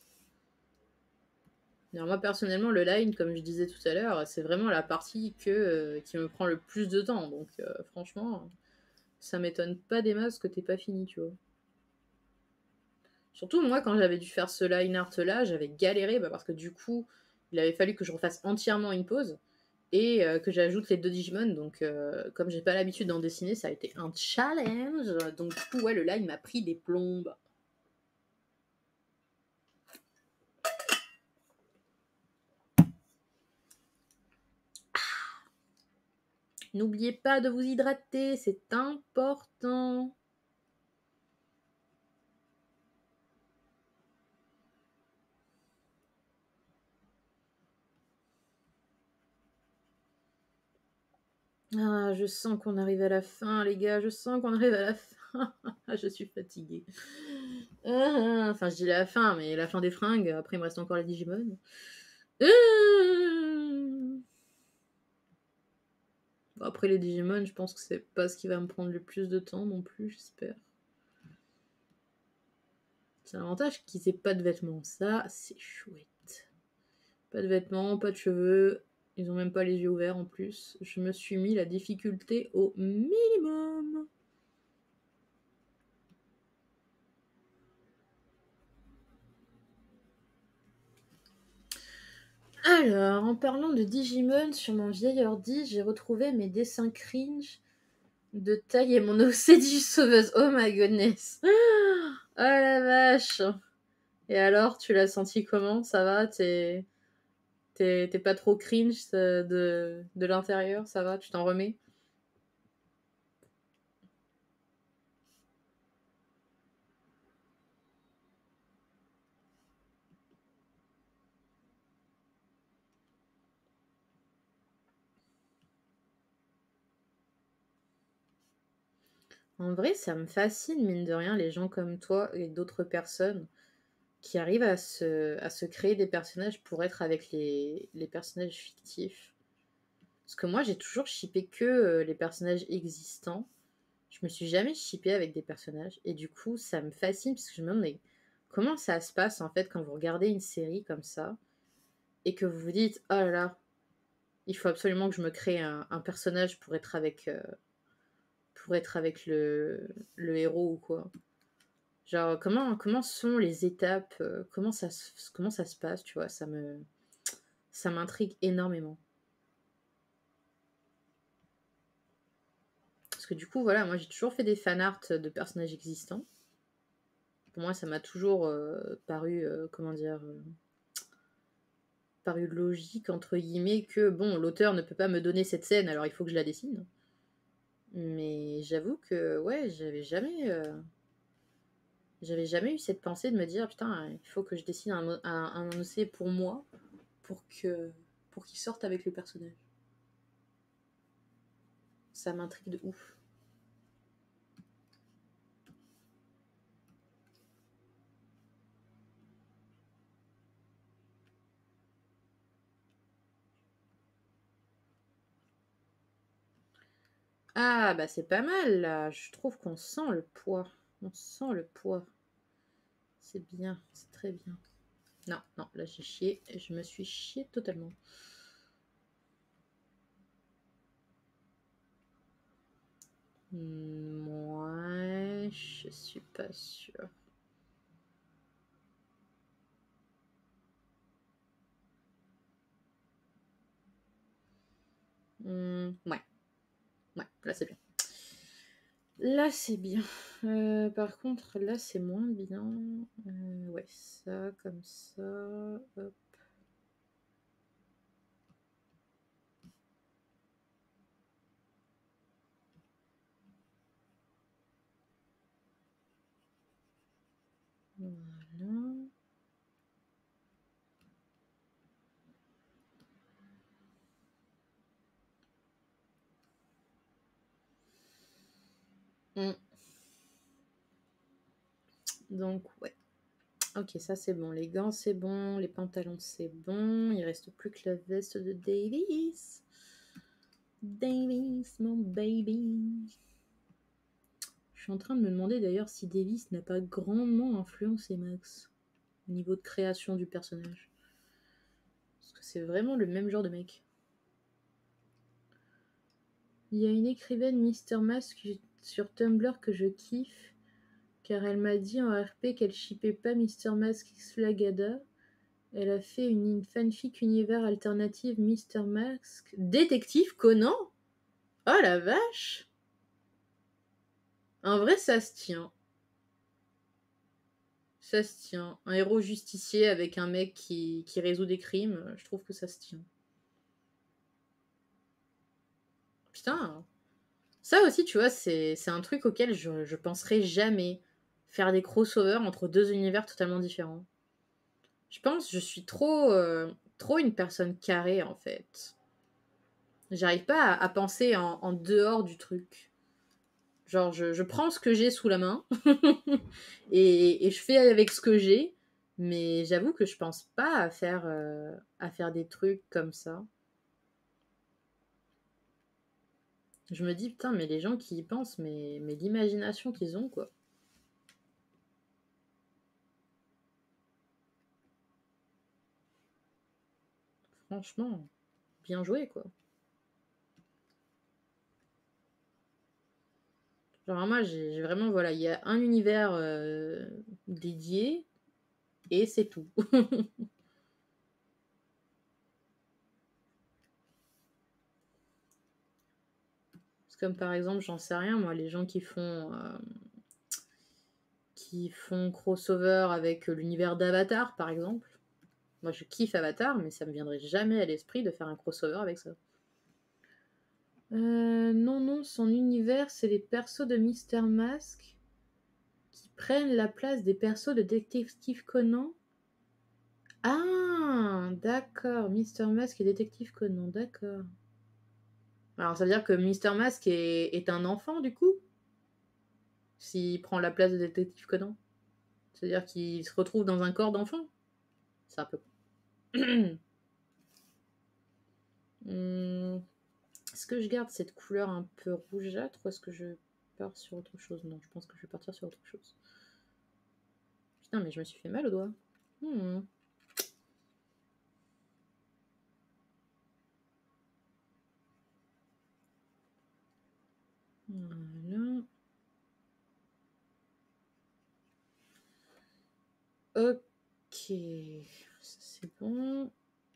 Alors moi, personnellement, le line, comme je disais tout à l'heure, c'est vraiment la partie que, euh, qui me prend le plus de temps. Donc, euh, franchement, ça m'étonne pas des masses que t'aies pas fini, tu vois. Surtout, moi, quand j'avais dû faire ce line art là, j'avais galéré bah, parce que du coup, il avait fallu que je refasse entièrement une pause et euh, que j'ajoute les deux Digimon. Donc, euh, comme j'ai pas l'habitude d'en dessiner, ça a été un challenge. Donc, du coup, ouais, le line m'a pris des plombes. N'oubliez pas de vous hydrater, c'est important. Ah, je sens qu'on arrive à la fin, les gars. Je sens qu'on arrive à la fin. Je suis fatiguée. Ah, enfin, je dis la fin, mais la fin des fringues. Après, il me reste encore les Digimon. Ah. Après, les Digimon, je pense que c'est pas ce qui va me prendre le plus de temps non plus, j'espère. C'est l'avantage qu'ils aient pas de vêtements. Ça, c'est chouette. Pas de vêtements, pas de cheveux. Ils ont même pas les yeux ouverts en plus. Je me suis mis la difficulté au minimum. Alors, en parlant de Digimon, sur mon vieil ordi, j'ai retrouvé mes dessins cringe de taille et mon O C D sauveuse. Oh my goodness. Oh la vache. Et alors, tu l'as senti comment? Ça va? T'es t'es, t'es pas trop cringe euh, de, de l'intérieur? Ça va? Tu t'en remets? En vrai, ça me fascine, mine de rien, les gens comme toi et d'autres personnes qui arrivent à se, à se créer des personnages pour être avec les, les personnages fictifs. Parce que moi, j'ai toujours shippé que euh, les personnages existants. Je me suis jamais shippée avec des personnages. Et du coup, ça me fascine parce que je me demande mais comment ça se passe en fait quand vous regardez une série comme ça et que vous vous dites oh là là, il faut absolument que je me crée un, un personnage pour être avec, euh, pour être avec le, le héros ou quoi. Genre, comment, comment sont les étapes, euh, comment, ça, se- comment ça se passe, tu vois, ça me, ça m'intrigue énormément. Parce que du coup, voilà, moi j'ai toujours fait des fanarts de personnages existants. Pour moi, ça m'a toujours euh, paru, euh, comment dire, euh, paru logique, entre guillemets, que bon, l'auteur ne peut pas me donner cette scène, alors il faut que je la dessine. Mais j'avoue que, ouais, j'avais jamais, euh, j'avais jamais eu cette pensée de me dire, putain, il faut que je dessine un, un, un O C pour moi, pour que, pour qu'il sorte avec le personnage. Ça m'intrigue de ouf. Ah, bah c'est pas mal là. Je trouve qu'on sent le poids. On sent le poids. C'est bien, c'est très bien. Non, non, là j'ai chié. Je me suis chié totalement. Moi, je suis pas sûre. Hmm, ouais. Ouais, là c'est bien. Là c'est bien. Euh, par contre, là c'est moins bien. Euh, ouais, ça, comme ça. Hop. Voilà. Hmm. Donc, ouais. Ok, ça c'est bon. Les gants c'est bon. Les pantalons c'est bon. Il reste plus que la veste de Davis. Davis, mon baby. Je suis en train de me demander d'ailleurs si Davis n'a pas grandement influencé Max au niveau de création du personnage. Parce que c'est vraiment le même genre de mec. Il y a une écrivaine Mister Mask sur Tumblr que je kiffe, car elle m'a dit en R P qu'elle shippait pas Mister Mask X Flagada. Elle a fait une, une fanfic univers alternative Mister Mask. Détective Conan? Oh la vache! En vrai, ça se tient. Ça se tient. Un héros justicier avec un mec qui, qui résout des crimes, je trouve que ça se tient. Putain! Ça aussi, tu vois, c'est c'est un truc auquel je, je penserais jamais. Faire des crossovers entre deux univers totalement différents. Je pense que je suis trop, euh, trop une personne carrée, en fait. J'arrive pas à, à penser en, en dehors du truc. Genre, je, je prends ce que j'ai sous la main et, et je fais avec ce que j'ai. Mais j'avoue que je pense pas à faire, euh, à faire des trucs comme ça. Je me dis, putain, mais les gens qui y pensent, mais, mais l'imagination qu'ils ont, quoi. Franchement, bien joué, quoi. Genre, moi, j'ai j'ai vraiment, voilà, il y a un univers euh, dédié et c'est tout. C'est comme par exemple, j'en sais rien, moi, les gens qui font, euh, qui font crossover avec l'univers d'Avatar, par exemple. Moi, je kiffe Avatar, mais ça me viendrait jamais à l'esprit de faire un crossover avec ça. Euh, non, non, son univers, c'est les persos de Mister Mask qui prennent la place des persos de Détective Conan. Ah, d'accord, Mister Mask et Détective Conan, d'accord. Alors, ça veut dire que Mister Mask est, est un enfant, du coup? S'il prend la place de détective Conan. C'est-à-dire qu'il se retrouve dans un corps d'enfant. C'est un peu... hum, est-ce que je garde cette couleur un peu rougeâtre ou est-ce que je pars sur autre chose? Non, je pense que je vais partir sur autre chose. Putain, mais je me suis fait mal au doigt. Hmm. Voilà. Ok. Ça, c'est bon.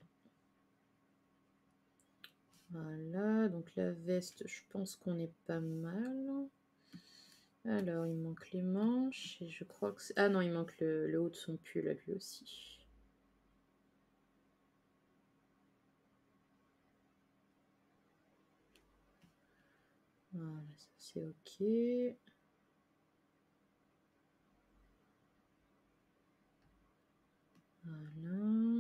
Voilà. Donc la veste, je pense qu'on est pas mal. Alors, il manque les manches. Et je crois que c'est... Ah non, il manque le, le haut de son pull à lui aussi. Voilà, ça c'est ok. Voilà.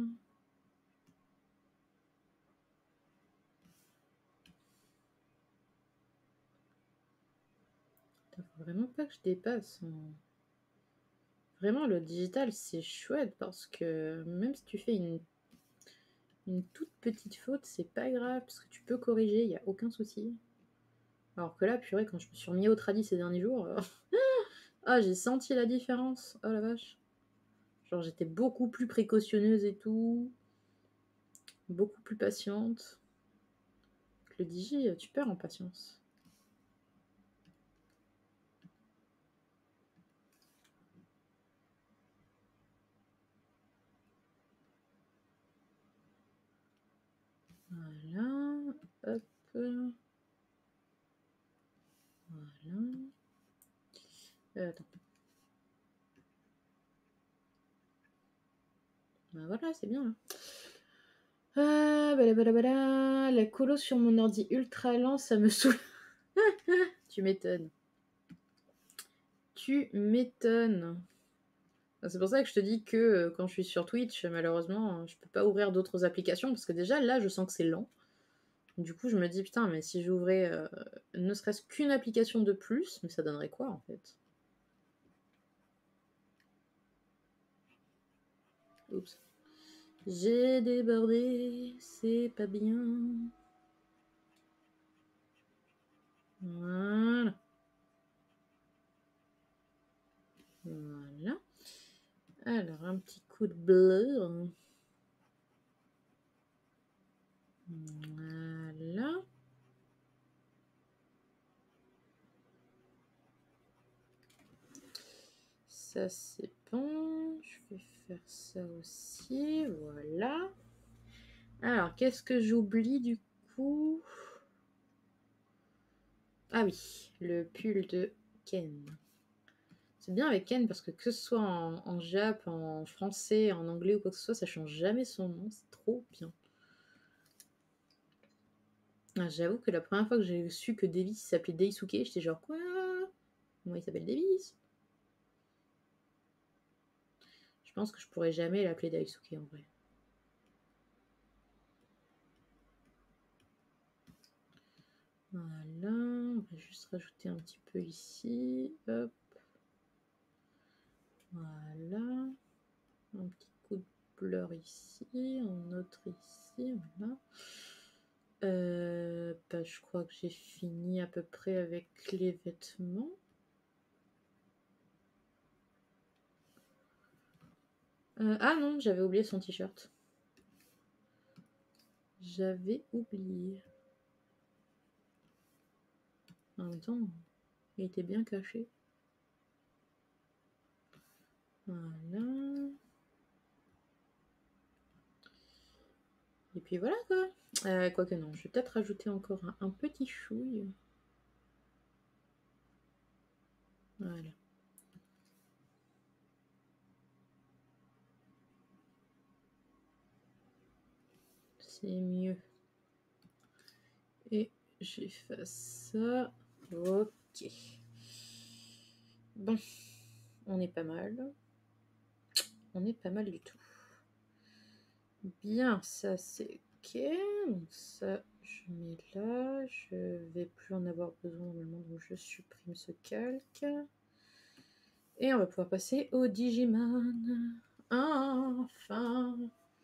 Faut vraiment pas que je dépasse. Hein. Vraiment, le digital, c'est chouette parce que même si tu fais une, une toute petite faute, c'est pas grave parce que tu peux corriger, il n'y a aucun souci. Alors que là, purée, quand je me suis remis au tradi ces derniers jours, euh, ah, j'ai senti la différence. Oh la vache. Genre, j'étais beaucoup plus précautionneuse et tout. Beaucoup plus patiente. Le digi, tu perds en patience. Voilà. Hop. Voilà. Euh, attends. Bah voilà, c'est bien là. Ah, balabala, la colo sur mon ordi ultra lent, ça me saoule. Tu m'étonnes. Tu m'étonnes. C'est pour ça que je te dis que euh, quand je suis sur Twitch, malheureusement, je peux pas ouvrir d'autres applications parce que déjà là, je sens que c'est lent. Du coup, je me dis putain, mais si j'ouvrais euh, ne serait-ce qu'une application de plus, mais ça donnerait quoi en fait? Oups. J'ai débordé, c'est pas bien. Voilà. Voilà. Alors, un petit coup de bleu. Voilà. Ça, c'est bon. Je vais faire ça aussi. Voilà. Alors, qu'est-ce que j'oublie du coup? Ah oui, le pull de Ken. C'est bien avec Ken parce que que ce soit en, en Jap, en français, en anglais ou quoi que ce soit, ça change jamais son nom. C'est trop bien. Ah, j'avoue que la première fois que j'ai su que Davis s'appelait Daisuke, j'étais genre quoi? Moi, il s'appelle Davis. Je pense que je pourrais jamais l'appeler Daisuke en vrai. Voilà, on va juste rajouter un petit peu ici. Hop. Voilà. Un petit coup de blur ici, un autre ici, voilà. Euh, bah, je crois que j'ai fini à peu près avec les vêtements. Euh, ah non, j'avais oublié son t-shirt. J'avais oublié. En même temps, il était bien caché. Voilà. Et puis voilà quoi. Euh, Quoique non, je vais peut-être rajouter encore un, un petit chouille. Voilà. C'est mieux. Et j'efface ça. Ok. Bon, on est pas mal. On est pas mal du tout. Bien, ça c'est ok. Donc ça, je mets là. Je vais plus en avoir besoin normalement, donc je supprime ce calque. Et on va pouvoir passer au Digimon. Enfin.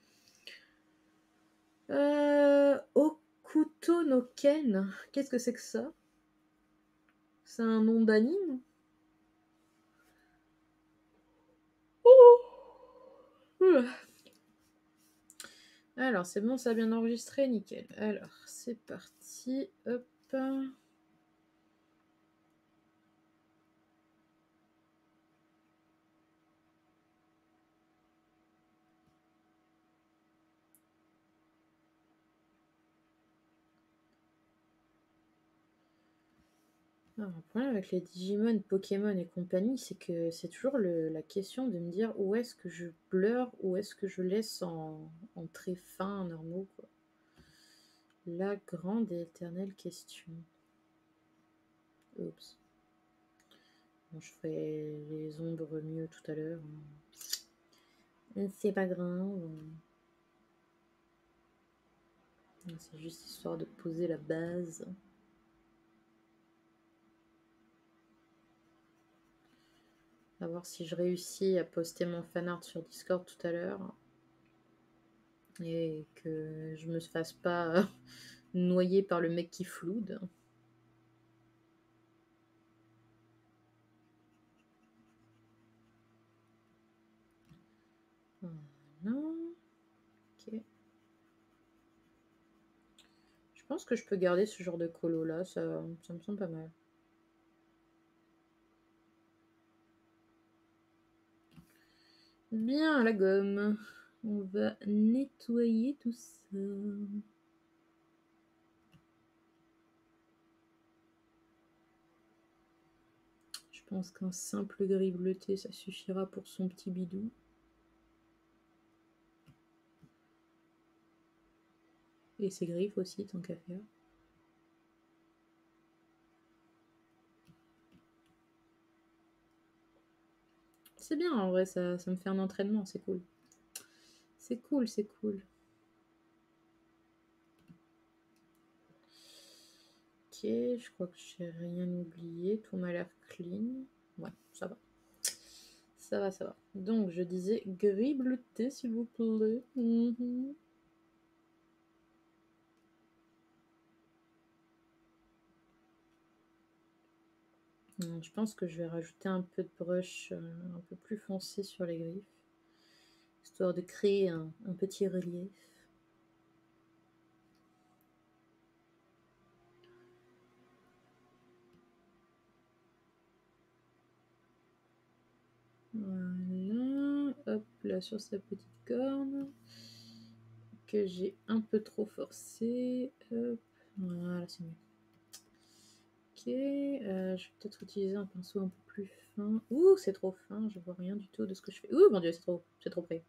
Euh, Okuto no Ken. Qu'est-ce que c'est que ça? C'est un nom d'anime? Oh. Alors, c'est bon, ça a bien enregistré, nickel. Alors, c'est parti. Hop. Alors, le problème avec les Digimon, Pokémon et compagnie, c'est que c'est toujours le, la question de me dire où est-ce que je pleure, où est-ce que je laisse en, en traits fins, normaux, quoi. La grande et éternelle question. Oups. Bon, je ferai les ombres mieux tout à l'heure. C'est pas grave. C'est juste histoire de poser la base. À voir si je réussis à poster mon fanart sur Discord tout à l'heure. Et que je me fasse pas noyer par le mec qui floude. Voilà. Ok. Je pense que je peux garder ce genre de colo là, ça, ça me semble pas mal. Bien, la gomme. On va nettoyer tout ça. Je pense qu'un simple gris bleuté, ça suffira pour son petit bidou. Et ses griffes aussi, tant qu'à faire. C'est bien, en vrai, ça, ça me fait un entraînement, c'est cool. C'est cool, c'est cool. Ok, je crois que j'ai rien oublié. Tout m'a l'air clean. Ouais, ça va. Ça va, ça va. Donc, je disais gris bleuté, s'il vous plaît. Mm-hmm. Je pense que je vais rajouter un peu de brush euh, un peu plus foncé sur les griffes, histoire de créer un, un petit relief. Voilà, hop là sur sa petite corne que j'ai un peu trop forcé. Hop, voilà, c'est mieux. Ok, euh, je vais peut-être utiliser un pinceau un peu plus fin. Ouh, c'est trop fin, je vois rien du tout de ce que je fais. Ouh, mon dieu, c'est trop, c'est trop près.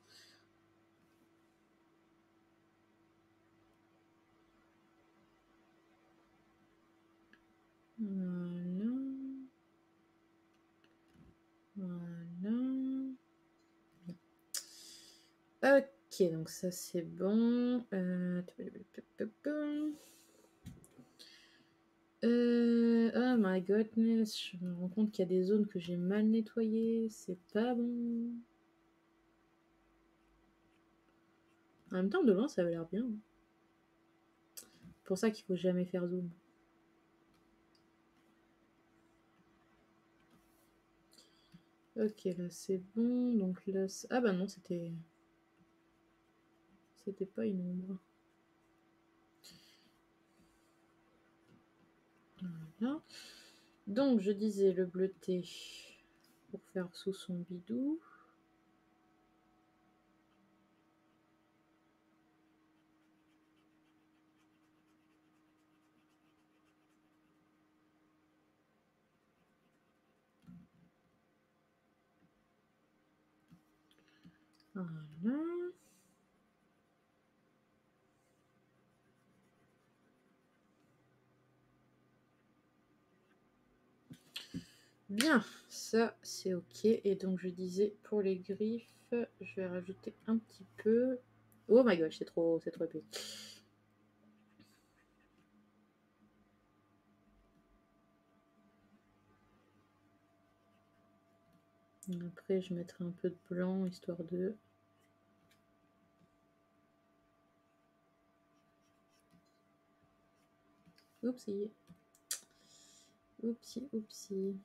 Voilà. Voilà. Ok, donc ça c'est bon. Euh... Euh... Oh my goodness, je me rends compte qu'il y a des zones que j'ai mal nettoyées. C'est pas bon. En même temps, de loin, ça avait l'air bien. C'est pour ça qu'il faut jamais faire zoom. Ok, là c'est bon. Donc là, ah bah non, c'était... C'était pas une ombre. Voilà. Donc je disais le bleuté pour faire sous son bidou. Voilà. Bien, ça c'est ok. Et donc je disais pour les griffes, je vais rajouter un petit peu. Oh my god, c'est trop, c'est trop épais. Après, je mettrai un peu de blanc, histoire de... Oupsie. Oupsie, oupsie.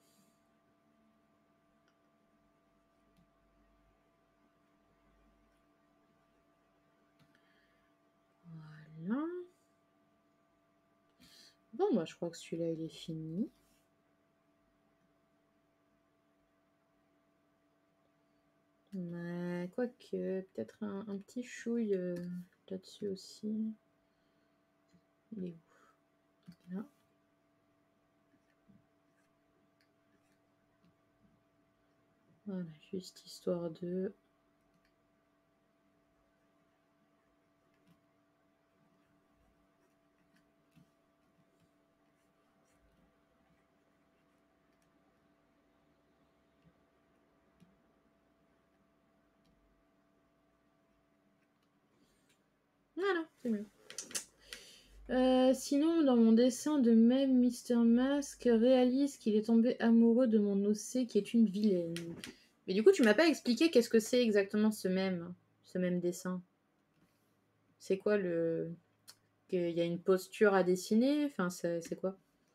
Voilà. Bon, bah, je crois que celui-là, il est fini. Mais quoique, peut-être un, un petit chouille euh, là-dessus aussi. Il est où? Là. Voilà, juste histoire de... Voilà, c'est mieux. Euh, sinon, dans mon dessin de même, Mister Mask réalise qu'il est tombé amoureux de mon Océ qui est une vilaine. Mais du coup, tu m'as pas expliqué qu'est-ce que c'est exactement ce même, ce même dessin. C'est quoi le... Il y a une posture à dessiner? Enfin, c'est quoi?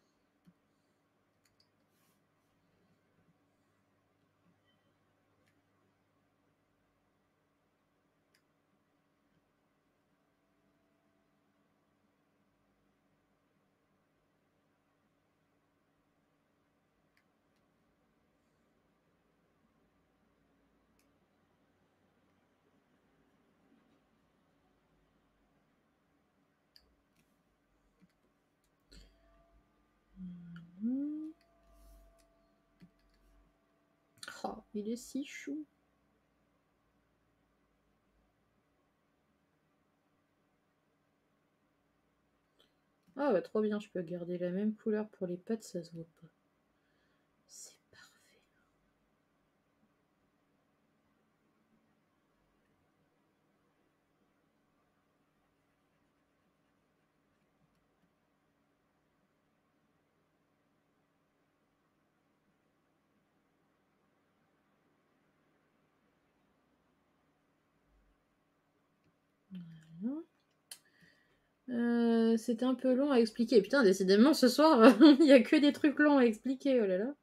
Mmh. Oh, il est si chou. Ah bah trop bien, je peux garder la même couleur pour les pattes, ça se voit pas. C'est parfait. Voilà. Euh, C'était un peu long à expliquer. Putain, décidément, ce soir, il n'y a que des trucs longs à expliquer. Oh là là.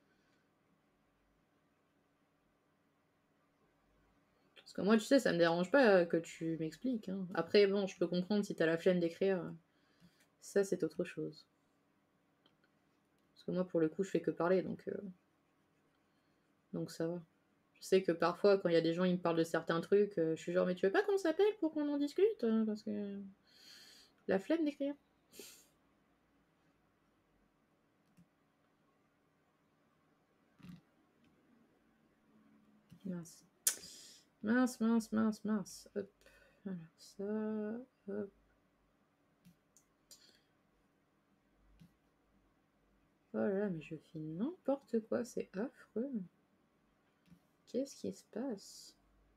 Parce que moi, tu sais, ça me dérange pas que tu m'expliques. Hein. Après, bon, je peux comprendre si t'as la flemme d'écrire. Ça, c'est autre chose. Parce que moi, pour le coup, je fais que parler, donc, euh... donc ça va. Je sais que parfois, quand il y a des gens qui me parlent de certains trucs, euh, je suis genre, mais tu veux pas qu'on s'appelle pour qu'on en discute? Parce que la flemme d'écrire. Mince. Mince, mince, mince, mince. Hop. Alors ça, hop. Oh là là, mais je fais n'importe quoi, c'est affreux. Qu'est-ce qui se passe?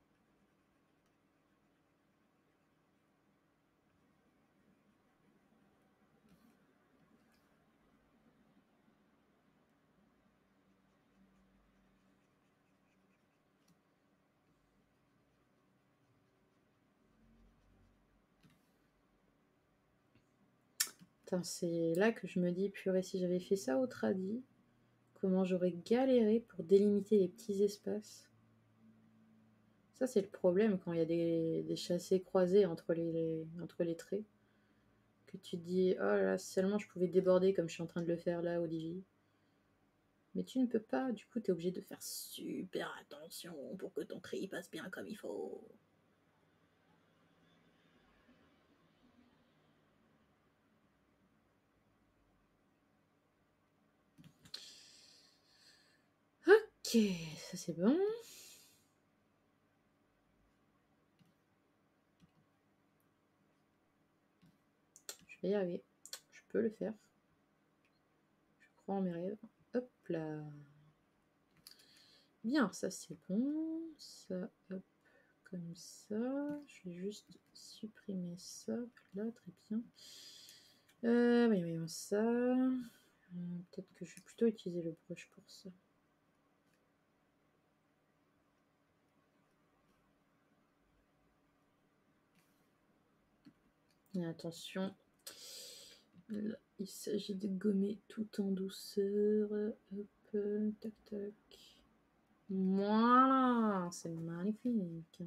C'est là que je me dis, purée, si j'avais fait ça au tradi, comment j'aurais galéré pour délimiter les petits espaces. Ça, c'est le problème quand il y a des, des chassés croisés entre les, les, entre les traits. Que tu te dis, oh là là, seulement je pouvais déborder comme je suis en train de le faire là au Digi. Mais tu ne peux pas, du coup, tu es obligé de faire super attention pour que ton trait passe bien comme il faut. Ok, ça c'est bon. Je vais y arriver. Je peux le faire. Je crois en mes rêves. Hop là. Bien, ça c'est bon. Ça, hop, comme ça. Je vais juste supprimer ça. Là, très bien. Euh, oui, oui, ça. Euh, Peut-être que je vais plutôt utiliser le brush pour ça. Et attention, là, il s'agit de gommer tout en douceur. Hop, tac, tac. Voilà, c'est magnifique.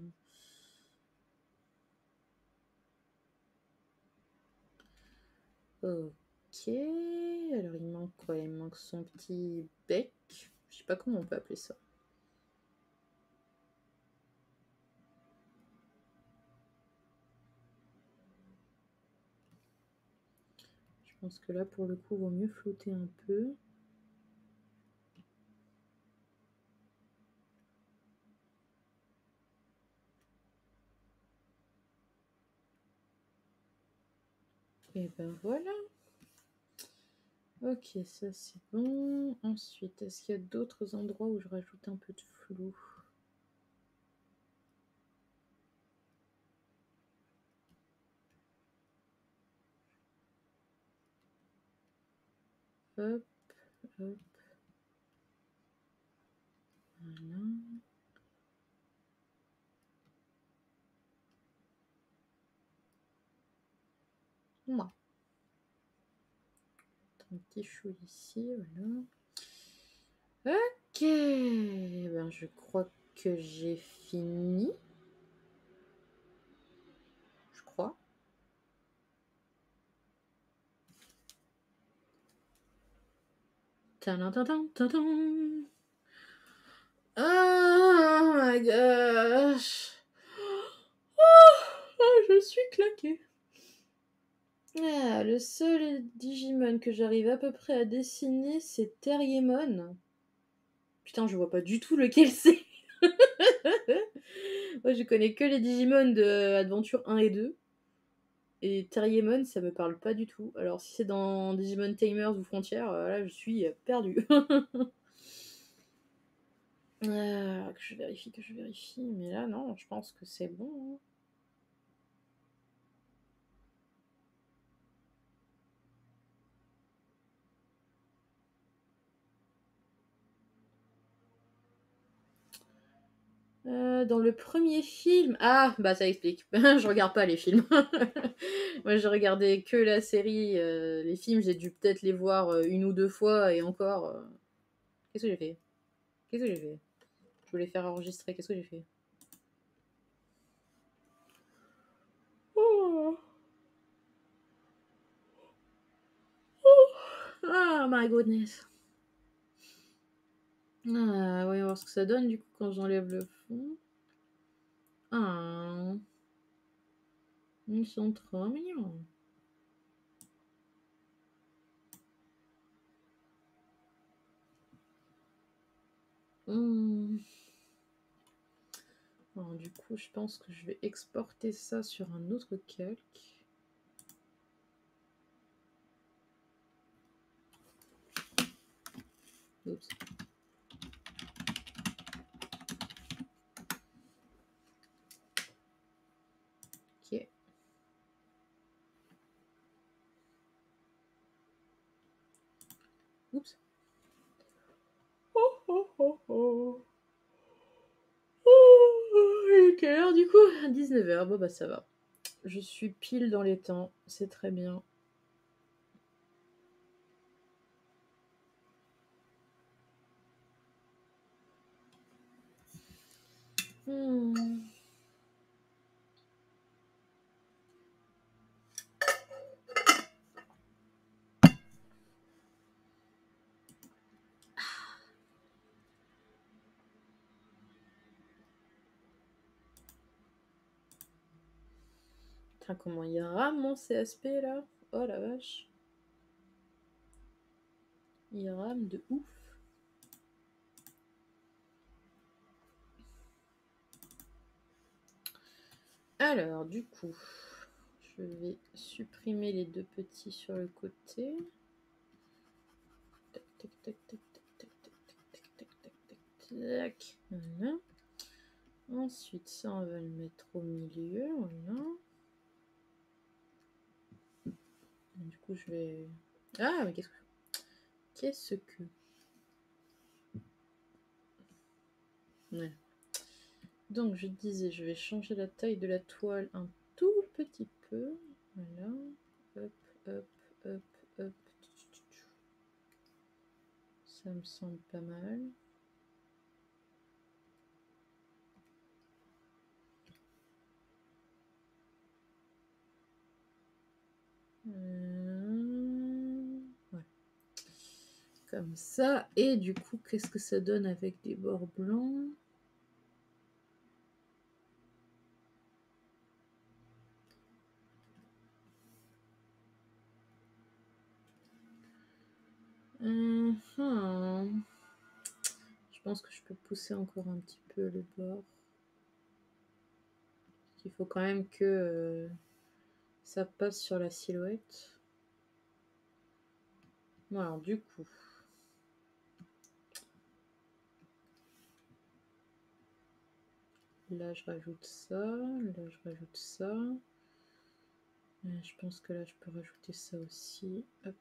Ok, alors il manque quoi? Il manque son petit bec. Je sais pas comment on peut appeler ça. Je pense que là, pour le coup, il vaut mieux flotter un peu. Et ben voilà. Ok, ça c'est bon. Ensuite, est-ce qu'il y a d'autres endroits où je rajoute un peu de flou? Hop, hop. Voilà. Moi. Un petit chou ici, voilà. Ok, ben, je crois que j'ai fini. Je crois. Tadam-tadam-tadam. Oh my gosh. Oh, je suis claquée. Ah, le seul Digimon que j'arrive à peu près à dessiner, c'est Terriermon. Putain, je vois pas du tout lequel c'est. Moi, je connais que les Digimon de Adventure un et deux. Et Terriermon, ça me parle pas du tout. Alors, si c'est dans Digimon Tamers ou Frontières, là, je suis perdue. Ah, que je vérifie, que je vérifie. Mais là, non, je pense que c'est bon. Euh, dans le premier film... Ah, bah ça explique. Je regarde pas les films. Moi, je regardais que la série. Euh, les films, j'ai dû peut-être les voir euh, une ou deux fois et encore... euh, Qu'est-ce que j'ai fait? Qu'est-ce que j'ai fait? Je voulais faire enregistrer. Qu'est-ce que j'ai fait? Oh. Oh my goodness. Ah, voyons voir ce que ça donne du coup quand j'enlève le fond. Ah, ils sont trop mignons. Mmh. Alors, du coup, je pense que je vais exporter ça sur un autre calque. Oups. Ok. Oups. Oh, oh, oh, oh. Oh, il est quelle heure du coup? dix-neuf heures. Bon, bah ça va. Je suis pile dans les temps. C'est très bien. Hmm. Putain, comment il rame mon C S P là? Oh la vache. Il rame de ouf. Alors, du coup, je vais supprimer les deux petits sur le côté. Tac, tac, tac, tac, tac, tac, tac, tac, tac, tac, tac, tac. Voilà. Ensuite, ça, on va le mettre au milieu. Voilà. Du coup, je vais... Ah, mais qu'est-ce que... Qu'est-ce que... Ouais. Donc, je disais, je vais changer la taille de la toile un tout petit peu. Voilà. Hop, hop, hop, hop. Ça me semble pas mal. Euh... Ouais. Comme ça. Et du coup, qu'est-ce que ça donne avec des bords blancs? euh, hmm. Je pense que je peux pousser encore un petit peu le bord. Il faut quand même que euh, ça passe sur la silhouette. Bon, alors du coup... Là, je rajoute ça. Là, je rajoute ça. Euh, je pense que là, je peux rajouter ça aussi. Hop.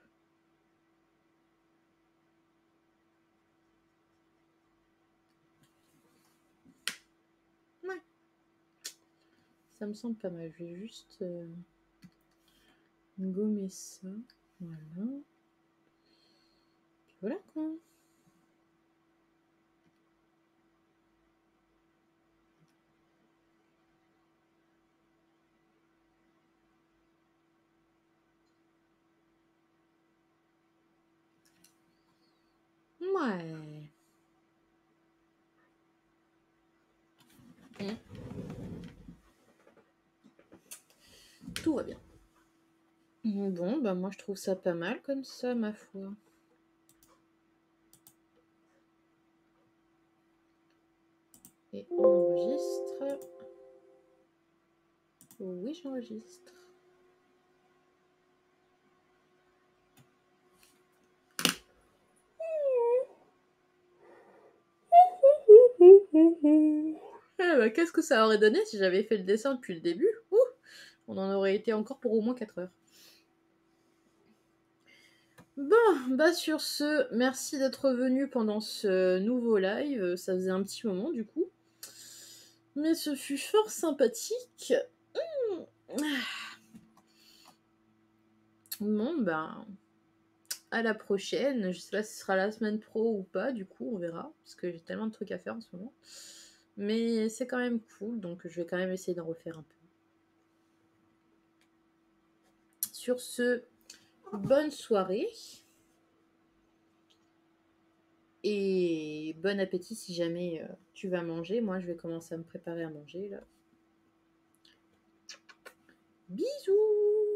Ouais. Ça me semble pas mal. Je vais juste euh, gommer ça. Voilà. Puis voilà quoi. Ouais. Mmh. Tout va bien. Bon, bah moi je trouve ça pas mal comme ça, ma foi. Et on enregistre. Oui, j'enregistre. Ah bah, qu'est-ce que ça aurait donné si j'avais fait le dessin depuis le début? Ouh, on en aurait été encore pour au moins quatre heures. Bon, bah sur ce, merci d'être venu pendant ce nouveau live. Ça faisait un petit moment du coup. Mais ce fut fort sympathique. Mmh. Bon, bah, à la prochaine. Je sais pas si ce sera la semaine pro ou pas, du coup, on verra. Parce que j'ai tellement de trucs à faire en ce moment. Mais c'est quand même cool, donc je vais quand même essayer d'en refaire un peu. Sur ce, bonne soirée. Et bon appétit si jamais euh, tu vas manger. Moi, je vais commencer à me préparer à manger là. Bisous!